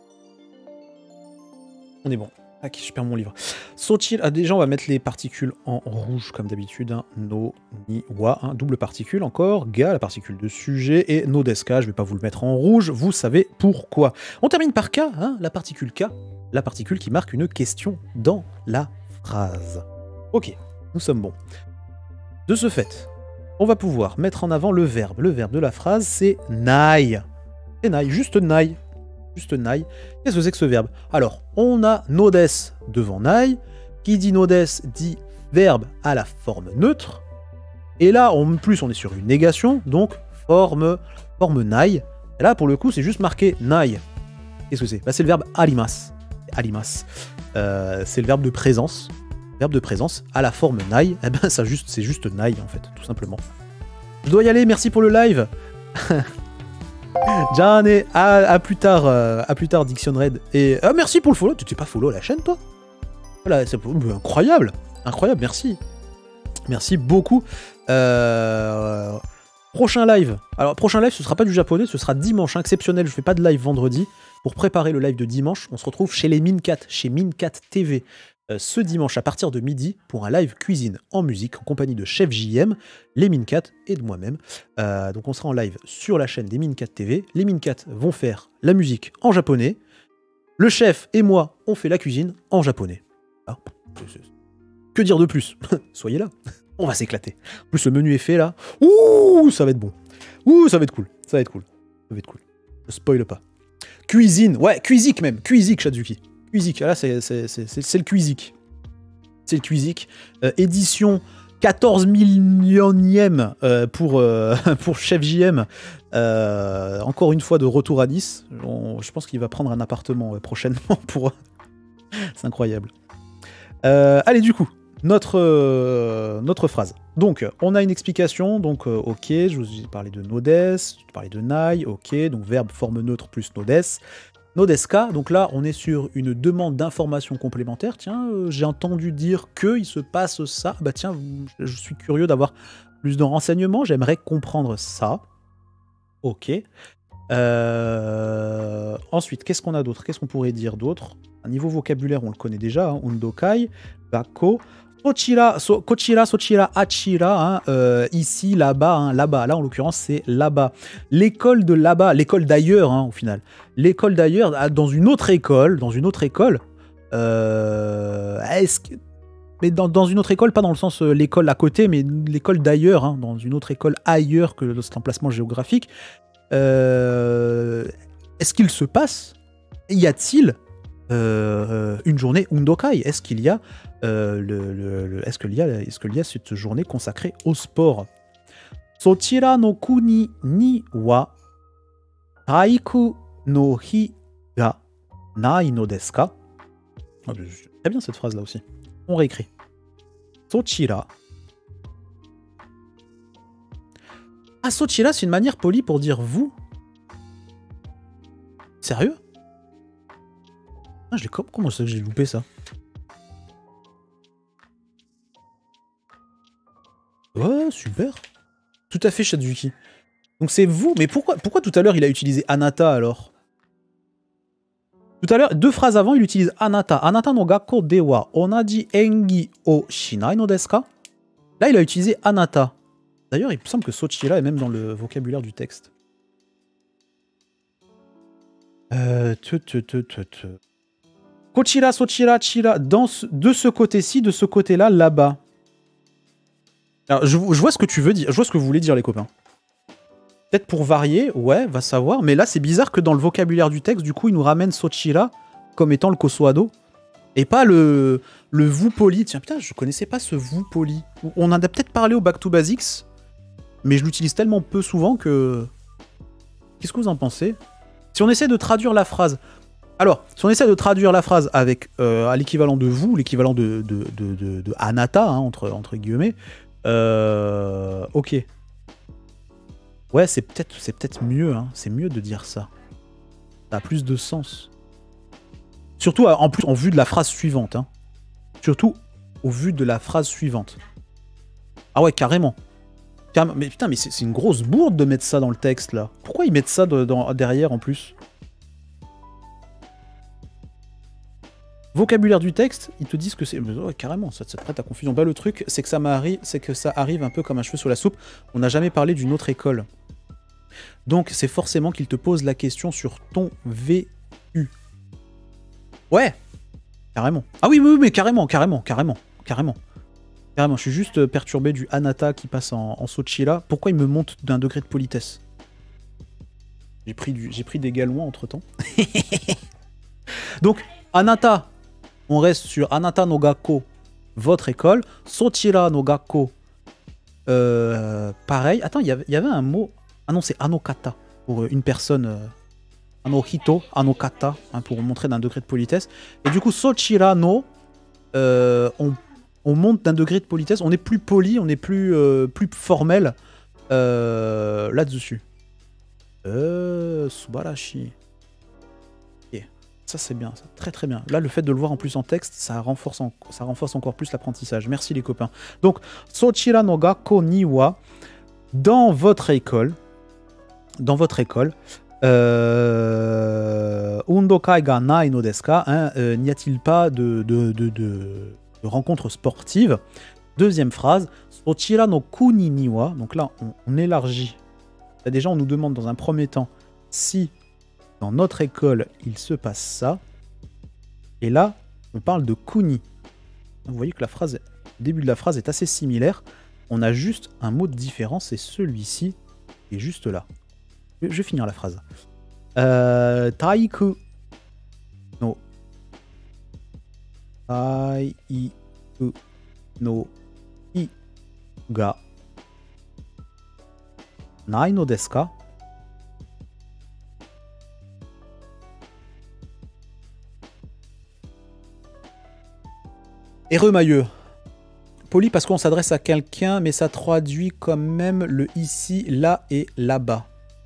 On est bon. Ah, je perds mon livre. Sochira, ah, déjà on va mettre les particules en rouge comme d'habitude. Hein. No, ni, wa, hein. Double particule encore. Ga, la particule de sujet. Et no desu ka, je vais pas vous le mettre en rouge. Vous savez pourquoi. On termine par K, hein, la particule K. La particule qui marque une question dans la phrase. Ok, nous sommes bons. De ce fait, on va pouvoir mettre en avant le verbe. Le verbe de la phrase, c'est nai. C'est nai, juste nai. Juste nai. Qu'est-ce que c'est que ce verbe? Alors, on a nodes devant nai. Qui dit nodes dit verbe à la forme neutre. Et là, en plus, on est sur une négation, donc forme nai. Et là, pour le coup, c'est juste marqué nai. Qu'est-ce que c'est? Bah, c'est le verbe arimas. Arimas. C'est le verbe de présence. Verbe de présence à la forme nai. Eh ben, c'est juste nai, en fait, tout simplement. Je dois y aller, merci pour le live. Jane, à plus tard Diction Red. Et merci pour le follow. Tu t'es pas follow à la chaîne, toi? Voilà, c'est incroyable, incroyable, merci. Merci beaucoup. Prochain live. Alors, prochain live, ce sera pas du japonais, ce sera dimanche, hein, exceptionnel. Je fais pas de live vendredi. Pour préparer le live de dimanche, on se retrouve chez les Mincat, chez Mincat TV, ce dimanche à partir de midi pour un live cuisine en musique en compagnie de Chef JM, les Mincat et de moi-même. Donc on sera en live sur la chaîne des Mincat TV. Les Mincat vont faire la musique en japonais. Le chef et moi, on fait la cuisine en japonais. Ah, que dire de plus? Soyez là, on va s'éclater. En plus, le menu est fait là. Ouh, ça va être bon. Ouh, ça va être cool. Ça va être cool. Ça va être cool. Ne spoil pas. Cuisine, ouais, cuisique même. Cuisique, Shadzuki. Cuisique, là, c'est le cuisique. C'est le cuisique. Édition 14 millionième pour Chef JM. Encore une fois de retour à Nice. Je pense qu'il va prendre un appartement prochainement pour... C'est incroyable. Allez, du coup, notre phrase. Donc, on a une explication. Donc, ok, je vous ai parlé de nodes, je vous ai parlé de nai, ok, donc verbe forme neutre plus nodes. Nodeska, donc là, on est sur une demande d'information complémentaire. Tiens, j'ai entendu dire qu'il se passe ça. Bah tiens, je suis curieux d'avoir plus de renseignements. J'aimerais comprendre ça. Ok. Ensuite, qu'est-ce qu'on a d'autre? Qu'est-ce qu'on pourrait dire d'autre? Un niveau vocabulaire, on le connaît déjà. Hein, Undokai, Gakko, Kochira, Sochira, Achira. Hein, ici, là-bas. Hein, là-bas. Là, en l'occurrence, c'est là-bas. L'école de là-bas. L'école d'ailleurs, hein, au final. L'école d'ailleurs, dans une autre école. Mais dans une autre école, pas dans le sens l'école à côté, mais l'école d'ailleurs, hein, dans une autre école ailleurs que cet emplacement géographique. Est-ce qu'il se passe? Y a-t-il une journée Undokai? Est-ce qu'il y a est-ce qu'il y a cette journée consacrée au sport? Sochira no kuni ni wa taiku no hi ga nai no desu ka? Très bien cette phrase là aussi. On réécrit. Sochira. Ah, Sochira, c'est une manière polie pour dire vous. Sérieux? Ah, comment ça que j'ai loupé ça? Ouais, super. Tout à fait, Shadzuki. Donc c'est vous, mais pourquoi tout à l'heure il a utilisé Anata alors? Tout à l'heure, 2 phrases avant, il utilise Anata. Anata no gakko de wa onaji engi o shinai no desu ka? Là, il a utilisé Anata. D'ailleurs, il me semble que Sochira est même dans le vocabulaire du texte. Kochira, Sochira, Chira, de ce côté-ci, de ce côté-là, là-bas. Alors, je vois ce que tu veux dire, je vois ce que vous voulez dire, les copains. Peut-être pour varier, ouais, va savoir. Mais là, c'est bizarre que dans le vocabulaire du texte, du coup, il nous ramène Sochira comme étant le Kosoado. Et pas le vous poli. Tiens, putain, je connaissais pas ce vous poli. On en a peut-être parlé au Back to Basics, mais je l'utilise tellement peu souvent que... Qu'est-ce que vous en pensez? Si on essaie de traduire la phrase... Alors, si on essaie de traduire la phrase avec à l'équivalent de vous, l'équivalent de Anata, hein, entre guillemets, ok. Ouais, c'est peut-être mieux, hein. C'est mieux de dire ça. Ça a plus de sens. Surtout, en plus, en vue de la phrase suivante. Hein. Surtout, au vu de la phrase suivante. Ah ouais, carrément. Mais putain, mais c'est une grosse bourde de mettre ça dans le texte, là. Pourquoi ils mettent ça derrière, en plus? Vocabulaire du texte, ils te disent que c'est... Ouais, carrément, ça te prête à confusion. Bah, le truc, c'est que ça arrive un peu comme un cheveu sur la soupe. On n'a jamais parlé d'une autre école. Donc, c'est forcément qu'ils te posent la question sur ton VU. Ouais, carrément. Ah oui, mais carrément. Je suis juste perturbé du Anata qui passe en Sochira. Pourquoi il me monte d'un degré de politesse? J'ai pris des galons entre-temps. Donc, Anata, on reste sur Anata no Gakko, votre école. Sochira no Gakko, pareil. Attends, il y avait un mot... Ah non, c'est Anokata, pour une personne... Anohito, Anokata, hein, pour montrer d'un degré de politesse. Et du coup, Sochira no, on monte d'un degré de politesse. On est plus poli, on est plus formel là-dessus. Subarashi. Okay. Ça, c'est bien, ça. Très très bien. Là, le fait de le voir en plus en texte, ça renforce encore plus l'apprentissage. Merci les copains. Donc, Sochira no Gakko ni wa, dans votre école, Undokai ga nai no desu ka, n'y a-t-il pas de rencontres sportives? Deuxième phrase, Sochira no kuni ni wa, donc là on élargit. Là, déjà on nous demande dans un premier temps si dans notre école il se passe ça, et là on parle de kuni. Vous voyez que le début de la phrase est assez similaire, on a juste un mot de différence, c'est celui-ci qui est juste là. Je vais finir la phrase. Taiku no hi ga nai no desu ka? Heureux Mailleux. Poli parce qu'on s'adresse à quelqu'un, mais ça traduit quand même le ici, là et là-bas.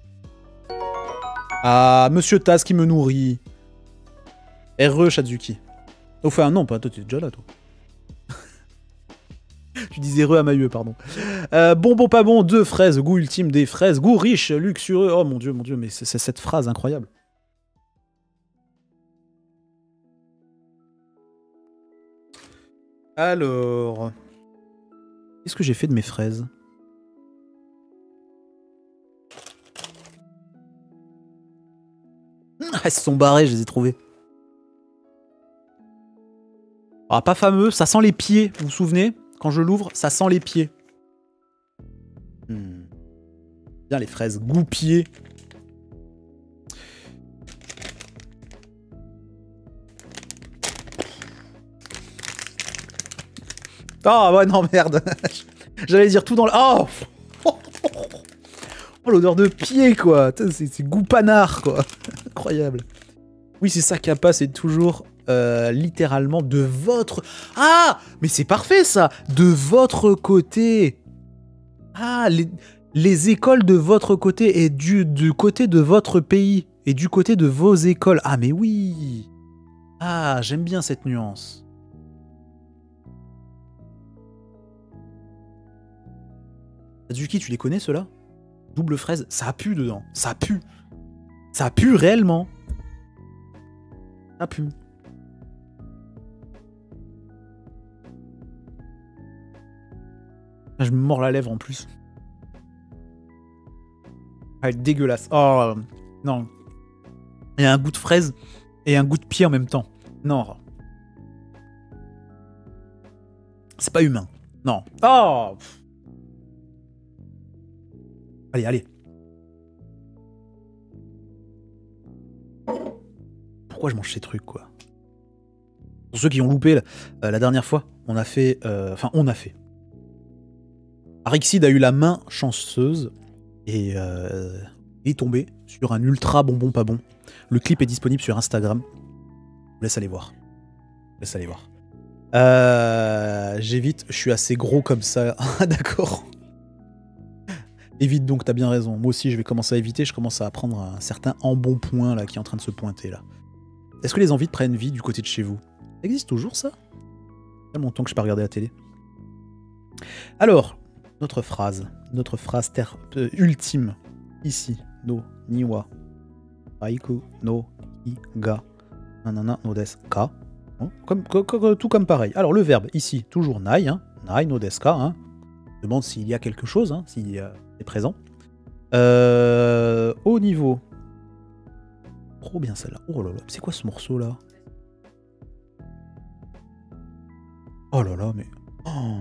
Ah, Monsieur Taz qui me nourrit. Heureux Shadzuki. Enfin, non, pas toi, t'es déjà là, toi. Tu disais heureux à Mailleux, pardon. Bon, pas bon, 2 fraises, goût ultime des fraises, goût riche, luxurieux. Oh mon dieu, mais c'est cette phrase incroyable. Alors... Qu'est-ce que j'ai fait de mes fraises? Elles se sont barrées, je les ai trouvées. Ah, pas fameux, ça sent les pieds, vous vous souvenez? Quand je l'ouvre, ça sent les pieds. Bien les fraises, goût pied. Ah ouais, non, merde. J'allais dire tout dans le... Oh, oh l'odeur de pied, quoi. C'est goût panard, quoi. Incroyable. Oui, c'est ça, Kappa, c'est toujours littéralement de votre... Ah, mais c'est parfait, ça. De votre côté. Ah, les écoles de votre côté et du côté de votre pays. Et du côté de vos écoles. Ah, mais oui. Ah, j'aime bien cette nuance. Tadzuki, tu les connais, ceux-là? Double fraise, ça a pu dedans. Ça pue. Ça pue réellement. Ça pue. Je me mords la lèvre en plus. Ah, dégueulasse. Oh, non. Il y a un goût de fraise et un goût de pied en même temps. Non. C'est pas humain. Non. Oh. Allez, allez. Pourquoi je mange ces trucs, quoi? Pour ceux qui ont loupé la dernière fois, on a fait... Enfin, on a fait. Arixide a eu la main chanceuse et est tombé sur un ultra bonbon pas bon. Le clip est disponible sur Instagram. Je vous laisse aller voir. Laisse aller voir. J'évite, je suis assez gros comme ça. D'accord. Évite donc, t'as bien raison. Moi aussi, je vais commencer à éviter. Je commence à prendre un certain embonpoint là qui est en train de se pointer là. Est-ce que les envies prennent vie du côté de chez vous? Ça existe toujours ça? Il y a longtemps que je n'ai pas regardé la télé. Alors, notre phrase ultime ici. No niwa aiku no iga nanana no desu ka. Tout comme pareil. Alors le verbe ici, toujours nai, hein. Nai no desu ka. Hein. Je demande s'il y a quelque chose, hein, s'il est présent. Au niveau... Trop bien celle-là. Oh là là, c'est quoi ce morceau là? Oh là là, mais... Oh.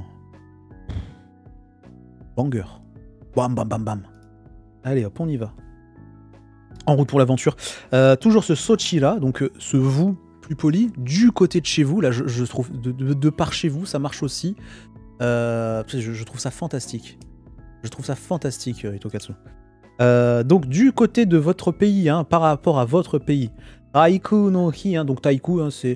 Banger. Bam bam bam bam. Allez hop, on y va. En route pour l'aventure. Toujours ce Sochi là, donc ce vous plus poli, du côté de chez vous, là je trouve, de par chez vous, ça marche aussi. Je trouve ça fantastique. Je trouve ça fantastique, Hitokatsu. Donc du côté de votre pays, hein, par rapport à votre pays. Taiku no hi, hein, donc Taiku, hein, c'est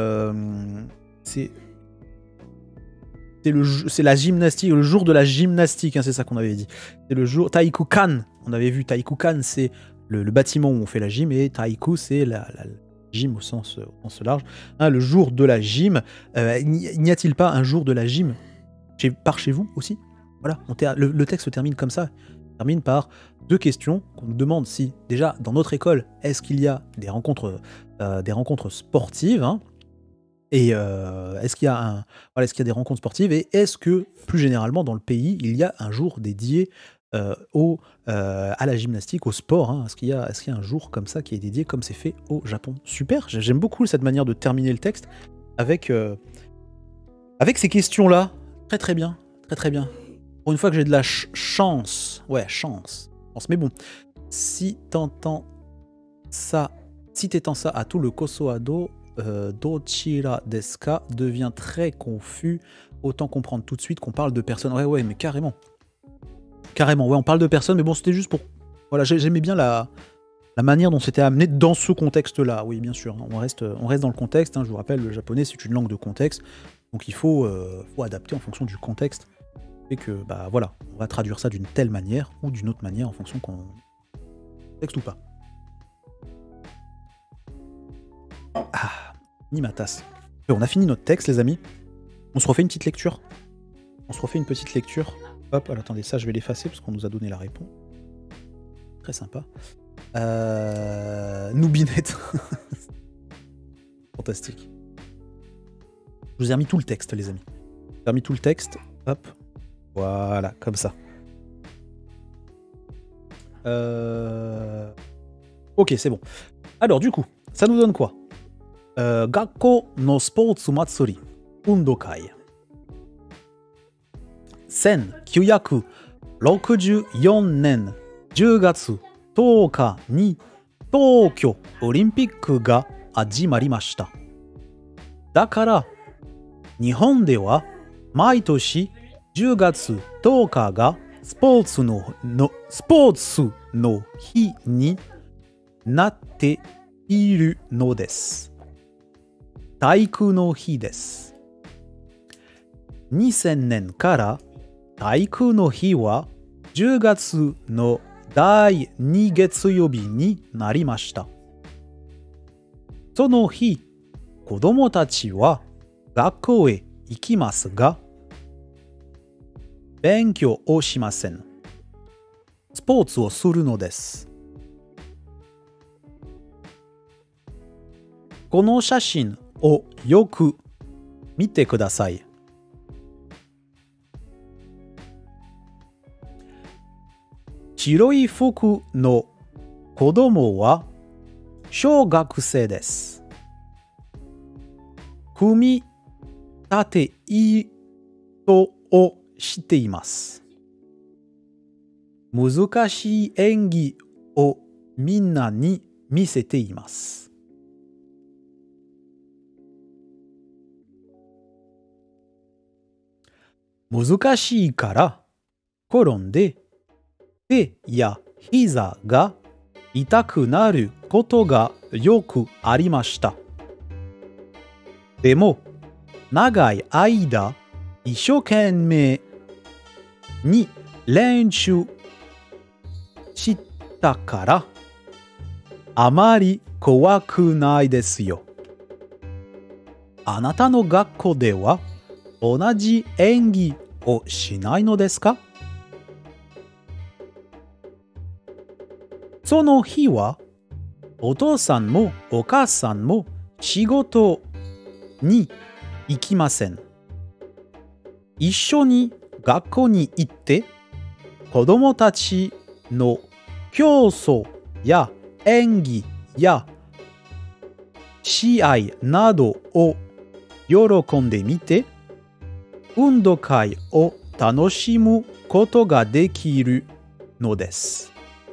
la gymnastique, le jour de la gymnastique, hein, c'est ça qu'on avait dit. C'est le jour Taikukan. On avait vu Taikukan, c'est le bâtiment où on fait la gym, et Taiku, c'est la gym au sens large. Hein, le jour de la gym. N'y a-t-il pas un jour de la gym par chez vous aussi? Voilà, le texte se termine comme ça. Il termine par deux questions qu'on nous demande si, déjà, dans notre école, est-ce qu'il y a des rencontres sportives, hein, et est-ce qu'il y a des rencontres sportives, et est-ce que, plus généralement, dans le pays, il y a un jour dédié à la gymnastique, au sport, hein. Est-ce qu'il y a un jour comme ça qui est dédié, comme c'est fait au Japon? Super, j'aime beaucoup cette manière de terminer le texte avec ces questions-là. Très très bien, très très bien. Pour une fois que j'ai de la chance. Ouais, chance. Mais bon, si t'étends ça à tout le Kosoado, Dochira Deska devient très confus. Autant comprendre tout de suite qu'on parle de personnes. Ouais, mais carrément. Carrément, ouais, on parle de personnes, mais bon, c'était juste pour... Voilà, j'aimais bien la manière dont c'était amené dans ce contexte-là. Oui, bien sûr, on reste dans le contexte. Hein, je vous rappelle, le japonais, c'est une langue de contexte. Donc il faut adapter en fonction du contexte. Et que, bah voilà, on va traduire ça d'une telle manière ou d'une autre manière en fonction qu'on... Texte ou pas. Ah, ni ma tasse. On a fini notre texte, les amis. On se refait une petite lecture. Hop, alors, attendez, ça je vais l'effacer parce qu'on nous a donné la réponse. Très sympa. Noobinette. Fantastique. Je vous ai remis tout le texte, les amis. Hop. Voilà, comme ça. Ok, c'est bon. Alors, du coup, ça nous donne quoi? Gakko no Sports Matsuri Undokai. 1964年10月10日に東京オリンピックが始まりました。だから日本では毎年10月10日がスポーツの日になっているのです。体育の日です。2000年から体育の日は10月の第2月曜日になりました。その日、子供たちは学校へ行きますが、勉強をしません。スポーツをするのです。この写真をよく見てください。白い服の子供は小学生です。組み立て糸をしています。難しい演技をみんなに見せています。難しいから転んで手や膝が痛くなることがよくありました。でも長い間一生懸命に練習したからあまり怖くないですよ。あなたの学校では同じ演技をしないのですか？その日はお父さんもお母さんも仕事に行きません。一緒に学校に行って子供たちの競争や演技や試合などを喜んでみて運動会を楽しむことができるのです。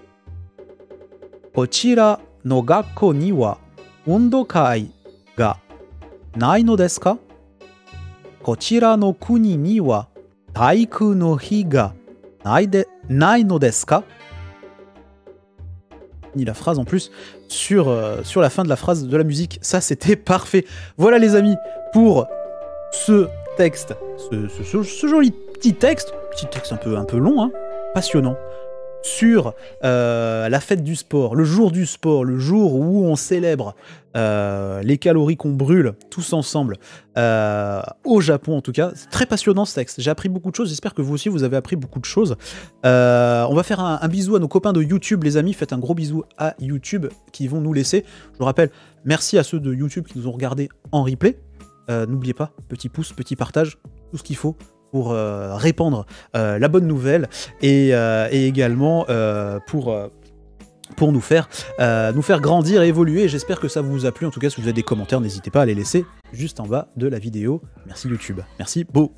こちらの学校には運動会がないのですか？こちらの国には体育の日がないのですか？Ni la phrase en plus sur la fin de la phrase de la musique. Ça, c'était parfait. Voilà les amis pour ce texte, ce joli petit texte un peu long, hein, passionnant, sur la fête du sport, le jour du sport, le jour où on célèbre les calories qu'on brûle tous ensemble au Japon en tout cas. C'est très passionnant ce texte, j'ai appris beaucoup de choses, j'espère que vous aussi vous avez appris beaucoup de choses. On va faire un bisou à nos copains de YouTube les amis, faites un gros bisou à YouTube qui vont nous laisser. Je vous rappelle, merci à ceux de YouTube qui nous ont regardés en replay. N'oubliez pas, petit pouce, petit partage, tout ce qu'il faut pour répandre la bonne nouvelle et également pour nous faire grandir et évoluer. J'espère que ça vous a plu. En tout cas, si vous avez des commentaires, n'hésitez pas à les laisser juste en bas de la vidéo. Merci YouTube. Merci beaucoup.